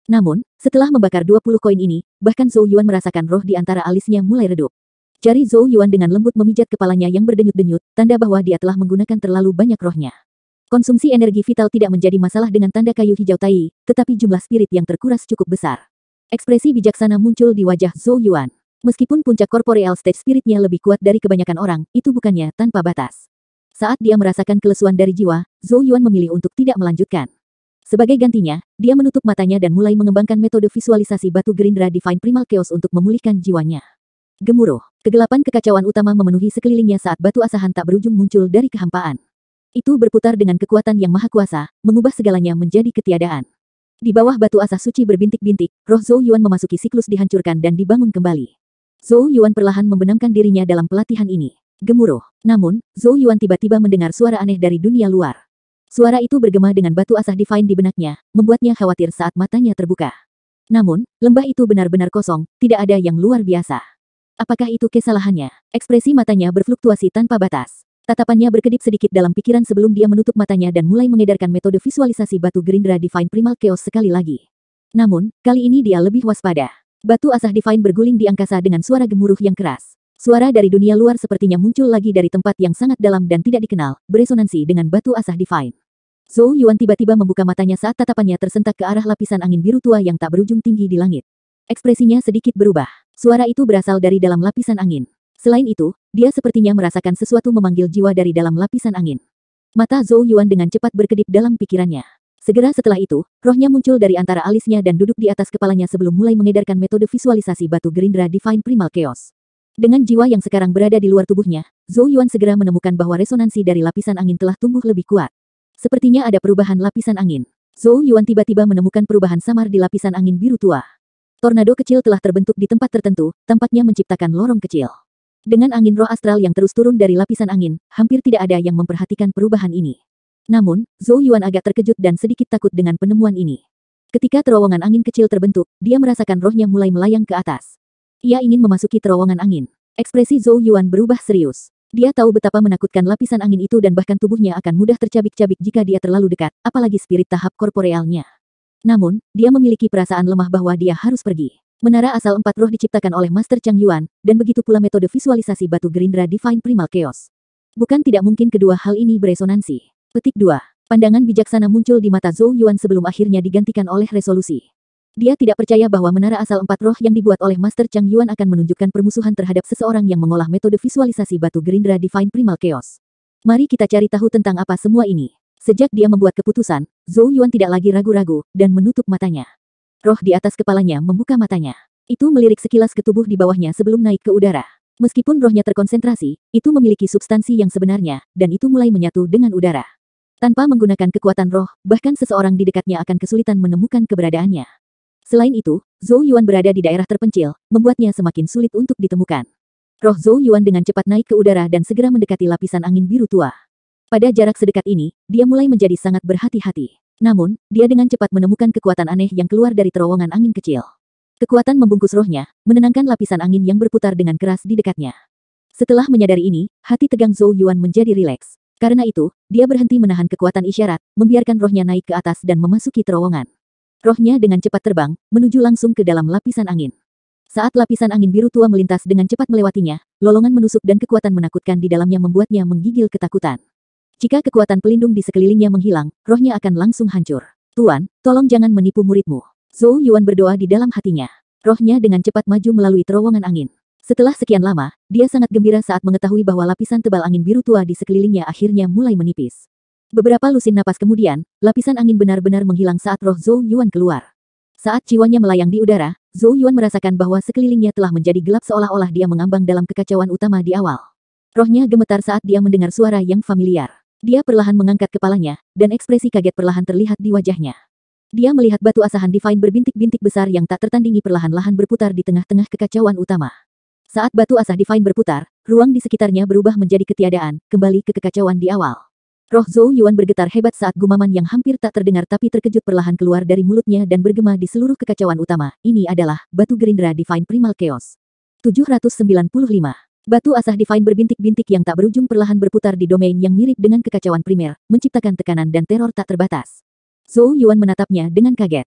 Namun, setelah membakar dua puluh koin ini, bahkan Zhou Yuan merasakan roh di antara alisnya mulai redup. Jari Zhou Yuan dengan lembut memijat kepalanya yang berdenyut-denyut, tanda bahwa dia telah menggunakan terlalu banyak rohnya. Konsumsi energi vital tidak menjadi masalah dengan tanda kayu hijau tai, tetapi jumlah spirit yang terkuras cukup besar. Ekspresi bijaksana muncul di wajah Zhou Yuan. Meskipun puncak corporeal stage spiritnya lebih kuat dari kebanyakan orang, itu bukannya tanpa batas. Saat dia merasakan kelesuan dari jiwa, Zhou Yuan memilih untuk tidak melanjutkan. Sebagai gantinya, dia menutup matanya dan mulai mengembangkan metode visualisasi batu gerindra Divine Primal Chaos untuk memulihkan jiwanya. Gemuruh, kegelapan kekacauan utama memenuhi sekelilingnya saat batu asahan tak berujung muncul dari kehampaan. Itu berputar dengan kekuatan yang maha kuasa, mengubah segalanya menjadi ketiadaan. Di bawah batu asah suci berbintik-bintik, roh Zhou Yuan memasuki siklus dihancurkan dan dibangun kembali. Zhou Yuan perlahan membenamkan dirinya dalam pelatihan ini. Gemuruh. Namun, Zhou Yuan tiba-tiba mendengar suara aneh dari dunia luar. Suara itu bergema dengan batu asah divine di benaknya, membuatnya khawatir saat matanya terbuka. Namun, lembah itu benar-benar kosong, tidak ada yang luar biasa. Apakah itu kesalahannya? Ekspresi matanya berfluktuasi tanpa batas. Tatapannya berkedip sedikit dalam pikiran sebelum dia menutup matanya dan mulai mengedarkan metode visualisasi batu gerindra Divine Primal Chaos sekali lagi. Namun, kali ini dia lebih waspada. Batu asah divine berguling di angkasa dengan suara gemuruh yang keras. Suara dari dunia luar sepertinya muncul lagi dari tempat yang sangat dalam dan tidak dikenal, beresonansi dengan batu asah divine. Zhou Yuan tiba-tiba membuka matanya saat tatapannya tersentak ke arah lapisan angin biru tua yang tak berujung tinggi di langit. Ekspresinya sedikit berubah. Suara itu berasal dari dalam lapisan angin. Selain itu, dia sepertinya merasakan sesuatu memanggil jiwa dari dalam lapisan angin. Mata Zhou Yuan dengan cepat berkedip dalam pikirannya. Segera setelah itu, rohnya muncul dari antara alisnya dan duduk di atas kepalanya sebelum mulai mengedarkan metode visualisasi batu gerindra Divine Primal Chaos. Dengan jiwa yang sekarang berada di luar tubuhnya, Zhou Yuan segera menemukan bahwa resonansi dari lapisan angin telah tumbuh lebih kuat. Sepertinya ada perubahan lapisan angin. Zhou Yuan tiba-tiba menemukan perubahan samar di lapisan angin biru tua. Tornado kecil telah terbentuk di tempat tertentu, tampaknya menciptakan lorong kecil. Dengan angin roh astral yang terus turun dari lapisan angin, hampir tidak ada yang memperhatikan perubahan ini. Namun, Zhou Yuan agak terkejut dan sedikit takut dengan penemuan ini. Ketika terowongan angin kecil terbentuk, dia merasakan rohnya mulai melayang ke atas. Ia ingin memasuki terowongan angin. Ekspresi Zhou Yuan berubah serius. Dia tahu betapa menakutkan lapisan angin itu dan bahkan tubuhnya akan mudah tercabik-cabik jika dia terlalu dekat, apalagi spirit tahap korporealnya. Namun, dia memiliki perasaan lemah bahwa dia harus pergi. Menara asal empat roh diciptakan oleh Master Chang Yuan, dan begitu pula metode visualisasi batu gerindra Divine Primal Chaos. Bukan tidak mungkin kedua hal ini beresonansi. Petik dua. Pandangan bijaksana muncul di mata Zhou Yuan sebelum akhirnya digantikan oleh resolusi. Dia tidak percaya bahwa menara asal empat roh yang dibuat oleh Master Chang Yuan akan menunjukkan permusuhan terhadap seseorang yang mengolah metode visualisasi batu gerindra Divine Primal Chaos. Mari kita cari tahu tentang apa semua ini. Sejak dia membuat keputusan, Zhou Yuan tidak lagi ragu-ragu, dan menutup matanya. Roh di atas kepalanya membuka matanya. Itu melirik sekilas ke tubuh di bawahnya sebelum naik ke udara. Meskipun rohnya terkonsentrasi, itu memiliki substansi yang sebenarnya, dan itu mulai menyatu dengan udara. Tanpa menggunakan kekuatan roh, bahkan seseorang di dekatnya akan kesulitan menemukan keberadaannya. Selain itu, Zhou Yuan berada di daerah terpencil, membuatnya semakin sulit untuk ditemukan. Roh Zhou Yuan dengan cepat naik ke udara dan segera mendekati lapisan angin biru tua. Pada jarak sedekat ini, dia mulai menjadi sangat berhati-hati. Namun, dia dengan cepat menemukan kekuatan aneh yang keluar dari terowongan angin kecil. Kekuatan membungkus rohnya, menenangkan lapisan angin yang berputar dengan keras di dekatnya. Setelah menyadari ini, hati tegang Zhou Yuan menjadi rileks. Karena itu, dia berhenti menahan kekuatan isyarat, membiarkan rohnya naik ke atas dan memasuki terowongan. Rohnya dengan cepat terbang, menuju langsung ke dalam lapisan angin. Saat lapisan angin biru tua melintas dengan cepat melewatinya, lolongan menusuk dan kekuatan menakutkan di dalamnya membuatnya menggigil ketakutan. Jika kekuatan pelindung di sekelilingnya menghilang, rohnya akan langsung hancur. Tuan, tolong jangan menipu muridmu. Zhou Yuan berdoa di dalam hatinya. Rohnya dengan cepat maju melalui terowongan angin. Setelah sekian lama, dia sangat gembira saat mengetahui bahwa lapisan tebal angin biru tua di sekelilingnya akhirnya mulai menipis. Beberapa lusin napas kemudian, lapisan angin benar-benar menghilang saat roh Zhou Yuan keluar. Saat jiwanya melayang di udara, Zhou Yuan merasakan bahwa sekelilingnya telah menjadi gelap seolah-olah dia mengambang dalam kekacauan utama di awal. Rohnya gemetar saat dia mendengar suara yang familiar. Dia perlahan mengangkat kepalanya, dan ekspresi kaget perlahan terlihat di wajahnya. Dia melihat batu asahan divine berbintik-bintik besar yang tak tertandingi perlahan-lahan berputar di tengah-tengah kekacauan utama. Saat batu asah divine berputar, ruang di sekitarnya berubah menjadi ketiadaan, kembali ke kekacauan di awal. Roh Zhou Yuan bergetar hebat saat gumaman yang hampir tak terdengar tapi terkejut perlahan keluar dari mulutnya dan bergema di seluruh kekacauan utama. Ini adalah batu gerindra Divine Primal Chaos. tujuh ratus sembilan puluh lima. Batu asah divine berbintik-bintik yang tak berujung perlahan berputar di domain yang mirip dengan kekacauan primer, menciptakan tekanan dan teror tak terbatas. Zhou Yuan menatapnya dengan kaget.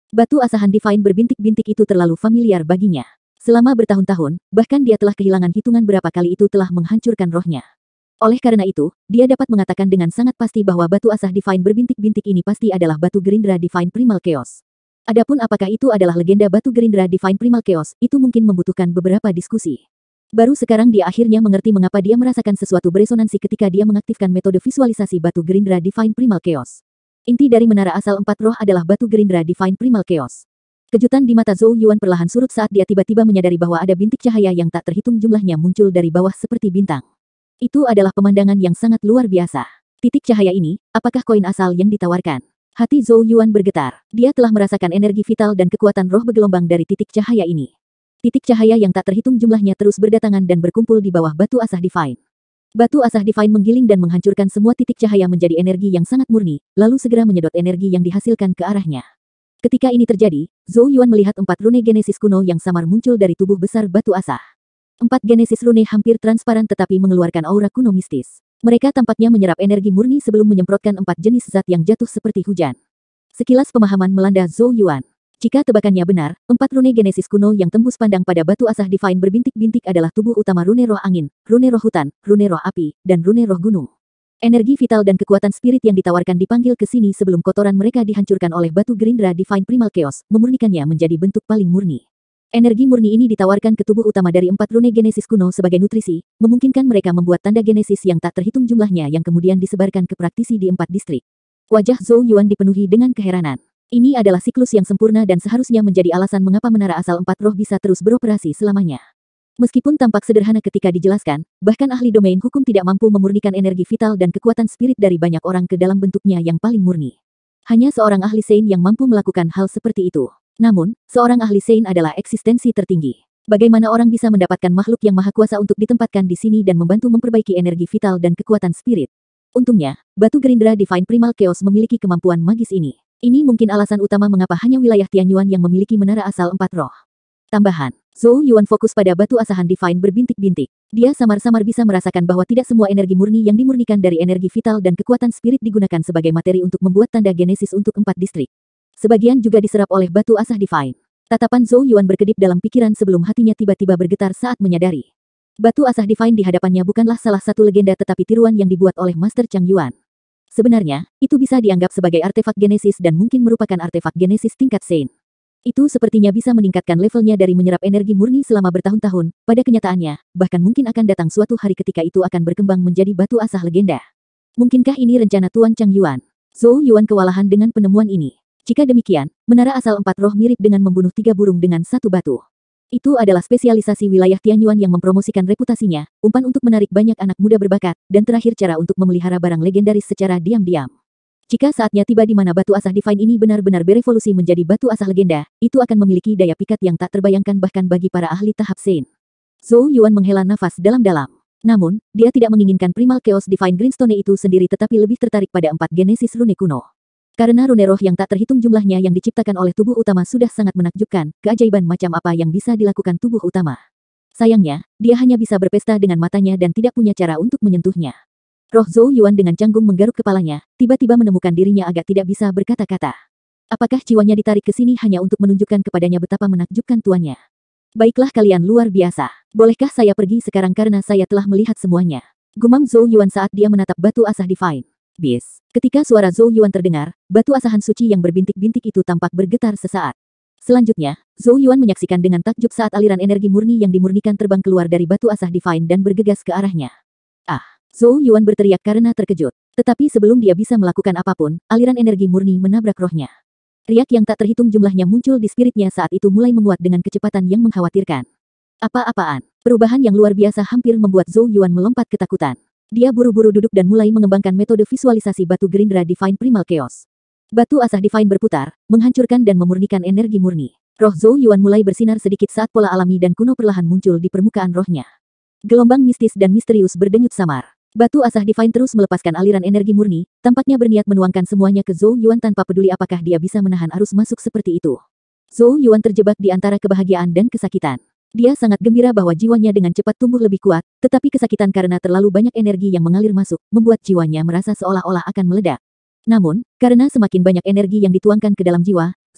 Batu asahan Divine berbintik-bintik itu terlalu familiar baginya. Selama bertahun-tahun, bahkan dia telah kehilangan hitungan berapa kali itu telah menghancurkan rohnya. Oleh karena itu, dia dapat mengatakan dengan sangat pasti bahwa batu asah Divine berbintik-bintik ini pasti adalah batu gerindra Divine Primal Chaos. Adapun apakah itu adalah legenda batu gerindra Divine Primal Chaos, itu mungkin membutuhkan beberapa diskusi. Baru sekarang dia akhirnya mengerti mengapa dia merasakan sesuatu beresonansi ketika dia mengaktifkan metode visualisasi batu gerindra Divine Primal Chaos. Inti dari menara asal empat roh adalah batu gerindra Divine Primal Chaos. Kejutan di mata Zhou Yuan perlahan surut saat dia tiba-tiba menyadari bahwa ada bintik cahaya yang tak terhitung jumlahnya muncul dari bawah seperti bintang. Itu adalah pemandangan yang sangat luar biasa. Titik cahaya ini, apakah koin asal yang ditawarkan? Hati Zhou Yuan bergetar. Dia telah merasakan energi vital dan kekuatan roh bergelombang dari titik cahaya ini. Titik cahaya yang tak terhitung jumlahnya terus berdatangan dan berkumpul di bawah batu asah Divine. Batu asah Divine menggiling dan menghancurkan semua titik cahaya menjadi energi yang sangat murni, lalu segera menyedot energi yang dihasilkan ke arahnya. Ketika ini terjadi, Zhou Yuan melihat empat rune genesis kuno yang samar muncul dari tubuh besar batu asah. Empat genesis rune hampir transparan tetapi mengeluarkan aura kuno mistis. Mereka tampaknya menyerap energi murni sebelum menyemprotkan empat jenis zat yang jatuh seperti hujan. Sekilas pemahaman melanda Zhou Yuan. Jika tebakannya benar, empat rune genesis kuno yang tembus pandang pada batu asah Divine berbintik-bintik adalah tubuh utama rune roh angin, rune roh hutan, rune roh api, dan rune roh gunung. Energi vital dan kekuatan spirit yang ditawarkan dipanggil ke sini sebelum kotoran mereka dihancurkan oleh batu gerindra Divine Primal Chaos, memurnikannya menjadi bentuk paling murni. Energi murni ini ditawarkan ke tubuh utama dari empat rune genesis kuno sebagai nutrisi, memungkinkan mereka membuat tanda genesis yang tak terhitung jumlahnya yang kemudian disebarkan ke praktisi di empat distrik. Wajah Zhou Yuan dipenuhi dengan keheranan. Ini adalah siklus yang sempurna dan seharusnya menjadi alasan mengapa menara asal empat roh bisa terus beroperasi selamanya. Meskipun tampak sederhana ketika dijelaskan, bahkan ahli domain hukum tidak mampu memurnikan energi vital dan kekuatan spirit dari banyak orang ke dalam bentuknya yang paling murni. Hanya seorang ahli Sein yang mampu melakukan hal seperti itu. Namun, seorang ahli Sein adalah eksistensi tertinggi. Bagaimana orang bisa mendapatkan makhluk yang maha kuasa untuk ditempatkan di sini dan membantu memperbaiki energi vital dan kekuatan spirit? Untungnya, batu gerindra Divine Primal Chaos memiliki kemampuan magis ini. Ini mungkin alasan utama mengapa hanya wilayah Tianyuan yang memiliki menara asal empat roh. Tambahan, Zhou Yuan fokus pada batu asahan Divine berbintik-bintik. Dia samar-samar bisa merasakan bahwa tidak semua energi murni yang dimurnikan dari energi vital dan kekuatan spirit digunakan sebagai materi untuk membuat tanda genesis untuk empat distrik. Sebagian juga diserap oleh batu asah Divine. Tatapan Zhou Yuan berkedip dalam pikiran sebelum hatinya tiba-tiba bergetar saat menyadari. Batu asah Divine di hadapannya bukanlah salah satu legenda tetapi tiruan yang dibuat oleh Master Chang Yuan. Sebenarnya, itu bisa dianggap sebagai artefak genesis dan mungkin merupakan artefak genesis tingkat Sein. Itu sepertinya bisa meningkatkan levelnya dari menyerap energi murni selama bertahun-tahun, pada kenyataannya, bahkan mungkin akan datang suatu hari ketika itu akan berkembang menjadi batu asah legenda. Mungkinkah ini rencana Tuan Chang Yuan? Zhou Yuan kewalahan dengan penemuan ini. Jika demikian, menara asal empat roh mirip dengan membunuh tiga burung dengan satu batu. Itu adalah spesialisasi wilayah Tianyuan yang mempromosikan reputasinya, umpan untuk menarik banyak anak muda berbakat, dan terakhir cara untuk memelihara barang legendaris secara diam-diam. Jika saatnya tiba di mana batu asah Divine ini benar-benar berevolusi menjadi batu asah legenda, itu akan memiliki daya pikat yang tak terbayangkan bahkan bagi para ahli tahap Sein. Zhou Yuan menghela nafas dalam-dalam. Namun, dia tidak menginginkan Primal Chaos Divine Greenstone itu sendiri tetapi lebih tertarik pada empat genesis rune kuno. Karena rune roh yang tak terhitung jumlahnya yang diciptakan oleh tubuh utama sudah sangat menakjubkan, keajaiban macam apa yang bisa dilakukan tubuh utama. Sayangnya, dia hanya bisa berpesta dengan matanya dan tidak punya cara untuk menyentuhnya. Roh Zhou Yuan dengan canggung menggaruk kepalanya, tiba-tiba menemukan dirinya agak tidak bisa berkata-kata. Apakah jiwanya ditarik ke sini hanya untuk menunjukkan kepadanya betapa menakjubkan tuannya? Baiklah kalian luar biasa. Bolehkah saya pergi sekarang karena saya telah melihat semuanya? Gumam Zhou Yuan saat dia menatap batu asah Divine. Bis. Ketika suara Zhou Yuan terdengar, batu asahan suci yang berbintik-bintik itu tampak bergetar sesaat. Selanjutnya, Zhou Yuan menyaksikan dengan takjub saat aliran energi murni yang dimurnikan terbang keluar dari batu asah Divine dan bergegas ke arahnya. Ah! Zhou Yuan berteriak karena terkejut. Tetapi sebelum dia bisa melakukan apapun, aliran energi murni menabrak rohnya. Riak yang tak terhitung jumlahnya muncul di spiritnya saat itu mulai menguat dengan kecepatan yang mengkhawatirkan. Apa-apaan? Perubahan yang luar biasa hampir membuat Zhou Yuan melompat ketakutan. Dia buru-buru duduk dan mulai mengembangkan metode visualisasi batu gerindra Divine Primal Chaos. Batu asah Divine berputar, menghancurkan dan memurnikan energi murni. Roh Zhou Yuan mulai bersinar sedikit saat pola alami dan kuno perlahan muncul di permukaan rohnya. Gelombang mistis dan misterius berdenyut samar. Batu asah Divine terus melepaskan aliran energi murni, tampaknya berniat menuangkan semuanya ke Zhou Yuan tanpa peduli apakah dia bisa menahan arus masuk seperti itu. Zhou Yuan terjebak di antara kebahagiaan dan kesakitan. Dia sangat gembira bahwa jiwanya dengan cepat tumbuh lebih kuat, tetapi kesakitan karena terlalu banyak energi yang mengalir masuk, membuat jiwanya merasa seolah-olah akan meledak. Namun, karena semakin banyak energi yang dituangkan ke dalam jiwa,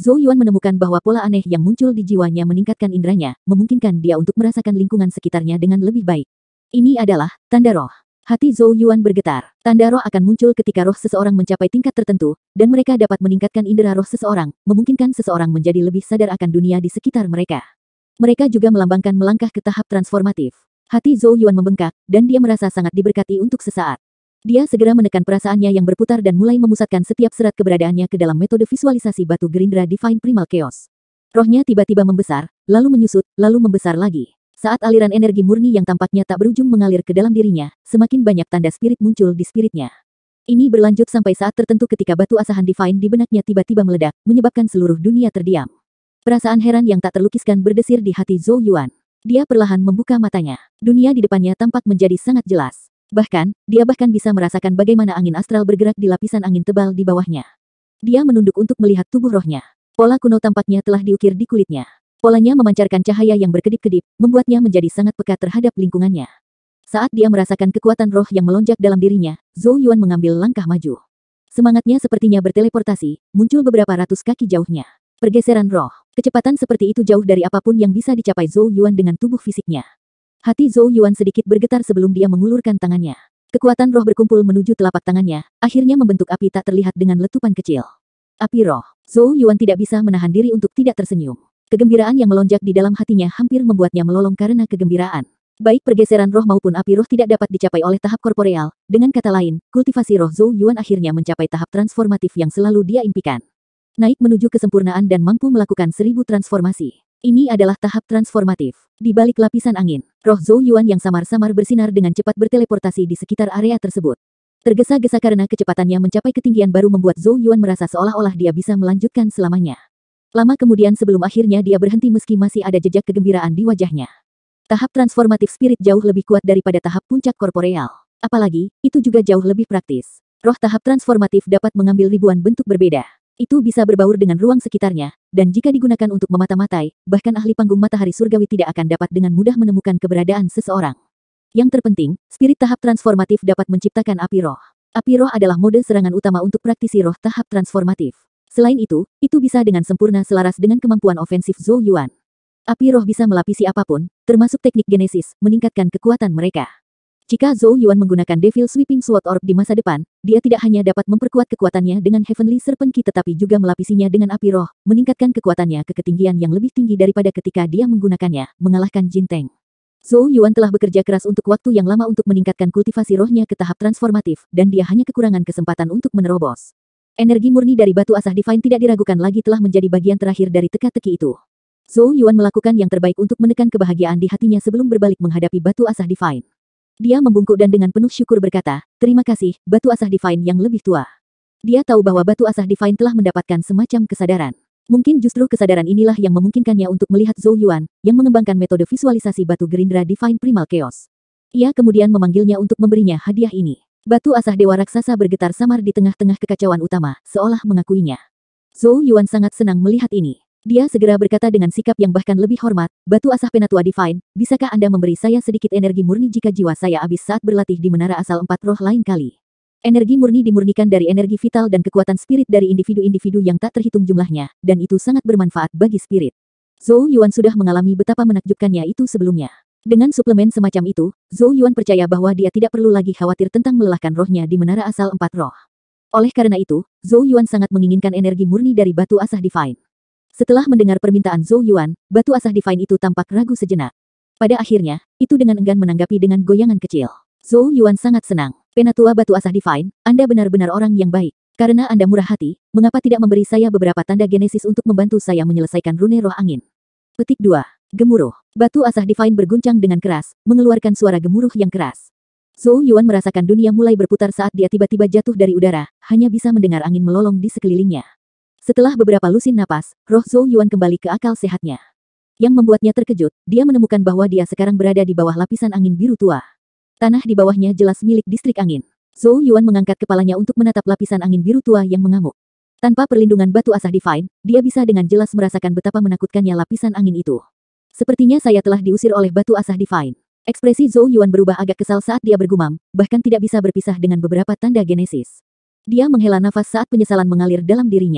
Zhou Yuan menemukan bahwa pola aneh yang muncul di jiwanya meningkatkan inderanya, memungkinkan dia untuk merasakan lingkungan sekitarnya dengan lebih baik. Ini adalah tanda roh. Hati Zhou Yuan bergetar. Tanda roh akan muncul ketika roh seseorang mencapai tingkat tertentu, dan mereka dapat meningkatkan indera roh seseorang, memungkinkan seseorang menjadi lebih sadar akan dunia di sekitar mereka. Mereka juga melambangkan melangkah ke tahap transformatif. Hati Zhou Yuan membengkak, dan dia merasa sangat diberkati untuk sesaat. Dia segera menekan perasaannya yang berputar dan mulai memusatkan setiap serat keberadaannya ke dalam metode visualisasi batu gerindra Divine Primal Chaos. Rohnya tiba-tiba membesar, lalu menyusut, lalu membesar lagi. Saat aliran energi murni yang tampaknya tak berujung mengalir ke dalam dirinya, semakin banyak tanda spirit muncul di spiritnya. Ini berlanjut sampai saat tertentu ketika batu asahan Divine di benaknya tiba-tiba meledak, menyebabkan seluruh dunia terdiam. Perasaan heran yang tak terlukiskan berdesir di hati Zhou Yuan. Dia perlahan membuka matanya. Dunia di depannya tampak menjadi sangat jelas. Bahkan, dia bahkan bisa merasakan bagaimana angin astral bergerak di lapisan angin tebal di bawahnya. Dia menunduk untuk melihat tubuh rohnya. Pola kuno tampaknya telah diukir di kulitnya. Polanya memancarkan cahaya yang berkedip-kedip, membuatnya menjadi sangat peka terhadap lingkungannya. Saat dia merasakan kekuatan roh yang melonjak dalam dirinya, Zhou Yuan mengambil langkah maju. Semangatnya sepertinya berteleportasi, muncul beberapa ratus kaki jauhnya. Pergeseran roh. Kecepatan seperti itu jauh dari apapun yang bisa dicapai Zhou Yuan dengan tubuh fisiknya. Hati Zhou Yuan sedikit bergetar sebelum dia mengulurkan tangannya. Kekuatan roh berkumpul menuju telapak tangannya, akhirnya membentuk api tak terlihat dengan letupan kecil. Api roh. Zhou Yuan tidak bisa menahan diri untuk tidak tersenyum. Kegembiraan yang melonjak di dalam hatinya hampir membuatnya melolong karena kegembiraan. Baik pergeseran roh maupun api roh tidak dapat dicapai oleh tahap korporeal. Dengan kata lain, kultivasi roh Zhou Yuan akhirnya mencapai tahap transformatif yang selalu dia impikan. Naik menuju kesempurnaan dan mampu melakukan seribu transformasi. Ini adalah tahap transformatif. Di balik lapisan angin, roh Zhou Yuan yang samar-samar bersinar dengan cepat berteleportasi di sekitar area tersebut. Tergesa-gesa karena kecepatannya mencapai ketinggian baru membuat Zhou Yuan merasa seolah-olah dia bisa melanjutkan selamanya. Lama kemudian sebelum akhirnya dia berhenti meski masih ada jejak kegembiraan di wajahnya. Tahap transformatif spirit jauh lebih kuat daripada tahap puncak korporeal. Apalagi, itu juga jauh lebih praktis. Roh tahap transformatif dapat mengambil ribuan bentuk berbeda. Itu bisa berbaur dengan ruang sekitarnya, dan jika digunakan untuk memata-matai, bahkan ahli panggung matahari surgawi tidak akan dapat dengan mudah menemukan keberadaan seseorang. Yang terpenting, spirit tahap transformatif dapat menciptakan api roh. Api roh adalah mode serangan utama untuk praktisi roh tahap transformatif. Selain itu, itu bisa dengan sempurna selaras dengan kemampuan ofensif Zhou Yuan. Api roh bisa melapisi apapun, termasuk teknik genesis, meningkatkan kekuatan mereka. Jika Zhou Yuan menggunakan Devil Sweeping Sword Orb di masa depan, dia tidak hanya dapat memperkuat kekuatannya dengan Heavenly Serpent Key tetapi juga melapisinya dengan api roh, meningkatkan kekuatannya ke ketinggian yang lebih tinggi daripada ketika dia menggunakannya, mengalahkan Jin Teng. Zhou Yuan telah bekerja keras untuk waktu yang lama untuk meningkatkan kultivasi rohnya ke tahap transformatif, dan dia hanya kekurangan kesempatan untuk menerobos. Energi murni dari batu asah Divine tidak diragukan lagi telah menjadi bagian terakhir dari teka-teki itu. Zhou Yuan melakukan yang terbaik untuk menekan kebahagiaan di hatinya sebelum berbalik menghadapi batu asah Divine. Dia membungkuk dan dengan penuh syukur berkata, "Terima kasih, batu asah Divine yang lebih tua." Dia tahu bahwa batu asah Divine telah mendapatkan semacam kesadaran. Mungkin justru kesadaran inilah yang memungkinkannya untuk melihat Zhou Yuan, yang mengembangkan metode visualisasi batu gerindra Divine Primal Chaos. Ia kemudian memanggilnya untuk memberinya hadiah ini. Batu asah Dewa Raksasa bergetar samar di tengah-tengah kekacauan utama, seolah mengakuinya. Zhou Yuan sangat senang melihat ini. Dia segera berkata dengan sikap yang bahkan lebih hormat, "Batu asah Penatua Divine, bisakah Anda memberi saya sedikit energi murni jika jiwa saya habis saat berlatih di menara asal empat roh lain kali?" Energi murni dimurnikan dari energi vital dan kekuatan spirit dari individu-individu yang tak terhitung jumlahnya, dan itu sangat bermanfaat bagi spirit. Zhou Yuan sudah mengalami betapa menakjubkannya itu sebelumnya. Dengan suplemen semacam itu, Zhou Yuan percaya bahwa dia tidak perlu lagi khawatir tentang melelahkan rohnya di menara asal empat roh. Oleh karena itu, Zhou Yuan sangat menginginkan energi murni dari batu asah Divine. Setelah mendengar permintaan Zhou Yuan, batu asah Divine itu tampak ragu sejenak. Pada akhirnya, itu dengan enggan menanggapi dengan goyangan kecil. Zhou Yuan sangat senang. "Penatua batu asah Divine, Anda benar-benar orang yang baik. Karena Anda murah hati, mengapa tidak memberi saya beberapa tanda genesis untuk membantu saya menyelesaikan rune roh angin?" Petik dua. Gemuruh. Batu asah Divine berguncang dengan keras, mengeluarkan suara gemuruh yang keras. Zhou Yuan merasakan dunia mulai berputar saat dia tiba-tiba jatuh dari udara, hanya bisa mendengar angin melolong di sekelilingnya. Setelah beberapa lusin napas, roh Zhou Yuan kembali ke akal sehatnya. Yang membuatnya terkejut, dia menemukan bahwa dia sekarang berada di bawah lapisan angin biru tua. Tanah di bawahnya jelas milik distrik angin. Zhou Yuan mengangkat kepalanya untuk menatap lapisan angin biru tua yang mengamuk. Tanpa perlindungan batu asah Divine, dia bisa dengan jelas merasakan betapa menakutkannya lapisan angin itu. "Sepertinya saya telah diusir oleh batu asah Divine." Ekspresi Zhou Yuan berubah agak kesal saat dia bergumam, bahkan tidak bisa berpisah dengan beberapa tanda genesis. Dia menghela nafas saat penyesalan mengalir dalam dirinya.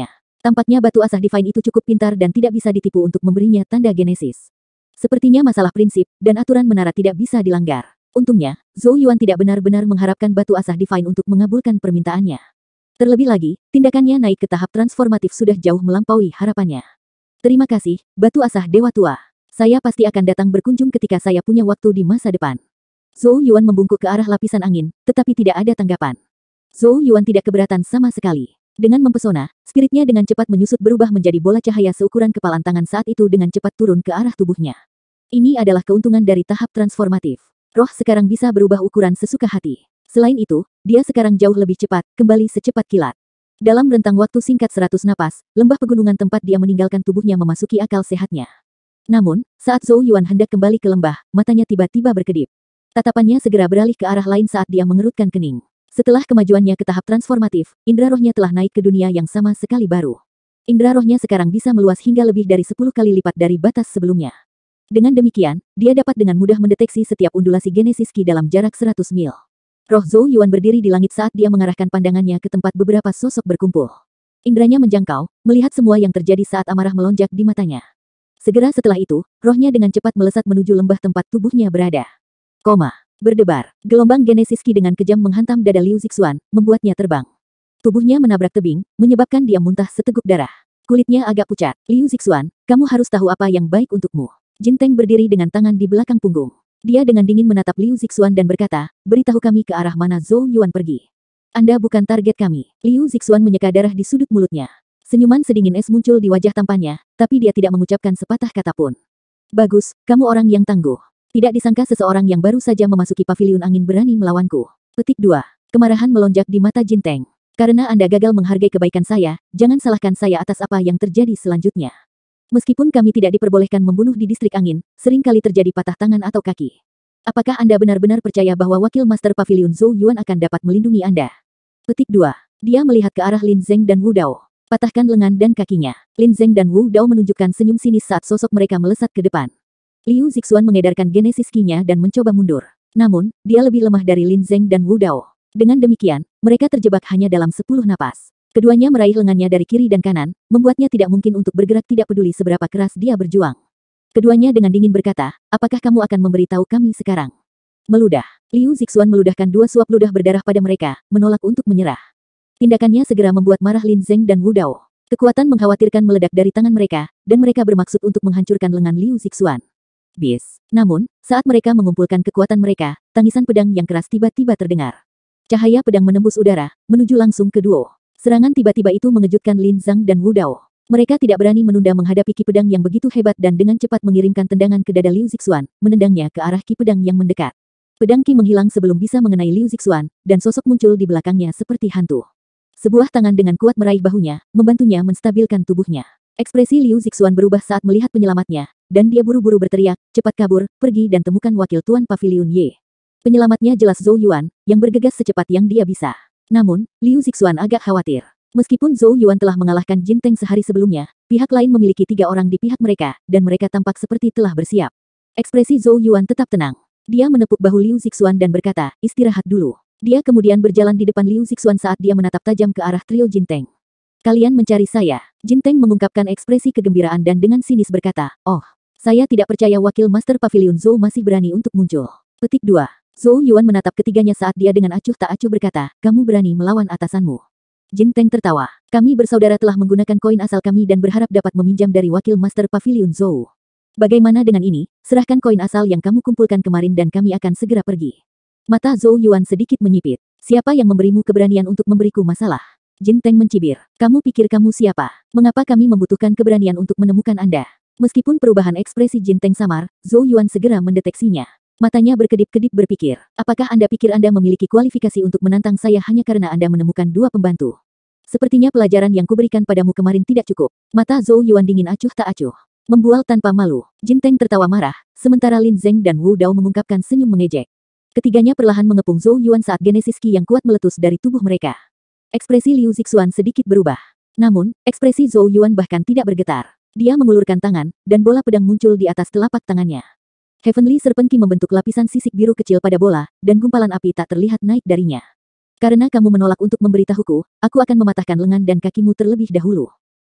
Tampaknya batu asah Divine itu cukup pintar dan tidak bisa ditipu untuk memberinya tanda genesis. Sepertinya masalah prinsip dan aturan menara tidak bisa dilanggar. Untungnya, Zhou Yuan tidak benar-benar mengharapkan batu asah Divine untuk mengabulkan permintaannya. Terlebih lagi, tindakannya naik ke tahap transformatif sudah jauh melampaui harapannya. Terima kasih, batu asah Dewa Tua. Saya pasti akan datang berkunjung ketika saya punya waktu di masa depan. Zhou Yuan membungkuk ke arah lapisan angin, tetapi tidak ada tanggapan. Zhou Yuan tidak keberatan sama sekali. Dengan mempesona, spiritnya dengan cepat menyusut berubah menjadi bola cahaya seukuran kepalan tangan saat itu dengan cepat turun ke arah tubuhnya. Ini adalah keuntungan dari tahap transformatif. Roh sekarang bisa berubah ukuran sesuka hati. Selain itu, dia sekarang jauh lebih cepat, kembali secepat kilat. Dalam rentang waktu singkat seratus napas, lembah pegunungan tempat dia meninggalkan tubuhnya memasuki akal sehatnya. Namun, saat Zhou Yuan hendak kembali ke lembah, matanya tiba-tiba berkedip. Tatapannya segera beralih ke arah lain saat dia mengerutkan kening. Setelah kemajuannya ke tahap transformatif, indera rohnya telah naik ke dunia yang sama sekali baru. Indera rohnya sekarang bisa meluas hingga lebih dari sepuluh kali lipat dari batas sebelumnya. Dengan demikian, dia dapat dengan mudah mendeteksi setiap undulasi genesis Qi dalam jarak seratus mil. Roh Zhou Yuan berdiri di langit saat dia mengarahkan pandangannya ke tempat beberapa sosok berkumpul. Indranya menjangkau, melihat semua yang terjadi saat amarah melonjak di matanya. Segera setelah itu, rohnya dengan cepat melesat menuju lembah tempat tubuhnya berada. Koma. Berdebar. Gelombang genesis Qi dengan kejam menghantam dada Liu Zixuan, membuatnya terbang. Tubuhnya menabrak tebing, menyebabkan dia muntah seteguk darah. Kulitnya agak pucat. Liu Zixuan, kamu harus tahu apa yang baik untukmu. Jin Teng berdiri dengan tangan di belakang punggung. Dia dengan dingin menatap Liu Zixuan dan berkata, beritahu kami ke arah mana Zhou Yuan pergi. Anda bukan target kami. Liu Zixuan menyeka darah di sudut mulutnya. Senyuman sedingin es muncul di wajah tampannya, tapi dia tidak mengucapkan sepatah kata pun. Bagus, kamu orang yang tangguh. Tidak disangka seseorang yang baru saja memasuki paviliun angin berani melawanku. Petik dua. Kemarahan melonjak di mata Jin Teng. Karena Anda gagal menghargai kebaikan saya, jangan salahkan saya atas apa yang terjadi selanjutnya. Meskipun kami tidak diperbolehkan membunuh di distrik angin, sering kali terjadi patah tangan atau kaki. Apakah Anda benar-benar percaya bahwa Wakil Master Pavilion Zhou Yuan akan dapat melindungi Anda? Petik dua. Dia melihat ke arah Lin Zeng dan Wu Dao. Patahkan lengan dan kakinya. Lin Zeng dan Wu Dao menunjukkan senyum sinis saat sosok mereka melesat ke depan. Liu Zixuan mengedarkan genesis Qi-nya dan mencoba mundur. Namun, dia lebih lemah dari Lin Zeng dan Wu Dao. Dengan demikian, mereka terjebak hanya dalam sepuluh napas. Keduanya meraih lengannya dari kiri dan kanan, membuatnya tidak mungkin untuk bergerak tidak peduli seberapa keras dia berjuang. Keduanya dengan dingin berkata, apakah kamu akan memberitahu kami sekarang? Meludah. Liu Zixuan meludahkan dua suap ludah berdarah pada mereka, menolak untuk menyerah. Tindakannya segera membuat marah Lin Zeng dan Wu Dao. Kekuatan mengkhawatirkan meledak dari tangan mereka, dan mereka bermaksud untuk menghancurkan lengan Liu Zixuan. Bis. Namun, saat mereka mengumpulkan kekuatan mereka, tangisan pedang yang keras tiba-tiba terdengar. Cahaya pedang menembus udara, menuju langsung ke duo. Serangan tiba-tiba itu mengejutkan Lin Zhang dan Wu Dao. Mereka tidak berani menunda menghadapi ki pedang yang begitu hebat dan dengan cepat mengirimkan tendangan ke dada Liu Zixuan, menendangnya ke arah ki pedang yang mendekat. Pedang ki menghilang sebelum bisa mengenai Liu Zixuan, dan sosok muncul di belakangnya seperti hantu. Sebuah tangan dengan kuat meraih bahunya, membantunya menstabilkan tubuhnya. Ekspresi Liu Zixuan berubah saat melihat penyelamatnya, dan dia buru-buru berteriak, cepat kabur, pergi dan temukan wakil Tuan Pavilion Ye. Penyelamatnya jelas Zhou Yuan, yang bergegas secepat yang dia bisa. Namun, Liu Zixuan agak khawatir. Meskipun Zhou Yuan telah mengalahkan Jin Teng sehari sebelumnya, pihak lain memiliki tiga orang di pihak mereka, dan mereka tampak seperti telah bersiap. Ekspresi Zhou Yuan tetap tenang. Dia menepuk bahu Liu Zixuan dan berkata, istirahat dulu. Dia kemudian berjalan di depan Liu Zixuan saat dia menatap tajam ke arah trio Jin Teng. Kalian mencari saya. Jin Teng mengungkapkan ekspresi kegembiraan dan dengan sinis berkata, oh, saya tidak percaya Wakil Master Pavilion Zhou masih berani untuk muncul. Petik dua. Zhou Yuan menatap ketiganya saat dia dengan acuh tak acuh berkata, kamu berani melawan atasanmu. Jin Teng tertawa. Kami bersaudara telah menggunakan koin asal kami dan berharap dapat meminjam dari Wakil Master Pavilion Zhou. Bagaimana dengan ini? Serahkan koin asal yang kamu kumpulkan kemarin dan kami akan segera pergi. Mata Zhou Yuan sedikit menyipit. Siapa yang memberimu keberanian untuk memberiku masalah? Jin Teng mencibir. Kamu pikir kamu siapa? Mengapa kami membutuhkan keberanian untuk menemukan Anda? Meskipun perubahan ekspresi Jin Teng samar, Zhou Yuan segera mendeteksinya. Matanya berkedip-kedip berpikir, apakah Anda pikir Anda memiliki kualifikasi untuk menantang saya hanya karena Anda menemukan dua pembantu? Sepertinya pelajaran yang kuberikan padamu kemarin tidak cukup. Mata Zhou Yuan dingin acuh tak acuh. Membual tanpa malu, Jin Teng tertawa marah, sementara Lin Zeng dan Wu Dao mengungkapkan senyum mengejek. Ketiganya perlahan mengepung Zhou Yuan saat genesis Qi yang kuat meletus dari tubuh mereka. Ekspresi Liu Zixuan sedikit berubah. Namun, ekspresi Zhou Yuan bahkan tidak bergetar. Dia mengulurkan tangan, dan bola pedang muncul di atas telapak tangannya. Heavenly Serpent Qi membentuk lapisan sisik biru kecil pada bola, dan gumpalan api tak terlihat naik darinya. Karena kamu menolak untuk memberitahuku, aku akan mematahkan lengan dan kakimu terlebih dahulu.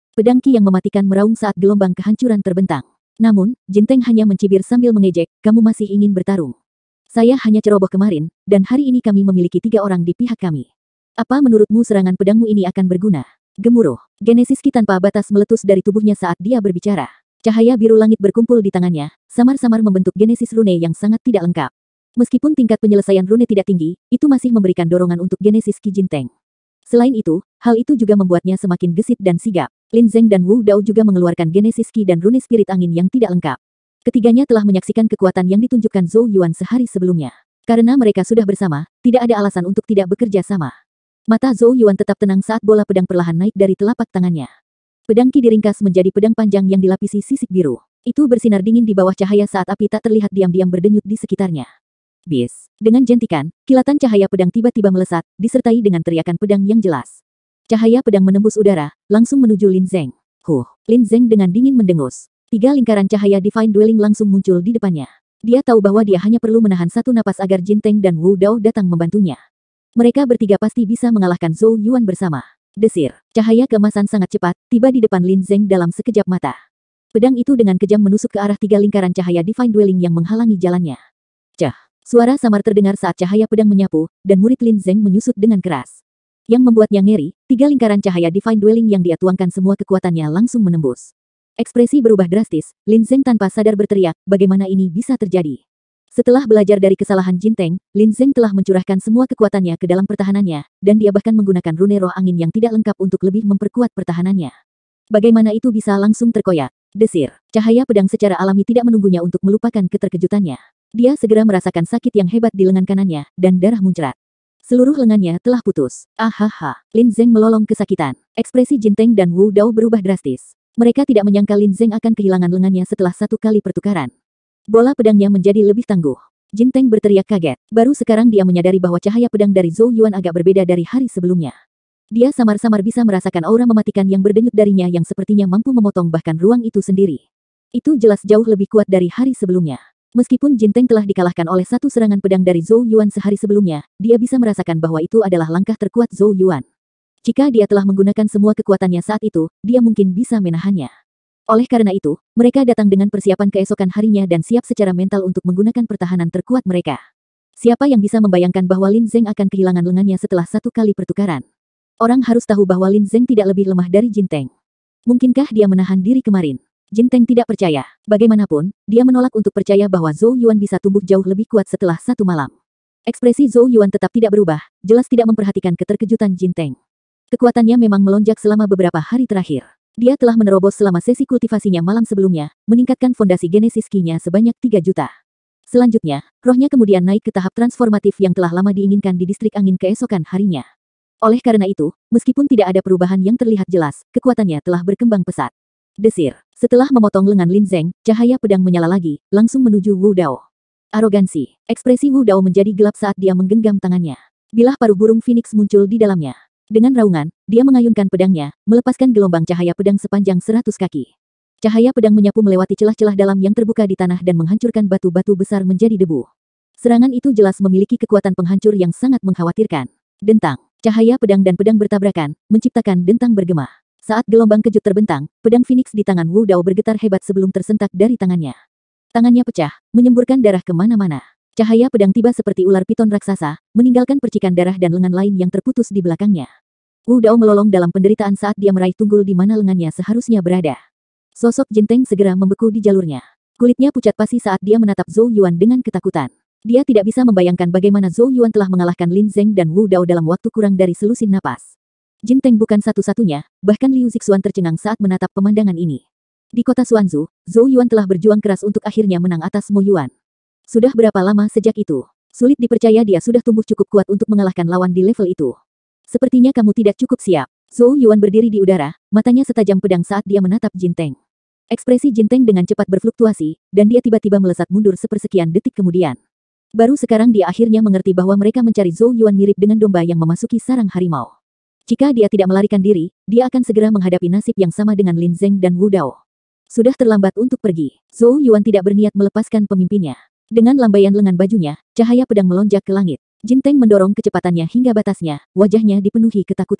Pedang Qi yang mematikan meraung saat gelombang kehancuran terbentang. Namun, Jinteng hanya mencibir sambil mengejek, kamu masih ingin bertarung. Saya hanya ceroboh kemarin, dan hari ini kami memiliki tiga orang di pihak kami. Apa menurutmu serangan pedangmu ini akan berguna? Gemuruh. Genesis Qi tanpa batas meletus dari tubuhnya saat dia berbicara. Cahaya biru langit berkumpul di tangannya, samar-samar membentuk Genesis rune yang sangat tidak lengkap. Meskipun tingkat penyelesaian rune tidak tinggi, itu masih memberikan dorongan untuk Genesis Qi Jinteng. Selain itu, hal itu juga membuatnya semakin gesit dan sigap. Lin Zeng dan Wu Dao juga mengeluarkan Genesis Qi dan rune spirit angin yang tidak lengkap. Ketiganya telah menyaksikan kekuatan yang ditunjukkan Zhou Yuan sehari sebelumnya. Karena mereka sudah bersama, tidak ada alasan untuk tidak bekerja sama. Mata Zhou Yuan tetap tenang saat bola pedang perlahan naik dari telapak tangannya. Pedang Qi diringkas menjadi pedang panjang yang dilapisi sisik biru. Itu bersinar dingin di bawah cahaya saat api tak terlihat diam-diam berdenyut di sekitarnya. Bis. Dengan jentikan, kilatan cahaya pedang tiba-tiba melesat, disertai dengan teriakan pedang yang jelas. Cahaya pedang menembus udara, langsung menuju Lin Zeng. Huh, Lin Zeng dengan dingin mendengus. Tiga lingkaran cahaya Divine Dwelling langsung muncul di depannya. Dia tahu bahwa dia hanya perlu menahan satu napas agar Jinteng dan Wu Dao datang membantunya. Mereka bertiga pasti bisa mengalahkan Zhou Yuan bersama. Desir. Cahaya keemasan sangat cepat, tiba di depan Lin Zeng dalam sekejap mata. Pedang itu dengan kejam menusuk ke arah tiga lingkaran cahaya Divine Dwelling yang menghalangi jalannya. Cah. Suara samar terdengar saat cahaya pedang menyapu, dan murid Lin Zeng menyusut dengan keras. Yang membuatnya ngeri, tiga lingkaran cahaya Divine Dwelling yang dia tuangkan semua kekuatannya langsung menembus. Ekspresi berubah drastis, Lin Zeng tanpa sadar berteriak, bagaimana ini bisa terjadi? Setelah belajar dari kesalahan Jinteng, Lin Zeng telah mencurahkan semua kekuatannya ke dalam pertahanannya, dan dia bahkan menggunakan rune roh angin yang tidak lengkap untuk lebih memperkuat pertahanannya. Bagaimana itu bisa langsung terkoyak? Desir. Cahaya pedang secara alami tidak menunggunya untuk melupakan keterkejutannya. Dia segera merasakan sakit yang hebat di lengan kanannya, dan darah muncrat. Seluruh lengannya telah putus. Ahaha. Lin Zeng melolong kesakitan. Ekspresi Jinteng dan Wu Dao berubah drastis. Mereka tidak menyangka Lin Zeng akan kehilangan lengannya setelah satu kali pertukaran. Bola pedangnya menjadi lebih tangguh. Jinteng berteriak kaget. Baru sekarang dia menyadari bahwa cahaya pedang dari Zhou Yuan agak berbeda dari hari sebelumnya. Dia samar-samar bisa merasakan aura mematikan yang berdenyut darinya yang sepertinya mampu memotong bahkan ruang itu sendiri. Itu jelas jauh lebih kuat dari hari sebelumnya. Meskipun Jinteng telah dikalahkan oleh satu serangan pedang dari Zhou Yuan sehari sebelumnya, dia bisa merasakan bahwa itu adalah langkah terkuat Zhou Yuan. Jika dia telah menggunakan semua kekuatannya saat itu, dia mungkin bisa menahannya. Oleh karena itu, mereka datang dengan persiapan keesokan harinya dan siap secara mental untuk menggunakan pertahanan terkuat mereka. Siapa yang bisa membayangkan bahwa Lin Zeng akan kehilangan lengannya setelah satu kali pertukaran? Orang harus tahu bahwa Lin Zeng tidak lebih lemah dari Jinteng. Mungkinkah dia menahan diri kemarin? Jinteng tidak percaya. Bagaimanapun, dia menolak untuk percaya bahwa Zhou Yuan bisa tumbuh jauh lebih kuat setelah satu malam. Ekspresi Zhou Yuan tetap tidak berubah, jelas tidak memperhatikan keterkejutan Jinteng. Kekuatannya memang melonjak selama beberapa hari terakhir. Dia telah menerobos selama sesi kultivasinya malam sebelumnya, meningkatkan fondasi Genesis Qi-nya sebanyak tiga juta. Selanjutnya, rohnya kemudian naik ke tahap transformatif yang telah lama diinginkan di distrik angin keesokan harinya. Oleh karena itu, meskipun tidak ada perubahan yang terlihat jelas, kekuatannya telah berkembang pesat. Desir. Setelah memotong lengan Lin Zeng, cahaya pedang menyala lagi, langsung menuju Wu Dao. Arogansi. Ekspresi Wu Dao menjadi gelap saat dia menggenggam tangannya. Bilah paruh burung Phoenix muncul di dalamnya. Dengan raungan, dia mengayunkan pedangnya, melepaskan gelombang cahaya pedang sepanjang seratus kaki. Cahaya pedang menyapu melewati celah-celah dalam yang terbuka di tanah dan menghancurkan batu-batu besar menjadi debu. Serangan itu jelas memiliki kekuatan penghancur yang sangat mengkhawatirkan. Dentang. Cahaya pedang dan pedang bertabrakan, menciptakan dentang bergema. Saat gelombang kejut terbentang, pedang Phoenix di tangan Wu Dao bergetar hebat sebelum tersentak dari tangannya. Tangannya pecah, menyemburkan darah kemana-mana. Cahaya pedang tiba seperti ular piton raksasa, meninggalkan percikan darah dan lengan lain yang terputus di belakangnya. Wu Dao melolong dalam penderitaan saat dia meraih tunggul di mana lengannya seharusnya berada. Sosok Jinteng segera membeku di jalurnya. Kulitnya pucat pasi saat dia menatap Zhou Yuan dengan ketakutan. Dia tidak bisa membayangkan bagaimana Zhou Yuan telah mengalahkan Lin Zeng dan Wu Dao dalam waktu kurang dari selusin napas. Jinteng bukan satu-satunya, bahkan Liu Zixuan tercengang saat menatap pemandangan ini. Di kota Xuanzu, Zhou Yuan telah berjuang keras untuk akhirnya menang atas Mo Yuan. Sudah berapa lama sejak itu? Sulit dipercaya dia sudah tumbuh cukup kuat untuk mengalahkan lawan di level itu. Sepertinya kamu tidak cukup siap. Zhou Yuan berdiri di udara, matanya setajam pedang saat dia menatap Jinteng. Ekspresi Jinteng dengan cepat berfluktuasi, dan dia tiba-tiba melesat mundur sepersekian detik kemudian. Baru sekarang dia akhirnya mengerti bahwa mereka mencari Zhou Yuan mirip dengan domba yang memasuki sarang harimau. Jika dia tidak melarikan diri, dia akan segera menghadapi nasib yang sama dengan Lin Zeng dan Wu Dao. Sudah terlambat untuk pergi. Zhou Yuan tidak berniat melepaskan pemimpinnya. Dengan lambaian lengan bajunya, cahaya pedang melonjak ke langit. Jinteng mendorong kecepatannya hingga batasnya, wajahnya dipenuhi ketakutan.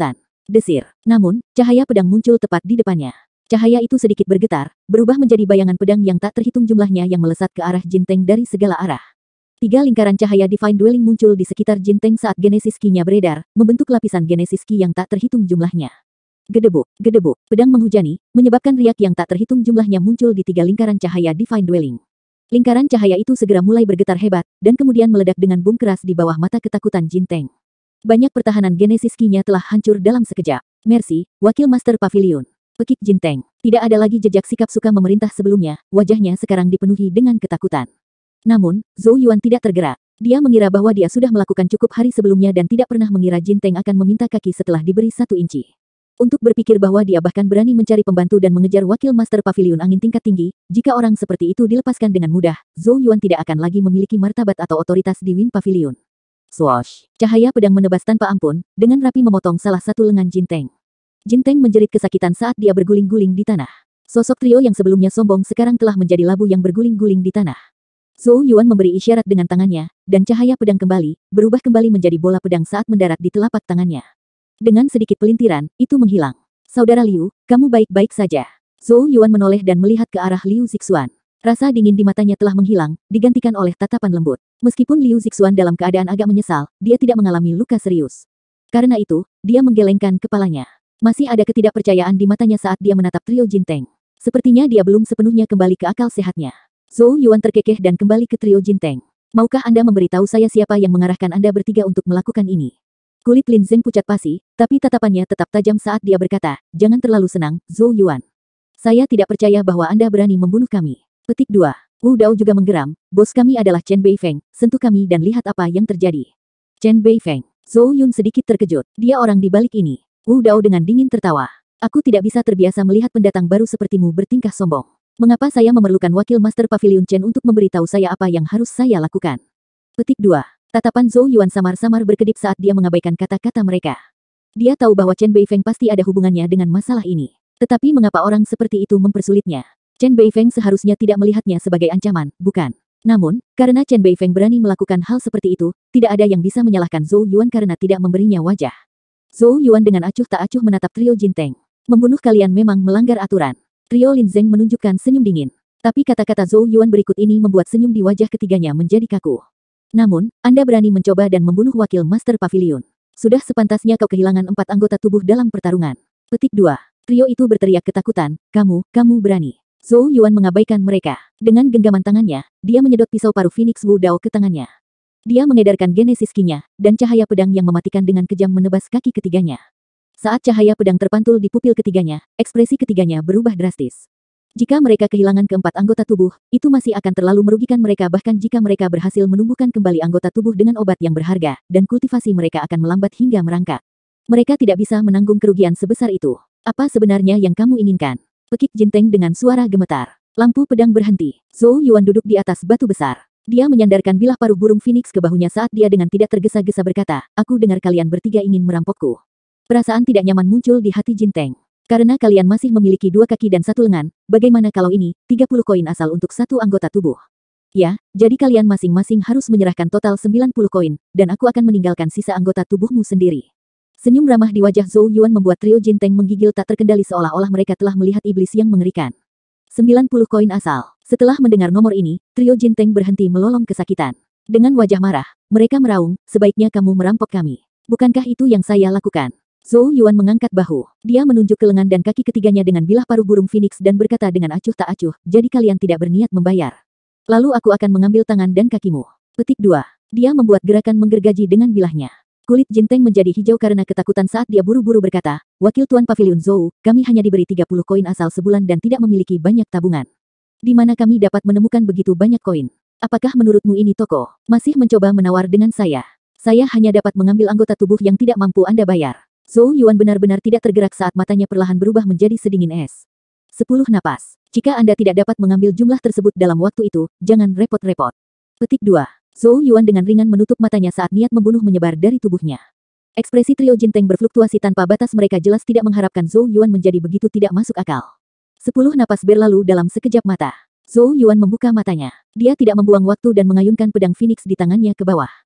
Desir. Namun, cahaya pedang muncul tepat di depannya. Cahaya itu sedikit bergetar, berubah menjadi bayangan pedang yang tak terhitung jumlahnya yang melesat ke arah Jinteng dari segala arah. Tiga lingkaran cahaya Divine Dwelling muncul di sekitar Jinteng saat Genesis Ki-nya beredar, membentuk lapisan Genesis Ki yang tak terhitung jumlahnya. Gedebuk, gedebuk, pedang menghujani, menyebabkan riak yang tak terhitung jumlahnya muncul di tiga lingkaran cahaya Divine Dwelling. Lingkaran cahaya itu segera mulai bergetar hebat, dan kemudian meledak dengan bom keras di bawah mata ketakutan Jinteng. Banyak pertahanan Genesis Ki-nya telah hancur dalam sekejap. Mercy, Wakil Master Pavilion. Pekik Jinteng. Tidak ada lagi jejak sikap suka memerintah sebelumnya, wajahnya sekarang dipenuhi dengan ketakutan. Namun, Zhou Yuan tidak tergerak. Dia mengira bahwa dia sudah melakukan cukup hari sebelumnya dan tidak pernah mengira Jinteng akan meminta kaki setelah diberi satu inci. Untuk berpikir bahwa dia bahkan berani mencari pembantu dan mengejar Wakil Master Pavilion angin tingkat tinggi, jika orang seperti itu dilepaskan dengan mudah, Zhou Yuan tidak akan lagi memiliki martabat atau otoritas di Wind Pavilion. Swoosh! Cahaya pedang menebas tanpa ampun, dengan rapi memotong salah satu lengan Jinteng. Jinteng menjerit kesakitan saat dia berguling-guling di tanah. Sosok trio yang sebelumnya sombong sekarang telah menjadi labu yang berguling-guling di tanah. Zhou Yuan memberi isyarat dengan tangannya, dan cahaya pedang kembali, berubah kembali menjadi bola pedang saat mendarat di telapak tangannya. Dengan sedikit pelintiran, itu menghilang. Saudara Liu, kamu baik-baik saja. Zhou Yuan menoleh dan melihat ke arah Liu Zixuan. Rasa dingin di matanya telah menghilang, digantikan oleh tatapan lembut. Meskipun Liu Zixuan dalam keadaan agak menyesal, dia tidak mengalami luka serius. Karena itu, dia menggelengkan kepalanya. Masih ada ketidakpercayaan di matanya saat dia menatap trio Jinteng. Sepertinya dia belum sepenuhnya kembali ke akal sehatnya. Zhou Yuan terkekeh dan kembali ke trio Jinteng. Maukah Anda memberitahu saya siapa yang mengarahkan Anda bertiga untuk melakukan ini? Kulit Lin Zeng pucat pasi, tapi tatapannya tetap tajam saat dia berkata, jangan terlalu senang, Zhou Yuan. Saya tidak percaya bahwa Anda berani membunuh kami. Petik dua. Wu Dao juga menggeram, bos kami adalah Chen Beifeng, sentuh kami dan lihat apa yang terjadi. Chen Beifeng. Zhou Yun sedikit terkejut, dia orang di balik ini. Wu Dao dengan dingin tertawa. Aku tidak bisa terbiasa melihat pendatang baru sepertimu bertingkah sombong. Mengapa saya memerlukan Wakil Master Pavilion Chen untuk memberitahu saya apa yang harus saya lakukan? Petik dua. Tatapan Zhou Yuan samar-samar berkedip saat dia mengabaikan kata-kata mereka. Dia tahu bahwa Chen Beifeng pasti ada hubungannya dengan masalah ini. Tetapi mengapa orang seperti itu mempersulitnya? Chen Beifeng seharusnya tidak melihatnya sebagai ancaman, bukan? Namun, karena Chen Beifeng berani melakukan hal seperti itu, tidak ada yang bisa menyalahkan Zhou Yuan karena tidak memberinya wajah. Zhou Yuan dengan acuh tak acuh menatap trio Jinteng. Membunuh kalian memang melanggar aturan. Trio Lin Zeng menunjukkan senyum dingin. Tapi kata-kata Zhou Yuan berikut ini membuat senyum di wajah ketiganya menjadi kaku. Namun, Anda berani mencoba dan membunuh Wakil Master Pavilion. Sudah sepantasnya kau kehilangan empat anggota tubuh dalam pertarungan. Petik dua. Trio itu berteriak ketakutan, kamu, kamu berani. Zhou Yuan mengabaikan mereka. Dengan genggaman tangannya, dia menyedot pisau paruh Phoenix Wu Dao ke tangannya. Dia mengedarkan Genesis Ki-nya, dan cahaya pedang yang mematikan dengan kejam menebas kaki ketiganya. Saat cahaya pedang terpantul di pupil ketiganya, ekspresi ketiganya berubah drastis. Jika mereka kehilangan keempat anggota tubuh, itu masih akan terlalu merugikan mereka bahkan jika mereka berhasil menumbuhkan kembali anggota tubuh dengan obat yang berharga, dan kultivasi mereka akan melambat hingga merangkak. Mereka tidak bisa menanggung kerugian sebesar itu. Apa sebenarnya yang kamu inginkan? Pekik Jinteng dengan suara gemetar. Lampu pedang berhenti. Zhou Yuan duduk di atas batu besar. Dia menyandarkan bilah paruh burung Phoenix ke bahunya saat dia dengan tidak tergesa-gesa berkata, aku dengar kalian bertiga ingin merampokku. Perasaan tidak nyaman muncul di hati Jinteng. Karena kalian masih memiliki dua kaki dan satu lengan, bagaimana kalau ini, tiga puluh koin asal untuk satu anggota tubuh? Ya, jadi kalian masing-masing harus menyerahkan total sembilan puluh koin, dan aku akan meninggalkan sisa anggota tubuhmu sendiri. Senyum ramah di wajah Zhou Yuan membuat trio Jinteng menggigil tak terkendali seolah-olah mereka telah melihat iblis yang mengerikan. sembilan puluh koin asal. Setelah mendengar nomor ini, trio Jinteng berhenti melolong kesakitan. Dengan wajah marah, mereka meraung, sebaiknya kamu merampok kami. Bukankah itu yang saya lakukan? Zhou Yuan mengangkat bahu. Dia menunjuk ke lengan dan kaki ketiganya dengan bilah paruh burung Phoenix dan berkata dengan acuh tak acuh, jadi kalian tidak berniat membayar. Lalu aku akan mengambil tangan dan kakimu. Petik dua. Dia membuat gerakan menggergaji dengan bilahnya. Kulit Jinteng menjadi hijau karena ketakutan saat dia buru-buru berkata, Wakil Tuan Pavilion Zhou, kami hanya diberi tiga puluh koin asal sebulan dan tidak memiliki banyak tabungan. Di mana kami dapat menemukan begitu banyak koin? Apakah menurutmu ini toko? Masih mencoba menawar dengan saya? Saya hanya dapat mengambil anggota tubuh yang tidak mampu Anda bayar. Zhou Yuan benar-benar tidak tergerak saat matanya perlahan berubah menjadi sedingin es. Sepuluh napas. Jika Anda tidak dapat mengambil jumlah tersebut dalam waktu itu, jangan repot-repot. Petik dua. Zhou Yuan dengan ringan menutup matanya saat niat membunuh menyebar dari tubuhnya. Ekspresi trio Jinteng berfluktuasi tanpa batas mereka jelas tidak mengharapkan Zhou Yuan menjadi begitu tidak masuk akal. Sepuluh napas berlalu dalam sekejap mata. Zhou Yuan membuka matanya. Dia tidak membuang waktu dan mengayunkan pedang Phoenix di tangannya ke bawah.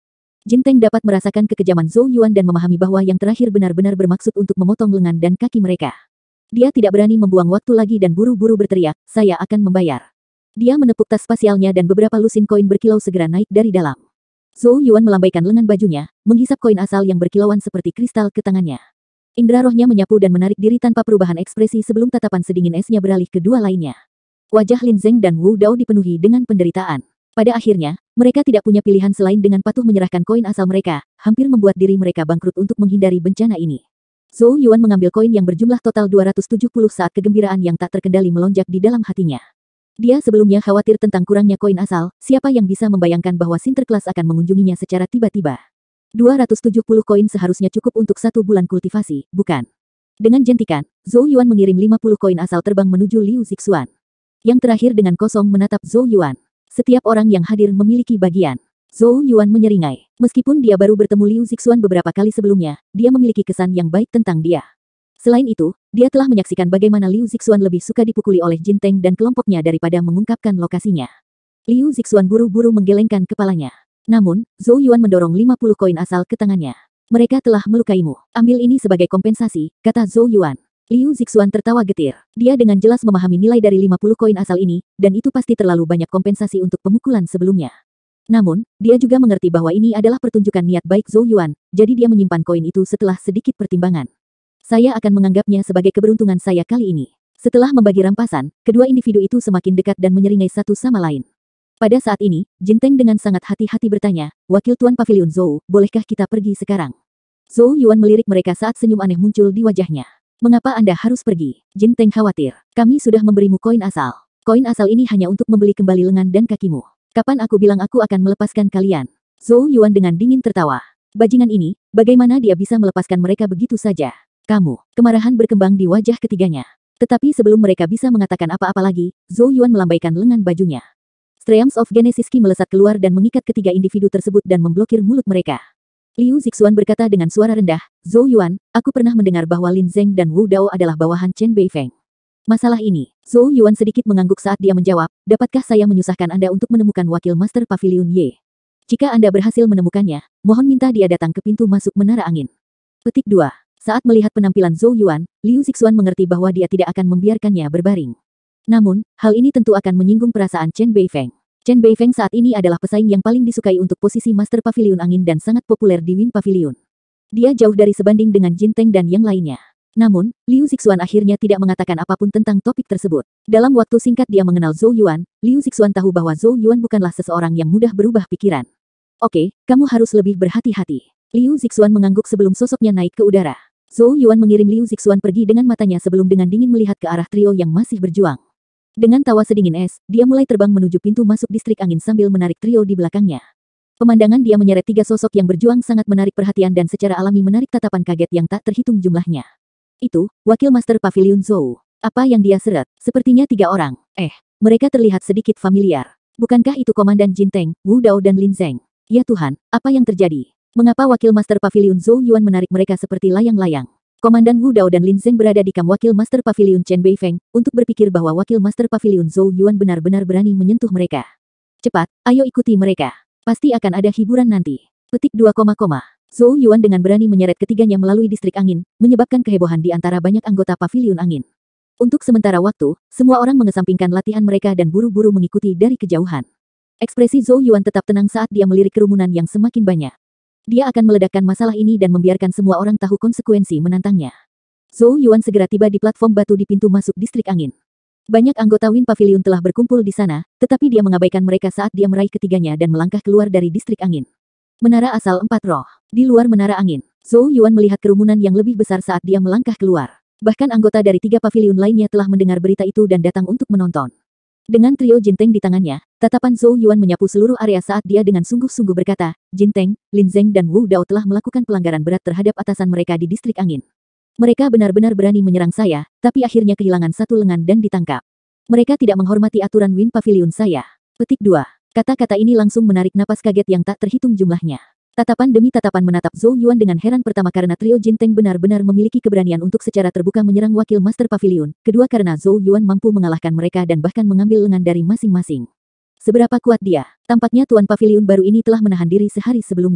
Jin Teng dapat merasakan kekejaman Zhou Yuan dan memahami bahwa yang terakhir benar-benar bermaksud untuk memotong lengan dan kaki mereka. Dia tidak berani membuang waktu lagi dan buru-buru berteriak, "Saya akan membayar." Dia menepuk tas spasialnya dan beberapa lusin koin berkilau segera naik dari dalam. Zhou Yuan melambaikan lengan bajunya, menghisap koin asal yang berkilauan seperti kristal ke tangannya. Indra rohnya menyapu dan menarik diri tanpa perubahan ekspresi sebelum tatapan sedingin esnya beralih ke dua lainnya. Wajah Lin Zeng dan Wu Dao dipenuhi dengan penderitaan. Pada akhirnya, mereka tidak punya pilihan selain dengan patuh menyerahkan koin asal mereka, hampir membuat diri mereka bangkrut untuk menghindari bencana ini. Zhou Yuan mengambil koin yang berjumlah total dua ratus tujuh puluh saat kegembiraan yang tak terkendali melonjak di dalam hatinya. Dia sebelumnya khawatir tentang kurangnya koin asal, siapa yang bisa membayangkan bahwa Sinterklas akan mengunjunginya secara tiba-tiba. dua ratus tujuh puluh koin seharusnya cukup untuk satu bulan kultivasi, bukan? Dengan jentikan, Zhou Yuan mengirim lima puluh koin asal terbang menuju Liu Zixuan. Yang terakhir dengan kosong menatap Zhou Yuan. Setiap orang yang hadir memiliki bagian. Zhou Yuan menyeringai. Meskipun dia baru bertemu Liu Zixuan beberapa kali sebelumnya, dia memiliki kesan yang baik tentang dia. Selain itu, dia telah menyaksikan bagaimana Liu Zixuan lebih suka dipukuli oleh Jin Teng dan kelompoknya daripada mengungkapkan lokasinya. Liu Zixuan buru-buru menggelengkan kepalanya. Namun, Zhou Yuan mendorong lima puluh koin asal ke tangannya. "Mereka telah melukaimu. Ambil ini sebagai kompensasi," kata Zhou Yuan. Liu Zixuan tertawa getir. Dia dengan jelas memahami nilai dari lima puluh koin asal ini, dan itu pasti terlalu banyak kompensasi untuk pemukulan sebelumnya. Namun, dia juga mengerti bahwa ini adalah pertunjukan niat baik Zhou Yuan, jadi dia menyimpan koin itu setelah sedikit pertimbangan. "Saya akan menganggapnya sebagai keberuntungan saya kali ini." Setelah membagi rampasan, kedua individu itu semakin dekat dan menyeringai satu sama lain. Pada saat ini, Jin Teng dengan sangat hati-hati bertanya, "Wakil Tuan Pavilion Zhou, bolehkah kita pergi sekarang?" Zhou Yuan melirik mereka saat senyum aneh muncul di wajahnya. "Mengapa Anda harus pergi?" Jin Teng khawatir. "Kami sudah memberimu koin asal. Koin asal ini hanya untuk membeli kembali lengan dan kakimu. Kapan aku bilang aku akan melepaskan kalian?" Zhou Yuan dengan dingin tertawa. Bajingan ini, bagaimana dia bisa melepaskan mereka begitu saja? "Kamu." Kemarahan berkembang di wajah ketiganya. Tetapi sebelum mereka bisa mengatakan apa-apa lagi, Zhou Yuan melambaikan lengan bajunya. Streams of Genesis Ki melesat keluar dan mengikat ketiga individu tersebut dan memblokir mulut mereka. Liu Zixuan berkata dengan suara rendah, "Zhou Yuan, aku pernah mendengar bahwa Lin Zeng dan Wu Dao adalah bawahan Chen Beifeng. Masalah ini." Zhou Yuan sedikit mengangguk saat dia menjawab, "Dapatkah saya menyusahkan Anda untuk menemukan wakil Master Pavilion Ye? Jika Anda berhasil menemukannya, mohon minta dia datang ke pintu masuk menara angin." Petik dua. Saat melihat penampilan Zhou Yuan, Liu Zixuan mengerti bahwa dia tidak akan membiarkannya berbaring. Namun, hal ini tentu akan menyinggung perasaan Chen Beifeng. Chen Beifeng saat ini adalah pesaing yang paling disukai untuk posisi Master Pavilion Angin dan sangat populer di Wind Pavilion. Dia jauh dari sebanding dengan Jin Teng dan yang lainnya. Namun, Liu Zixuan akhirnya tidak mengatakan apapun tentang topik tersebut. Dalam waktu singkat dia mengenal Zhou Yuan, Liu Zixuan tahu bahwa Zhou Yuan bukanlah seseorang yang mudah berubah pikiran. "Oke, kamu harus lebih berhati-hati." Liu Zixuan mengangguk sebelum sosoknya naik ke udara. Zhou Yuan mengirim Liu Zixuan pergi dengan matanya sebelum dengan dingin melihat ke arah trio yang masih berjuang. Dengan tawa sedingin es, dia mulai terbang menuju pintu masuk distrik angin sambil menarik trio di belakangnya. Pemandangan dia menyeret tiga sosok yang berjuang sangat menarik perhatian dan secara alami menarik tatapan kaget yang tak terhitung jumlahnya. Itu, wakil Master Pavilion Zhou. Apa yang dia seret? Sepertinya tiga orang. Eh, mereka terlihat sedikit familiar. Bukankah itu Komandan Jin Teng, Wu Dao dan Lin Zeng? Ya Tuhan, apa yang terjadi? Mengapa wakil Master Pavilion Zhou Yuan menarik mereka seperti layang-layang? Komandan Wu Dao dan Lin Zeng berada di kam wakil Master Pavilion Chen Beifeng, untuk berpikir bahwa wakil Master Pavilion Zhou Yuan benar-benar berani menyentuh mereka. "Cepat, ayo ikuti mereka. Pasti akan ada hiburan nanti." Petik dua koma koma. Zhou Yuan dengan berani menyeret ketiganya melalui distrik angin, menyebabkan kehebohan di antara banyak anggota Pavilion Angin. Untuk sementara waktu, semua orang mengesampingkan latihan mereka dan buru-buru mengikuti dari kejauhan. Ekspresi Zhou Yuan tetap tenang saat dia melirik kerumunan yang semakin banyak. Dia akan meledakkan masalah ini dan membiarkan semua orang tahu konsekuensi menantangnya. Zhou Yuan segera tiba di platform batu di pintu masuk distrik angin. Banyak anggota Wind Pavilion telah berkumpul di sana, tetapi dia mengabaikan mereka saat dia meraih ketiganya dan melangkah keluar dari distrik angin. Menara asal empat roh. Di luar menara angin, Zhou Yuan melihat kerumunan yang lebih besar saat dia melangkah keluar. Bahkan anggota dari tiga pavilion lainnya telah mendengar berita itu dan datang untuk menonton. Dengan trio Jin Teng di tangannya, tatapan Zhou Yuan menyapu seluruh area saat dia dengan sungguh-sungguh berkata, "Jin Teng, Lin Zeng dan Wu Dao telah melakukan pelanggaran berat terhadap atasan mereka di distrik angin. Mereka benar-benar berani menyerang saya, tapi akhirnya kehilangan satu lengan dan ditangkap. Mereka tidak menghormati aturan Wind Pavilion saya." Petik dua. Kata-kata ini langsung menarik napas kaget yang tak terhitung jumlahnya. Tatapan demi tatapan menatap Zhou Yuan dengan heran, pertama karena trio Jin Teng benar-benar memiliki keberanian untuk secara terbuka menyerang wakil Master Pavilion, kedua karena Zhou Yuan mampu mengalahkan mereka dan bahkan mengambil lengan dari masing-masing. Seberapa kuat dia? Tampaknya Tuan Pavilion baru ini telah menahan diri sehari sebelumnya.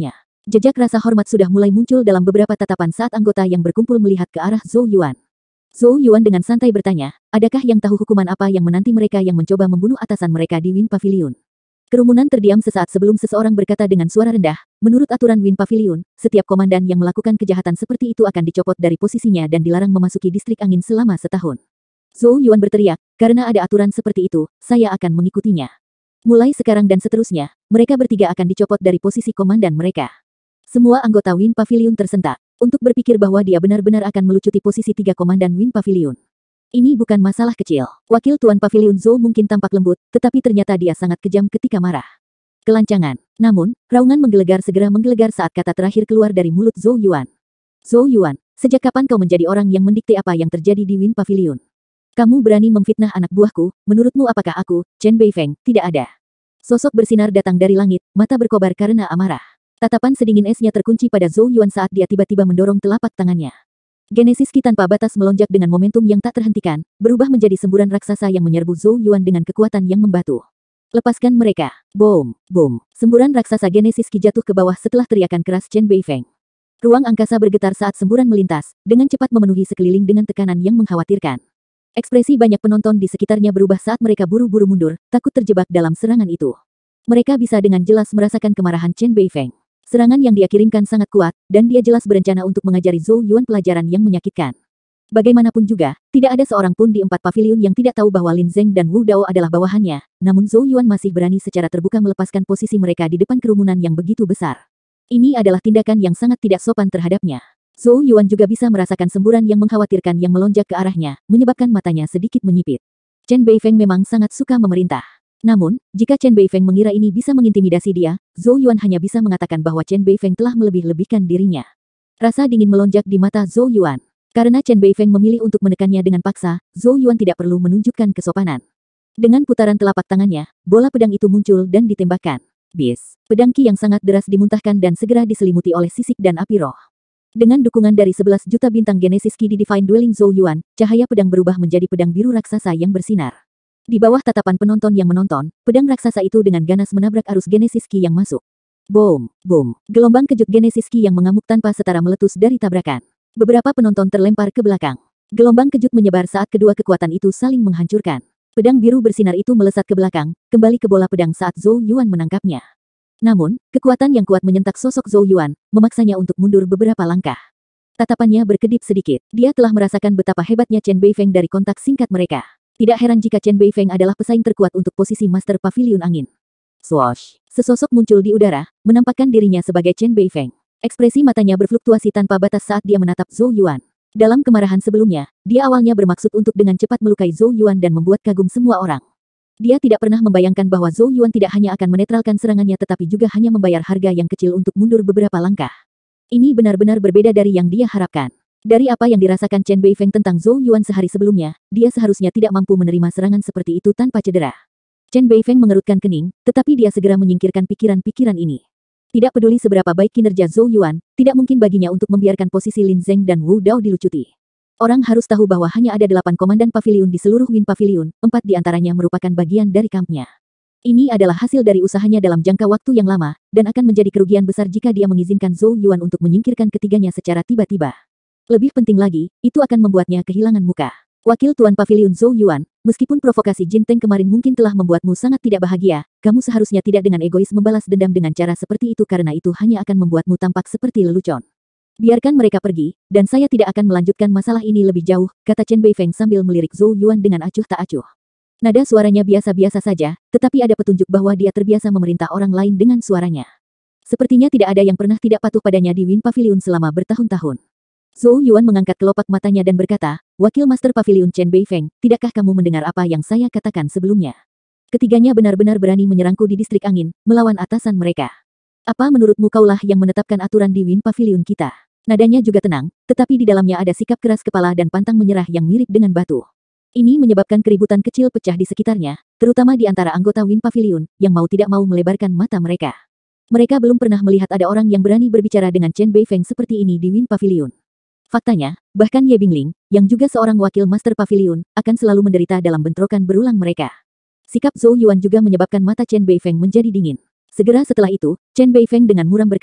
Jejak rasa hormat sudah mulai muncul dalam beberapa tatapan saat anggota yang berkumpul melihat ke arah Zhou Yuan. Zhou Yuan dengan santai bertanya, adakah yang tahu hukuman apa yang menanti mereka yang mencoba membunuh atasan mereka di Wind Pavilion? Kerumunan terdiam sesaat sebelum seseorang berkata dengan suara rendah, menurut aturan Wind Pavilion, setiap komandan yang melakukan kejahatan seperti itu akan dicopot dari posisinya dan dilarang memasuki distrik angin selama setahun. Zhou Yuan berteriak, karena ada aturan seperti itu, saya akan mengikutinya. Mulai sekarang dan seterusnya, mereka bertiga akan dicopot dari posisi komandan mereka. Semua anggota Wind Pavilion tersentak, untuk berpikir bahwa dia benar-benar akan melucuti posisi tiga komandan Wind Pavilion. Ini bukan masalah kecil. Wakil Tuan Pavilion Zhou mungkin tampak lembut, tetapi ternyata dia sangat kejam ketika marah. Kelancangan. Namun, raungan menggelegar segera menggelegar saat kata terakhir keluar dari mulut Zhou Yuan. Zhou Yuan, sejak kapan kau menjadi orang yang mendikte apa yang terjadi di Wind Pavilion? Kamu berani memfitnah anak buahku, menurutmu apakah aku, Chen Beifeng, tidak ada? Sosok bersinar datang dari langit, mata berkobar karena amarah. Tatapan sedingin esnya terkunci pada Zhou Yuan saat dia tiba-tiba mendorong telapak tangannya. Genesis Ki tanpa batas melonjak dengan momentum yang tak terhentikan, berubah menjadi semburan raksasa yang menyerbu Zhou Yuan dengan kekuatan yang membatu. Lepaskan mereka. Boom, boom. Semburan raksasa Genesis Ki jatuh ke bawah setelah teriakan keras Chen Beifeng. Ruang angkasa bergetar saat semburan melintas, dengan cepat memenuhi sekeliling dengan tekanan yang mengkhawatirkan. Ekspresi banyak penonton di sekitarnya berubah saat mereka buru-buru mundur, takut terjebak dalam serangan itu. Mereka bisa dengan jelas merasakan kemarahan Chen Beifeng. Serangan yang dia kirimkan sangat kuat, dan dia jelas berencana untuk mengajari Zhou Yuan pelajaran yang menyakitkan. Bagaimanapun juga, tidak ada seorang pun di empat pavilion yang tidak tahu bahwa Lin Zeng dan Wu Dao adalah bawahannya, namun Zhou Yuan masih berani secara terbuka melepaskan posisi mereka di depan kerumunan yang begitu besar. Ini adalah tindakan yang sangat tidak sopan terhadapnya. Zhou Yuan juga bisa merasakan semburan yang mengkhawatirkan yang melonjak ke arahnya, menyebabkan matanya sedikit menyipit. Chen Beifeng memang sangat suka memerintah. Namun, jika Chen Beifeng mengira ini bisa mengintimidasi dia, Zhou Yuan hanya bisa mengatakan bahwa Chen Beifeng telah melebih-lebihkan dirinya. Rasa dingin melonjak di mata Zhou Yuan. Karena Chen Beifeng memilih untuk menekannya dengan paksa, Zhou Yuan tidak perlu menunjukkan kesopanan. Dengan putaran telapak tangannya, bola pedang itu muncul dan ditembakkan. Bis. Pedang Ki yang sangat deras dimuntahkan dan segera diselimuti oleh sisik dan api roh. Dengan dukungan dari sebelas juta bintang Genesis Ki di Divine Dwelling Zhou Yuan, cahaya pedang berubah menjadi pedang biru raksasa yang bersinar. Di bawah tatapan penonton yang menonton, pedang raksasa itu dengan ganas menabrak arus Genesis Ki yang masuk. Boom, boom. Gelombang kejut Genesis Ki yang mengamuk tanpa setara meletus dari tabrakan. Beberapa penonton terlempar ke belakang. Gelombang kejut menyebar saat kedua kekuatan itu saling menghancurkan. Pedang biru bersinar itu melesat ke belakang, kembali ke bola pedang saat Zhou Yuan menangkapnya. Namun, kekuatan yang kuat menyentak sosok Zhou Yuan, memaksanya untuk mundur beberapa langkah. Tatapannya berkedip sedikit. Dia telah merasakan betapa hebatnya Chen Beifeng dari kontak singkat mereka. Tidak heran jika Chen Beifeng adalah pesaing terkuat untuk posisi Master Pavilion Angin. Swoosh! Sesosok muncul di udara, menampakkan dirinya sebagai Chen Beifeng. Ekspresi matanya berfluktuasi tanpa batas saat dia menatap Zhou Yuan. Dalam kemarahan sebelumnya, dia awalnya bermaksud untuk dengan cepat melukai Zhou Yuan dan membuat kagum semua orang. Dia tidak pernah membayangkan bahwa Zhou Yuan tidak hanya akan menetralkan serangannya tetapi juga hanya membayar harga yang kecil untuk mundur beberapa langkah. Ini benar-benar berbeda dari yang dia harapkan. Dari apa yang dirasakan Chen Beifeng tentang Zhou Yuan sehari sebelumnya, dia seharusnya tidak mampu menerima serangan seperti itu tanpa cedera. Chen Beifeng mengerutkan kening, tetapi dia segera menyingkirkan pikiran-pikiran ini. Tidak peduli seberapa baik kinerja Zhou Yuan, tidak mungkin baginya untuk membiarkan posisi Lin Zeng dan Wu Dao dilucuti. Orang harus tahu bahwa hanya ada delapan komandan pavilion di seluruh Wind Pavilion, empat di antaranya merupakan bagian dari kampnya. Ini adalah hasil dari usahanya dalam jangka waktu yang lama, dan akan menjadi kerugian besar jika dia mengizinkan Zhou Yuan untuk menyingkirkan ketiganya secara tiba-tiba. Lebih penting lagi, itu akan membuatnya kehilangan muka. Wakil Tuan Pavilion Zhou Yuan, meskipun provokasi Jin Teng kemarin mungkin telah membuatmu sangat tidak bahagia, kamu seharusnya tidak dengan egois membalas dendam dengan cara seperti itu karena itu hanya akan membuatmu tampak seperti lelucon. Biarkan mereka pergi, dan saya tidak akan melanjutkan masalah ini lebih jauh, kata Chen Beifeng sambil melirik Zhou Yuan dengan acuh tak acuh. Nada suaranya biasa-biasa saja, tetapi ada petunjuk bahwa dia terbiasa memerintah orang lain dengan suaranya. Sepertinya tidak ada yang pernah tidak patuh padanya di Wind Pavilion selama bertahun-tahun. Zhou Yuan mengangkat kelopak matanya dan berkata, Wakil Master Pavilion Chen Beifeng, tidakkah kamu mendengar apa yang saya katakan sebelumnya? Ketiganya benar-benar berani menyerangku di distrik angin, melawan atasan mereka. Apa menurutmu kaulah yang menetapkan aturan di Wind Pavilion kita? Nadanya juga tenang, tetapi di dalamnya ada sikap keras kepala dan pantang menyerah yang mirip dengan batu. Ini menyebabkan keributan kecil pecah di sekitarnya, terutama di antara anggota Wind Pavilion, yang mau tidak mau melebarkan mata mereka. Mereka belum pernah melihat ada orang yang berani berbicara dengan Chen Beifeng seperti ini di Wind Pavilion. Faktanya, bahkan Ye Bingling, yang juga seorang wakil Master Pavilion, akan selalu menderita dalam bentrokan berulang mereka. Sikap Zhou Yuan juga menyebabkan mata Chen Beifeng menjadi dingin. Segera setelah itu, Chen Beifeng dengan muram berkata,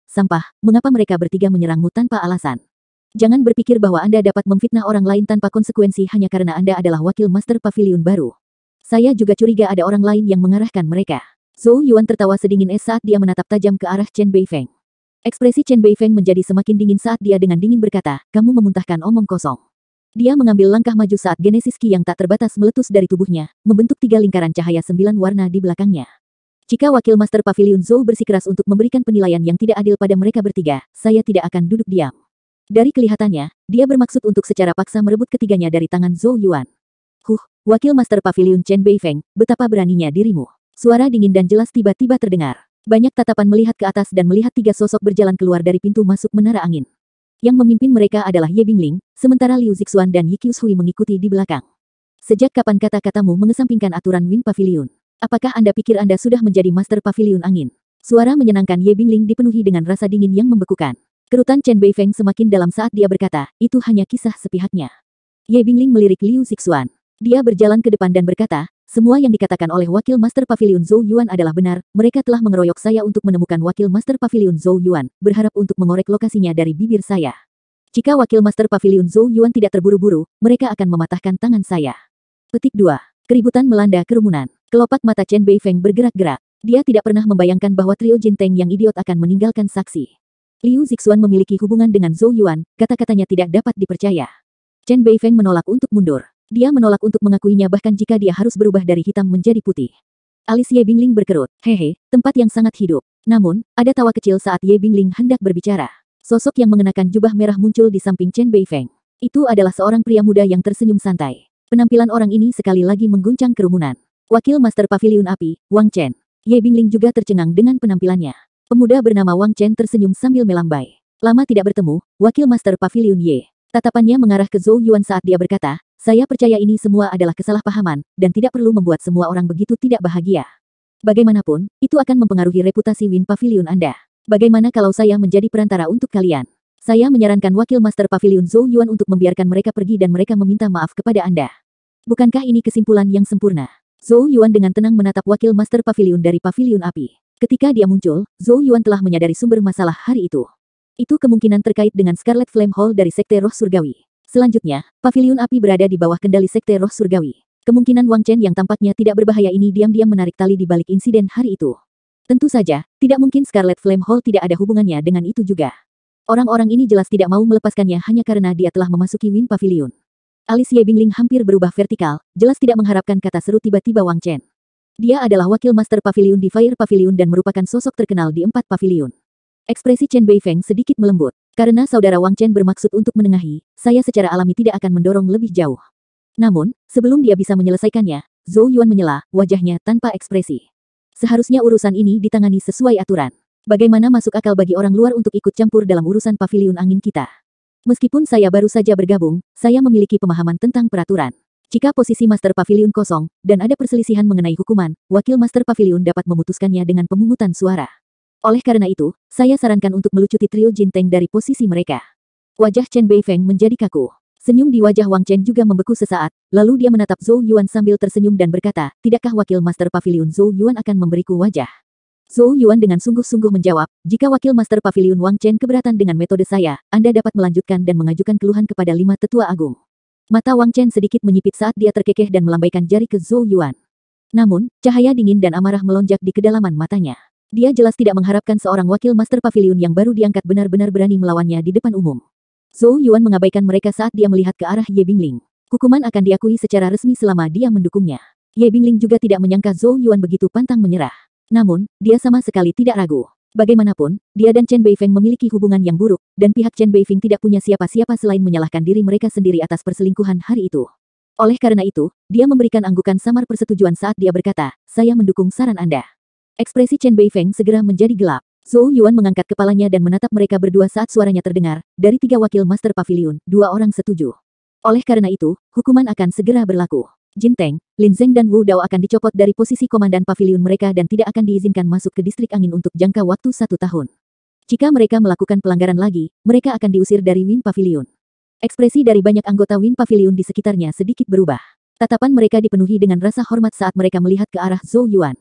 sampah, mengapa mereka bertiga menyerangmu tanpa alasan? Jangan berpikir bahwa Anda dapat memfitnah orang lain tanpa konsekuensi hanya karena Anda adalah wakil Master Pavilion baru. Saya juga curiga ada orang lain yang mengarahkan mereka. Zhou Yuan tertawa sedingin es saat dia menatap tajam ke arah Chen Beifeng. Ekspresi Chen Beifeng menjadi semakin dingin saat dia dengan dingin berkata, kamu memuntahkan omong kosong. Dia mengambil langkah maju saat Genesis Ki yang tak terbatas meletus dari tubuhnya, membentuk tiga lingkaran cahaya sembilan warna di belakangnya. Jika wakil Master Pavilion Zhou bersikeras untuk memberikan penilaian yang tidak adil pada mereka bertiga, saya tidak akan duduk diam. Dari kelihatannya, dia bermaksud untuk secara paksa merebut ketiganya dari tangan Zhou Yuan. Huh, wakil Master Pavilion Chen Beifeng, betapa beraninya dirimu. Suara dingin dan jelas tiba-tiba terdengar. Banyak tatapan melihat ke atas dan melihat tiga sosok berjalan keluar dari pintu masuk menara angin. Yang memimpin mereka adalah Ye Bingling, sementara Liu Zixuan dan Yi Qiushui mengikuti di belakang. Sejak kapan kata-katamu mengesampingkan aturan Wind Pavilion? Apakah Anda pikir Anda sudah menjadi Master Pavilion Angin? Suara menyenangkan Ye Bingling dipenuhi dengan rasa dingin yang membekukan. Kerutan Chen Beifeng semakin dalam saat dia berkata, itu hanya kisah sepihaknya. Ye Bingling melirik Liu Zixuan. Dia berjalan ke depan dan berkata, semua yang dikatakan oleh wakil Master Pavilion Zhou Yuan adalah benar, mereka telah mengeroyok saya untuk menemukan wakil Master Pavilion Zhou Yuan, berharap untuk mengorek lokasinya dari bibir saya. Jika wakil Master Pavilion Zhou Yuan tidak terburu-buru, mereka akan mematahkan tangan saya. Petik dua. Keributan melanda kerumunan. Kelopak mata Chen Beifeng bergerak-gerak. Dia tidak pernah membayangkan bahwa trio Jinteng yang idiot akan meninggalkan saksi. Liu Zixuan memiliki hubungan dengan Zhou Yuan, kata-katanya tidak dapat dipercaya. Chen Beifeng menolak untuk mundur. Dia menolak untuk mengakuinya bahkan jika dia harus berubah dari hitam menjadi putih. Alis Ye Bingling berkerut. Hehe, tempat yang sangat hidup. Namun, ada tawa kecil saat Ye Bingling hendak berbicara. Sosok yang mengenakan jubah merah muncul di samping Chen Beifeng. Itu adalah seorang pria muda yang tersenyum santai. Penampilan orang ini sekali lagi mengguncang kerumunan. Wakil Master Pavilion Api, Wang Chen. Ye Bingling juga tercengang dengan penampilannya. Pemuda bernama Wang Chen tersenyum sambil melambai. Lama tidak bertemu, Wakil Master Pavilion Ye. Tatapannya mengarah ke Zhou Yuan saat dia berkata, saya percaya ini semua adalah kesalahpahaman, dan tidak perlu membuat semua orang begitu tidak bahagia. Bagaimanapun, itu akan mempengaruhi reputasi Wind Pavilion Anda. Bagaimana kalau saya menjadi perantara untuk kalian? Saya menyarankan wakil Master Pavilion Zhou Yuan untuk membiarkan mereka pergi dan mereka meminta maaf kepada Anda. Bukankah ini kesimpulan yang sempurna? Zhou Yuan dengan tenang menatap wakil Master Pavilion dari Pavilion Api. Ketika dia muncul, Zhou Yuan telah menyadari sumber masalah hari itu. Itu kemungkinan terkait dengan Scarlet Flame Hall dari Sekte Roh Surgawi. Selanjutnya, Pavilion Api berada di bawah kendali Sekte Roh Surgawi. Kemungkinan Wang Chen yang tampaknya tidak berbahaya ini diam-diam menarik tali di balik insiden hari itu. Tentu saja, tidak mungkin Scarlet Flame Hall tidak ada hubungannya dengan itu juga. Orang-orang ini jelas tidak mau melepaskannya hanya karena dia telah memasuki Wind Pavilion. Alis Ye Bingling hampir berubah vertikal, jelas tidak mengharapkan kata seru tiba-tiba Wang Chen. Dia adalah wakil Master Pavilion di Fire Pavilion dan merupakan sosok terkenal di empat pavilion. Ekspresi Chen Beifeng sedikit melembut. Karena saudara Wang Chen bermaksud untuk menengahi, saya secara alami tidak akan mendorong lebih jauh. Namun, sebelum dia bisa menyelesaikannya, Zhou Yuan menyela, wajahnya tanpa ekspresi. Seharusnya urusan ini ditangani sesuai aturan. Bagaimana masuk akal bagi orang luar untuk ikut campur dalam urusan pavilion angin kita? Meskipun saya baru saja bergabung, saya memiliki pemahaman tentang peraturan. Jika posisi Master Pavilion kosong, dan ada perselisihan mengenai hukuman, wakil Master Pavilion dapat memutuskannya dengan pemungutan suara. Oleh karena itu, saya sarankan untuk melucuti trio Jinteng dari posisi mereka. Wajah Chen Beifeng menjadi kaku. Senyum di wajah Wang Chen juga membeku sesaat, lalu dia menatap Zhou Yuan sambil tersenyum dan berkata, tidakkah wakil Master Pavilion Zhou Yuan akan memberiku wajah? Zhou Yuan dengan sungguh-sungguh menjawab, jika wakil Master Pavilion Wang Chen keberatan dengan metode saya, Anda dapat melanjutkan dan mengajukan keluhan kepada lima tetua agung. Mata Wang Chen sedikit menyipit saat dia terkekeh dan melambaikan jari ke Zhou Yuan. Namun, cahaya dingin dan amarah melonjak di kedalaman matanya. Dia jelas tidak mengharapkan seorang wakil Master Pavilion yang baru diangkat benar-benar berani melawannya di depan umum. Zhou Yuan mengabaikan mereka saat dia melihat ke arah Ye Bingling. Hukuman akan diakui secara resmi selama dia mendukungnya. Ye Bingling juga tidak menyangka Zhou Yuan begitu pantang menyerah. Namun, dia sama sekali tidak ragu. Bagaimanapun, dia dan Chen Beifeng memiliki hubungan yang buruk, dan pihak Chen Beifeng tidak punya siapa-siapa selain menyalahkan diri mereka sendiri atas perselingkuhan hari itu. Oleh karena itu, dia memberikan anggukan samar persetujuan saat dia berkata, saya mendukung saran Anda. Ekspresi Chen Beifeng segera menjadi gelap. Zhou Yuan mengangkat kepalanya dan menatap mereka berdua saat suaranya terdengar, dari tiga wakil Master Pavilion, dua orang setuju. Oleh karena itu, hukuman akan segera berlaku. Jinteng, Lin Zeng dan Wu Dao akan dicopot dari posisi komandan pavilion mereka dan tidak akan diizinkan masuk ke distrik angin untuk jangka waktu satu tahun. Jika mereka melakukan pelanggaran lagi, mereka akan diusir dari Wind Pavilion. Ekspresi dari banyak anggota Wind Pavilion di sekitarnya sedikit berubah. Tatapan mereka dipenuhi dengan rasa hormat saat mereka melihat ke arah Zhou Yuan.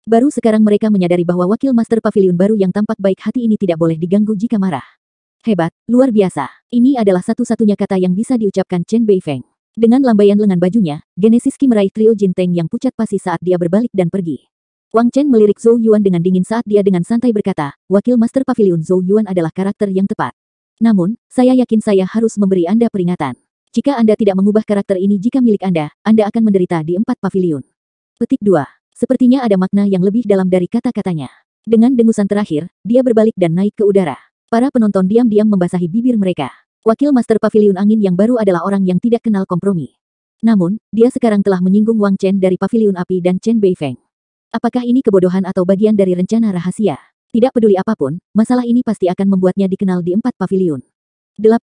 Baru sekarang mereka menyadari bahwa wakil Master Pavilion baru yang tampak baik hati ini tidak boleh diganggu jika marah. Hebat, luar biasa. Ini adalah satu-satunya kata yang bisa diucapkan Chen Beifeng. Dengan lambaian lengan bajunya, Genesis Qi meraih trio Jinteng yang pucat pasi saat dia berbalik dan pergi. Wang Chen melirik Zhou Yuan dengan dingin saat dia dengan santai berkata, wakil Master Pavilion Zhou Yuan adalah karakter yang tepat. Namun, saya yakin saya harus memberi Anda peringatan. Jika Anda tidak mengubah karakter ini jika milik Anda, Anda akan menderita di empat pavilion. Petik dua. Sepertinya ada makna yang lebih dalam dari kata-katanya. Dengan dengusan terakhir, dia berbalik dan naik ke udara. Para penonton diam-diam membasahi bibir mereka. Wakil Master Pavilion Angin yang baru adalah orang yang tidak kenal kompromi. Namun, dia sekarang telah menyinggung Wang Chen dari Pavilion Api dan Chen Beifeng. Apakah ini kebodohan atau bagian dari rencana rahasia? Tidak peduli apapun, masalah ini pasti akan membuatnya dikenal di empat pavilion.